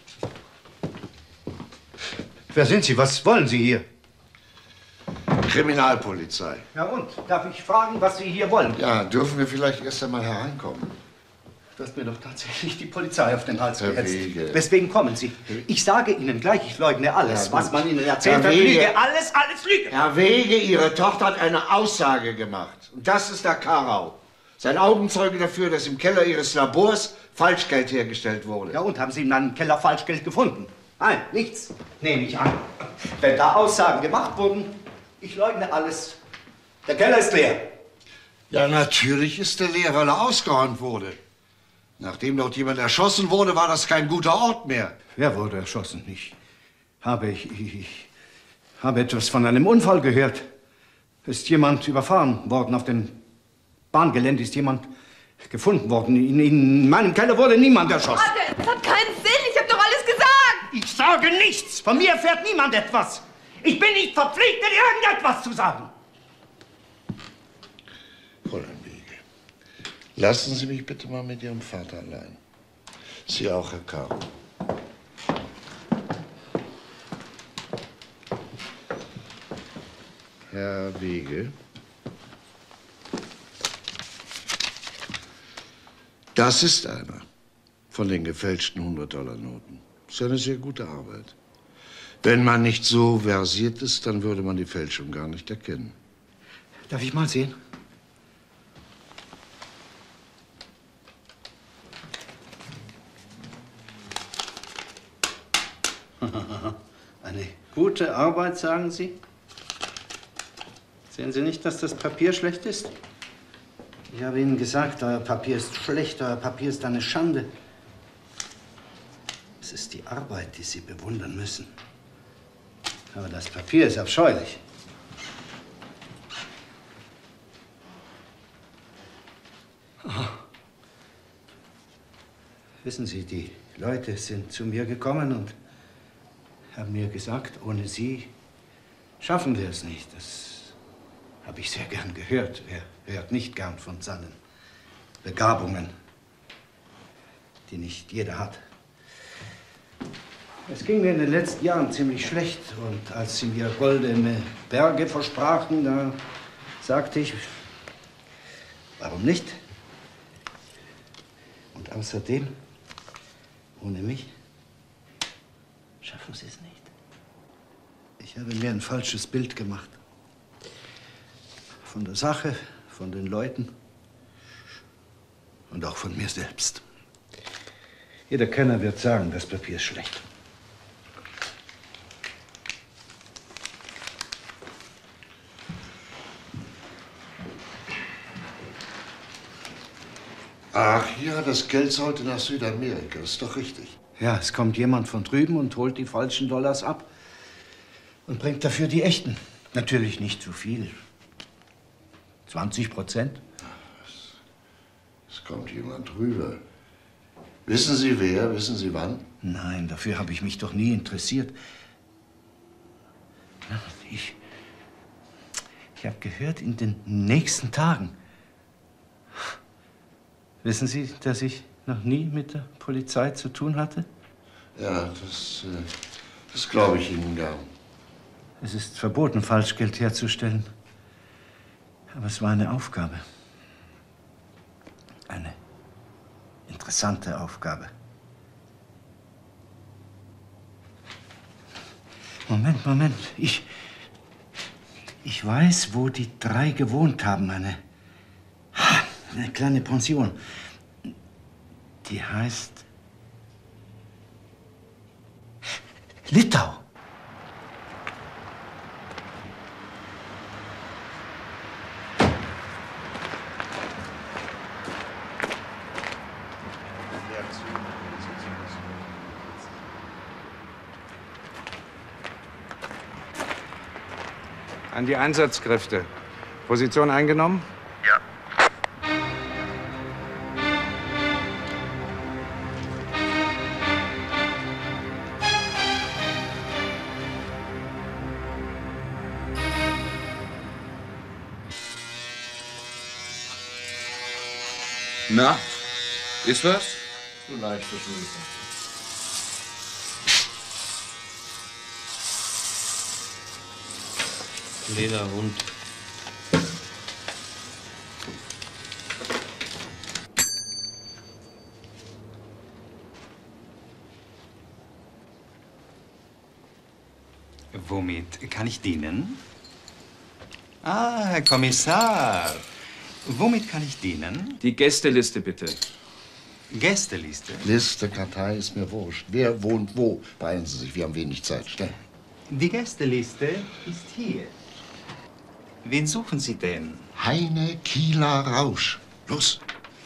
Wer sind Sie? Was wollen Sie hier? Kriminalpolizei. Ja und? Darf ich fragen, was Sie hier wollen? Ja, dürfen wir vielleicht erst einmal hereinkommen? Du hast mir doch tatsächlich die Polizei auf den Hals Herr gehetzt. Wege. Weswegen kommen Sie? Ich sage Ihnen gleich, ich leugne alles, Ja, was gut. man Ihnen erzählt Herr hat. Wege. Lüge, alles Lüge. Herr Wege, Ihre Tochter hat eine Aussage gemacht. Und das ist der Karau. Sein Augenzeuge dafür, dass im Keller Ihres Labors Falschgeld hergestellt wurde. Ja und, haben Sie in einem Keller Falschgeld gefunden? Nein, nichts. Nehme ich an. Wenn da Aussagen gemacht wurden, ich leugne alles. Der Keller ist leer. Ja, natürlich ist er leer, weil er ausgeräumt wurde. Nachdem dort jemand erschossen wurde, war das kein guter Ort mehr. Wer wurde erschossen? Ich habe etwas von einem Unfall gehört. Ist jemand überfahren worden auf dem Bahngelände? Ist jemand gefunden worden? In meinem Keller wurde niemand erschossen. Vater, das hat keinen Sinn. Ich habe doch alles gesagt. Ich sage nichts. Von mir erfährt niemand etwas. Ich bin nicht verpflichtet, irgendetwas zu sagen. Fräulein Wege, lassen Sie mich bitte mal mit Ihrem Vater allein. Sie auch, Herr Karo. Herr Wege. Das ist einer von den gefälschten 100-Dollar-Noten. Das ist eine sehr gute Arbeit. Wenn man nicht so versiert ist, dann würde man die Fälschung gar nicht erkennen. Darf ich mal sehen? Eine gute Arbeit, sagen Sie? Sehen Sie nicht, dass das Papier schlecht ist? Ich habe Ihnen gesagt, euer Papier ist schlecht, euer Papier ist eine Schande. Es ist die Arbeit, die Sie bewundern müssen. Aber das Papier ist abscheulich. Oh. Wissen Sie, die Leute sind zu mir gekommen und haben mir gesagt, ohne Sie schaffen wir es nicht. Das habe ich sehr gern gehört. Wer hört nicht gern von seinen Begabungen, die nicht jeder hat. Es ging mir in den letzten Jahren ziemlich schlecht. Und als Sie mir goldene Berge versprachen, da sagte ich, warum nicht? Und außerdem, ohne mich schaffen Sie es nicht. Ich habe mir ein falsches Bild gemacht. Von der Sache, von den Leuten und auch von mir selbst. Jeder Kenner wird sagen, das Papier ist schlecht. Ach ja, das Geld sollte nach Südamerika, das ist doch richtig. Ja, es kommt jemand von drüben und holt die falschen Dollars ab und bringt dafür die echten. Natürlich nicht zu viel. 20%. Es kommt jemand rüber. Wissen Sie wer? Wissen Sie wann? Nein, dafür habe ich mich doch nie interessiert. Ich habe gehört, in den nächsten Tagen. Wissen Sie, dass ich noch nie mit der Polizei zu tun hatte? Ja, das glaube ich Ihnen gern. Es ist verboten, Falschgeld herzustellen. Aber es war eine Aufgabe. Eine interessante Aufgabe. Moment. Ich weiß, wo die drei gewohnt haben. Eine kleine Pension. Die heißt Litau. An die Einsatzkräfte. Position eingenommen? Ja. Na, ist was? So leicht verschwunden. Lederhund. Womit kann ich dienen? Ah, Herr Kommissar. Womit kann ich dienen? Die Gästeliste, bitte. Gästeliste? Liste, Kartei ist mir wurscht. Wer wohnt wo? Beeilen Sie sich, wir haben wenig Zeit. Schnell. Die Gästeliste ist hier. Wen suchen Sie denn? Heine Kieler Rausch. Los.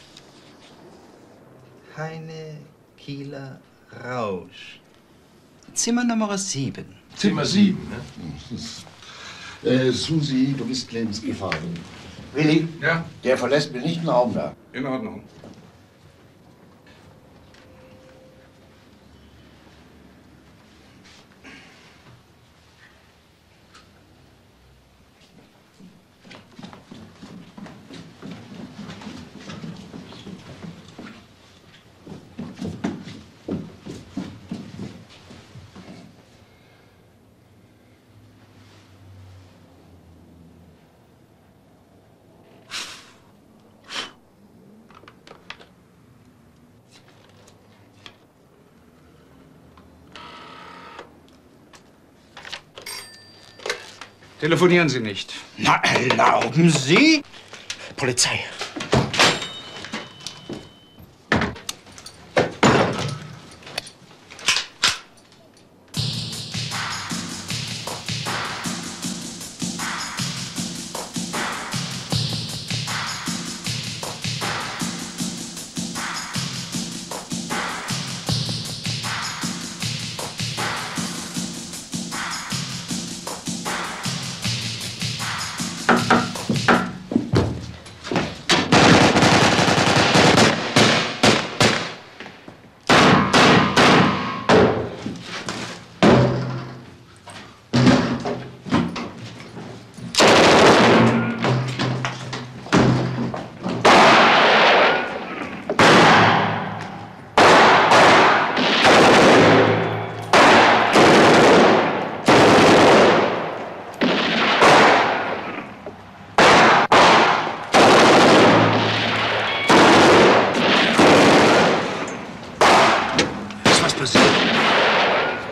Heine Kieler Rausch. Zimmer Nummer 7. Zimmer 7, ne? Susi, du bist Lebensgefahr. Willi? Ja? Der verlässt mir nicht den Raum da. In Ordnung. Telefonieren Sie nicht. Na, erlauben Sie? Polizei.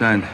Nein.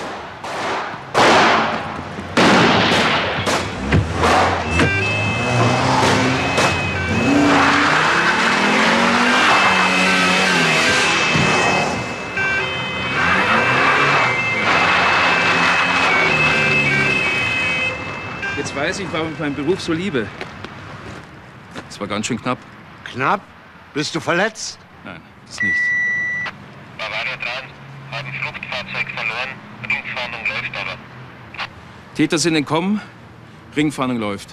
Jetzt weiß ich, warum ich meinen Beruf so liebe. Es war ganz schön knapp. Knapp? Bist du verletzt? Nein, das nicht. Bavaria dran, haben Fluchtfahrzeug verloren. Ringfahndung läuft aber. Täter sind entkommen, Ringfahndung läuft.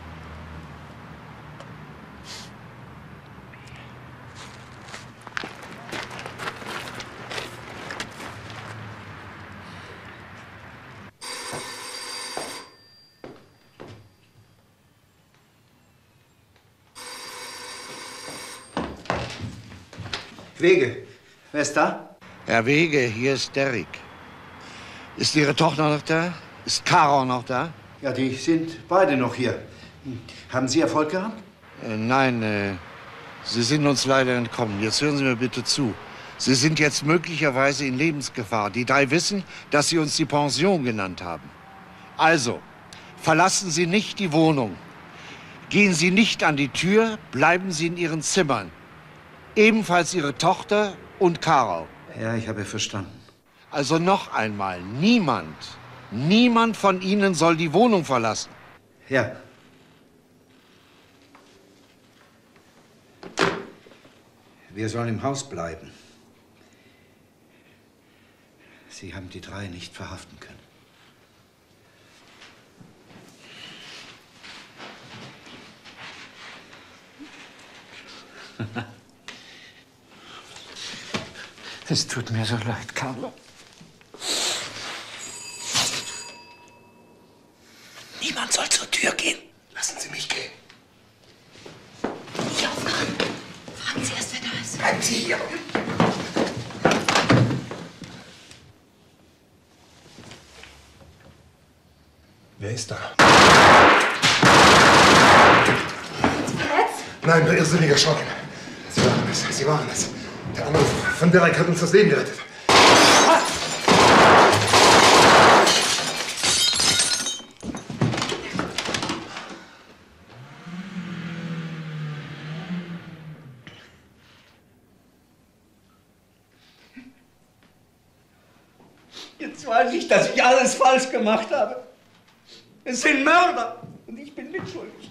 Wege, wer ist da? Herr Wege, hier ist Derrick. Ist Ihre Tochter noch da? Ist Caro noch da? Ja, die sind beide noch hier. Haben Sie Erfolg gehabt? Nein, Sie sind uns leider entkommen. Jetzt hören Sie mir bitte zu. Sie sind jetzt möglicherweise in Lebensgefahr. Die 3 wissen, dass Sie uns die Pension genannt haben. Also, verlassen Sie nicht die Wohnung. Gehen Sie nicht an die Tür, bleiben Sie in Ihren Zimmern. Ebenfalls Ihre Tochter und Caro. Ja, ich habe verstanden. Also noch einmal, niemand von Ihnen soll die Wohnung verlassen. Ja. Wir sollen im Haus bleiben. Sie haben die 3 nicht verhaften können. Es tut mir so leid, Carlo. Niemand soll zur Tür gehen. Lassen Sie mich gehen. Nicht aufmachen. Fragen Sie erst, wer da ist. Bleiben Sie hier. Wer ist da? Verletzt? Nein, nur irrsinnig erschrocken. Sie waren es. Der Anruf von Derrick hat uns das Leben gerettet. Jetzt weiß ich, dass ich alles falsch gemacht habe. Es sind Mörder und ich bin mitschuldig.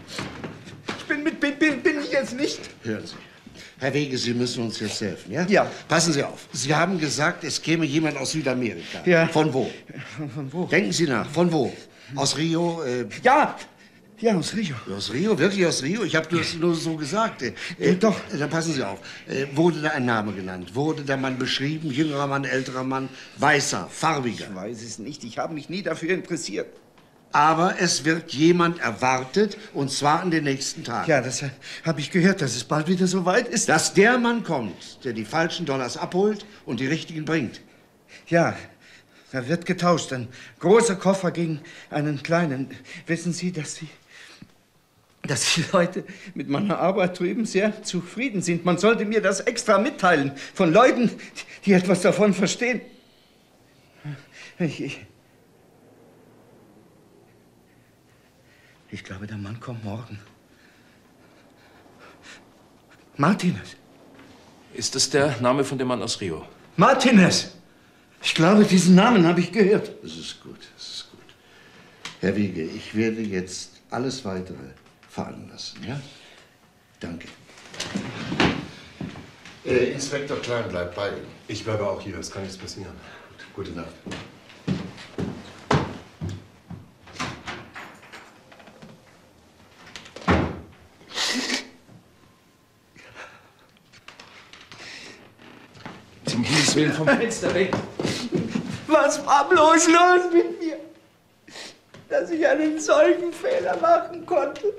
Bin ich jetzt nicht? Hören Sie. Herr Wege, Sie müssen uns jetzt helfen, ja? Ja. Passen Sie auf. Sie haben gesagt, es käme jemand aus Südamerika. Ja. Von wo? Von wo? Denken Sie nach. Von wo? Aus Rio? Ja, aus Rio. Aus Rio? Wirklich aus Rio? Ich habe das nur so gesagt. Doch. Dann passen Sie auf. Wurde da ein Name genannt? Wurde der Mann beschrieben? Jüngerer Mann, älterer Mann, weißer, farbiger? Ich weiß es nicht. Ich habe mich nie dafür interessiert. Aber es wird jemand erwartet, und zwar in den nächsten Tagen. Ja, das habe ich gehört, dass es bald wieder so weit ist. Dass der Mann kommt, der die falschen Dollars abholt und die richtigen bringt. Ja, da wird getauscht. Ein großer Koffer gegen einen kleinen. Wissen Sie, dass die Leute mit meiner Arbeit drüben sehr zufrieden sind. Man sollte mir das extra mitteilen. Von Leuten, die etwas davon verstehen. Ich glaube, der Mann kommt morgen. Martinez. Ist das der Name von dem Mann aus Rio? Martinez! Ich glaube, diesen Namen habe ich gehört. Das ist gut, das ist gut. Herr Wege, ich werde jetzt alles Weitere veranlassen, ja? Danke. Inspektor Klein bleibt bei Ihnen. Ich bleibe auch hier, es kann nichts passieren. Gut, gute Nacht. Zum Himmels Willen vom Fenster weg. Was war bloß los mit mir, dass ich einen solchen Fehler machen konnte?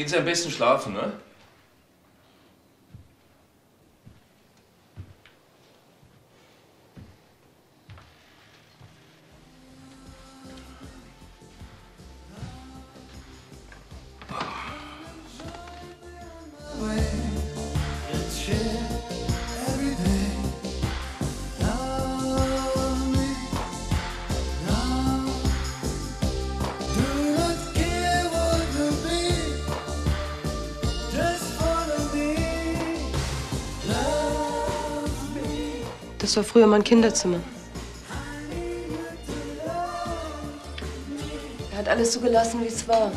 Gehen Sie am besten schlafen, ne? Das war früher mein Kinderzimmer. Er hat alles so gelassen, wie es war.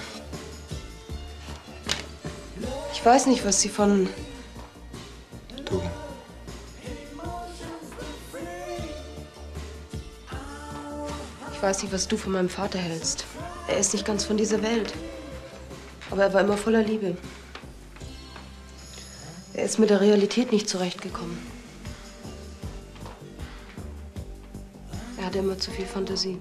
Ich weiß nicht, was Sie von... Du. Ich weiß nicht, was du von meinem Vater hältst. Er ist nicht ganz von dieser Welt. Aber er war immer voller Liebe. Er ist mit der Realität nicht zurechtgekommen. Er hatte immer zu viel Fantasie.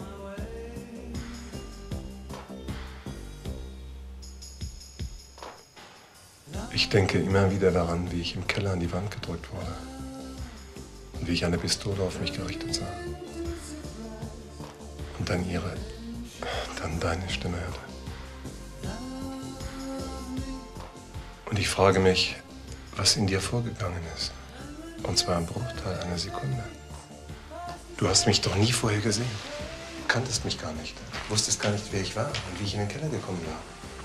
Ich denke immer wieder daran, wie ich im Keller an die Wand gedrückt wurde. Und wie ich eine Pistole auf mich gerichtet sah. Und dann dann deine Stimme hörte. Und ich frage mich, was in dir vorgegangen ist. Und zwar im Bruchteil einer Sekunde. Du hast mich doch nie vorher gesehen. Du kanntest mich gar nicht. Du wusstest gar nicht, wer ich war und wie ich in den Keller gekommen war.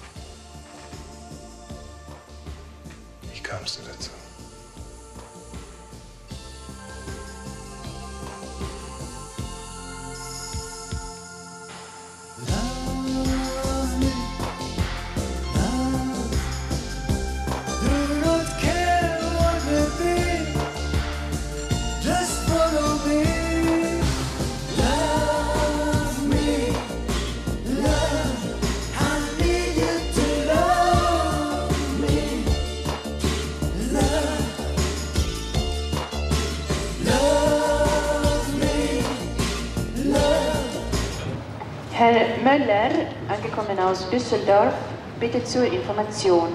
Wie kamst du dazu? Herr Möller, angekommen aus Düsseldorf, bitte zur Information.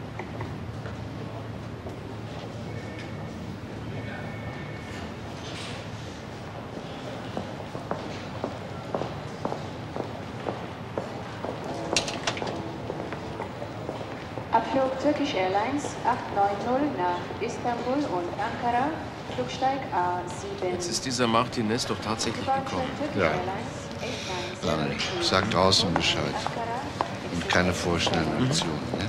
Abflug Turkish Airlines 890 nach Istanbul und Ankara, Flugsteig A7. Jetzt ist dieser Martinez doch tatsächlich gekommen. Ja. Dann sag draußen Bescheid. Und keine vorschnellen Aktionen, ne?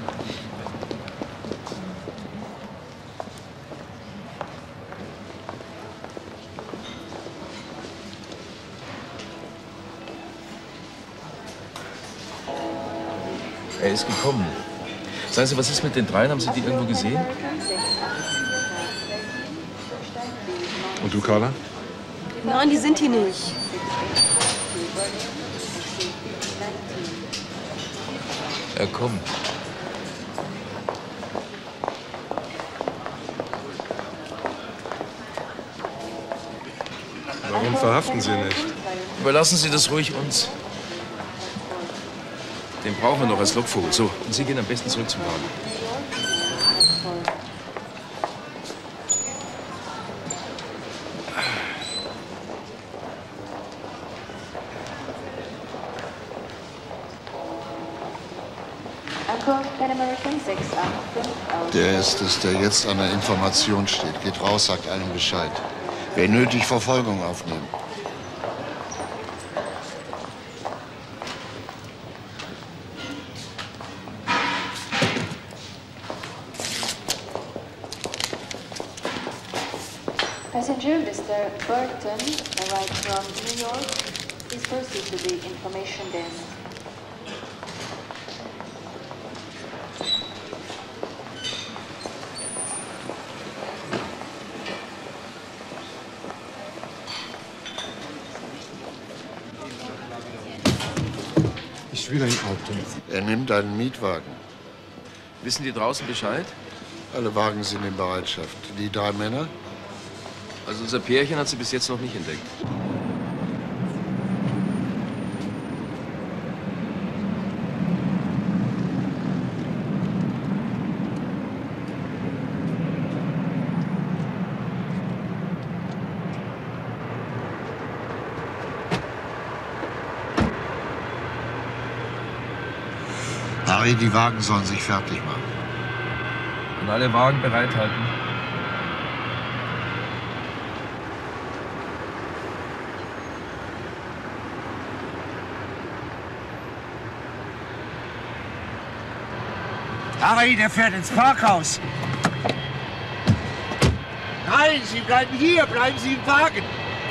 Er ist gekommen. Sagen Sie, was ist mit den dreien? Haben Sie die irgendwo gesehen? Und du, Carla? Nein, die sind hier nicht. Er kommt. Warum verhaften Sie nicht? Überlassen Sie das ruhig uns. Den brauchen wir noch als Lockvogel. So, und Sie gehen am besten zurück zum Wagen. Der ist es, der jetzt an der Information steht. Geht raus, sagt allen Bescheid. Wer nötig, Verfolgung aufnehmen. Passenger Mr. Burton arrived from New York. Please proceed to the information desk. Ich will ein Auto. Er nimmt einen Mietwagen. Wissen die draußen Bescheid? Alle Wagen sind in Bereitschaft. Die drei Männer? Also unser Pärchen hat sie bis jetzt noch nicht entdeckt. Harry, die Wagen sollen sich fertig machen. Und alle Wagen bereithalten. Harry, der fährt ins Parkhaus. Nein, Sie bleiben hier. Bleiben Sie im Wagen.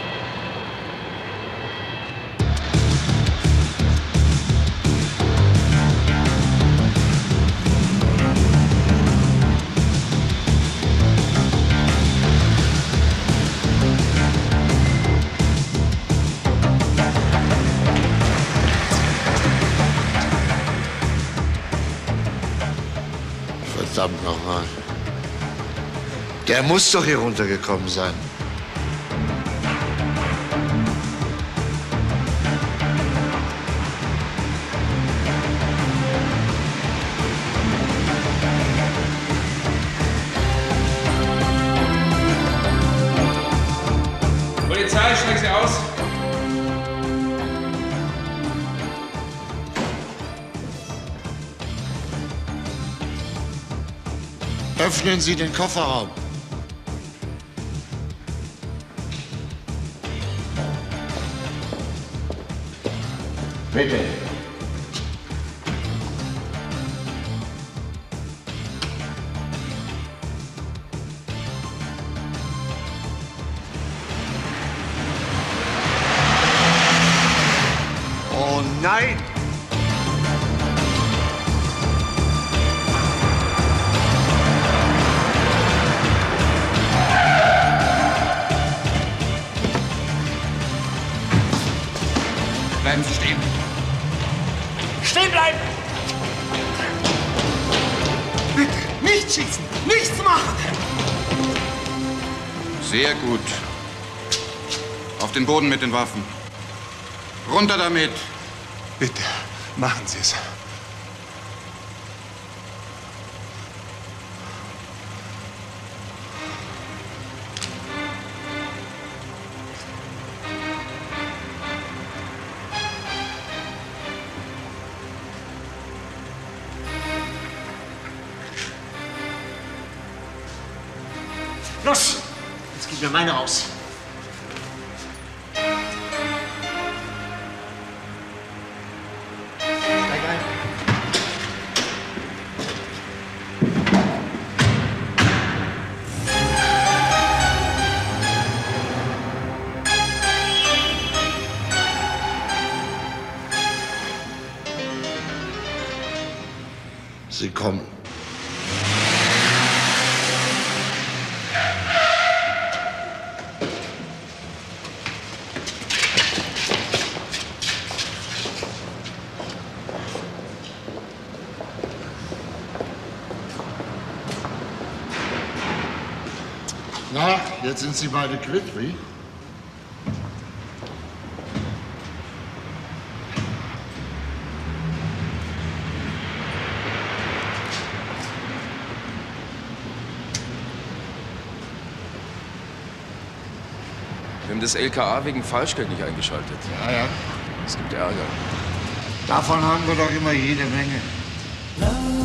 Verdammt nochmal. Der muss doch hier runtergekommen sein. Polizei, steig sie aus! Öffnen Sie den Kofferraum. Bitte. Oh nein! Bleiben Sie stehen. Stehen bleiben! Bitte, nicht schießen! Nichts machen! Sehr gut. Auf den Boden mit den Waffen. Runter damit. Bitte, machen Sie es. Los! Jetzt gib mir meine raus. Steig ein. Sie kommen. Na, jetzt sind Sie beide quitt, wie? Wir haben das LKA wegen Falschgeld nicht eingeschaltet. Ja, ja. Es gibt Ärger. Davon haben wir doch immer jede Menge.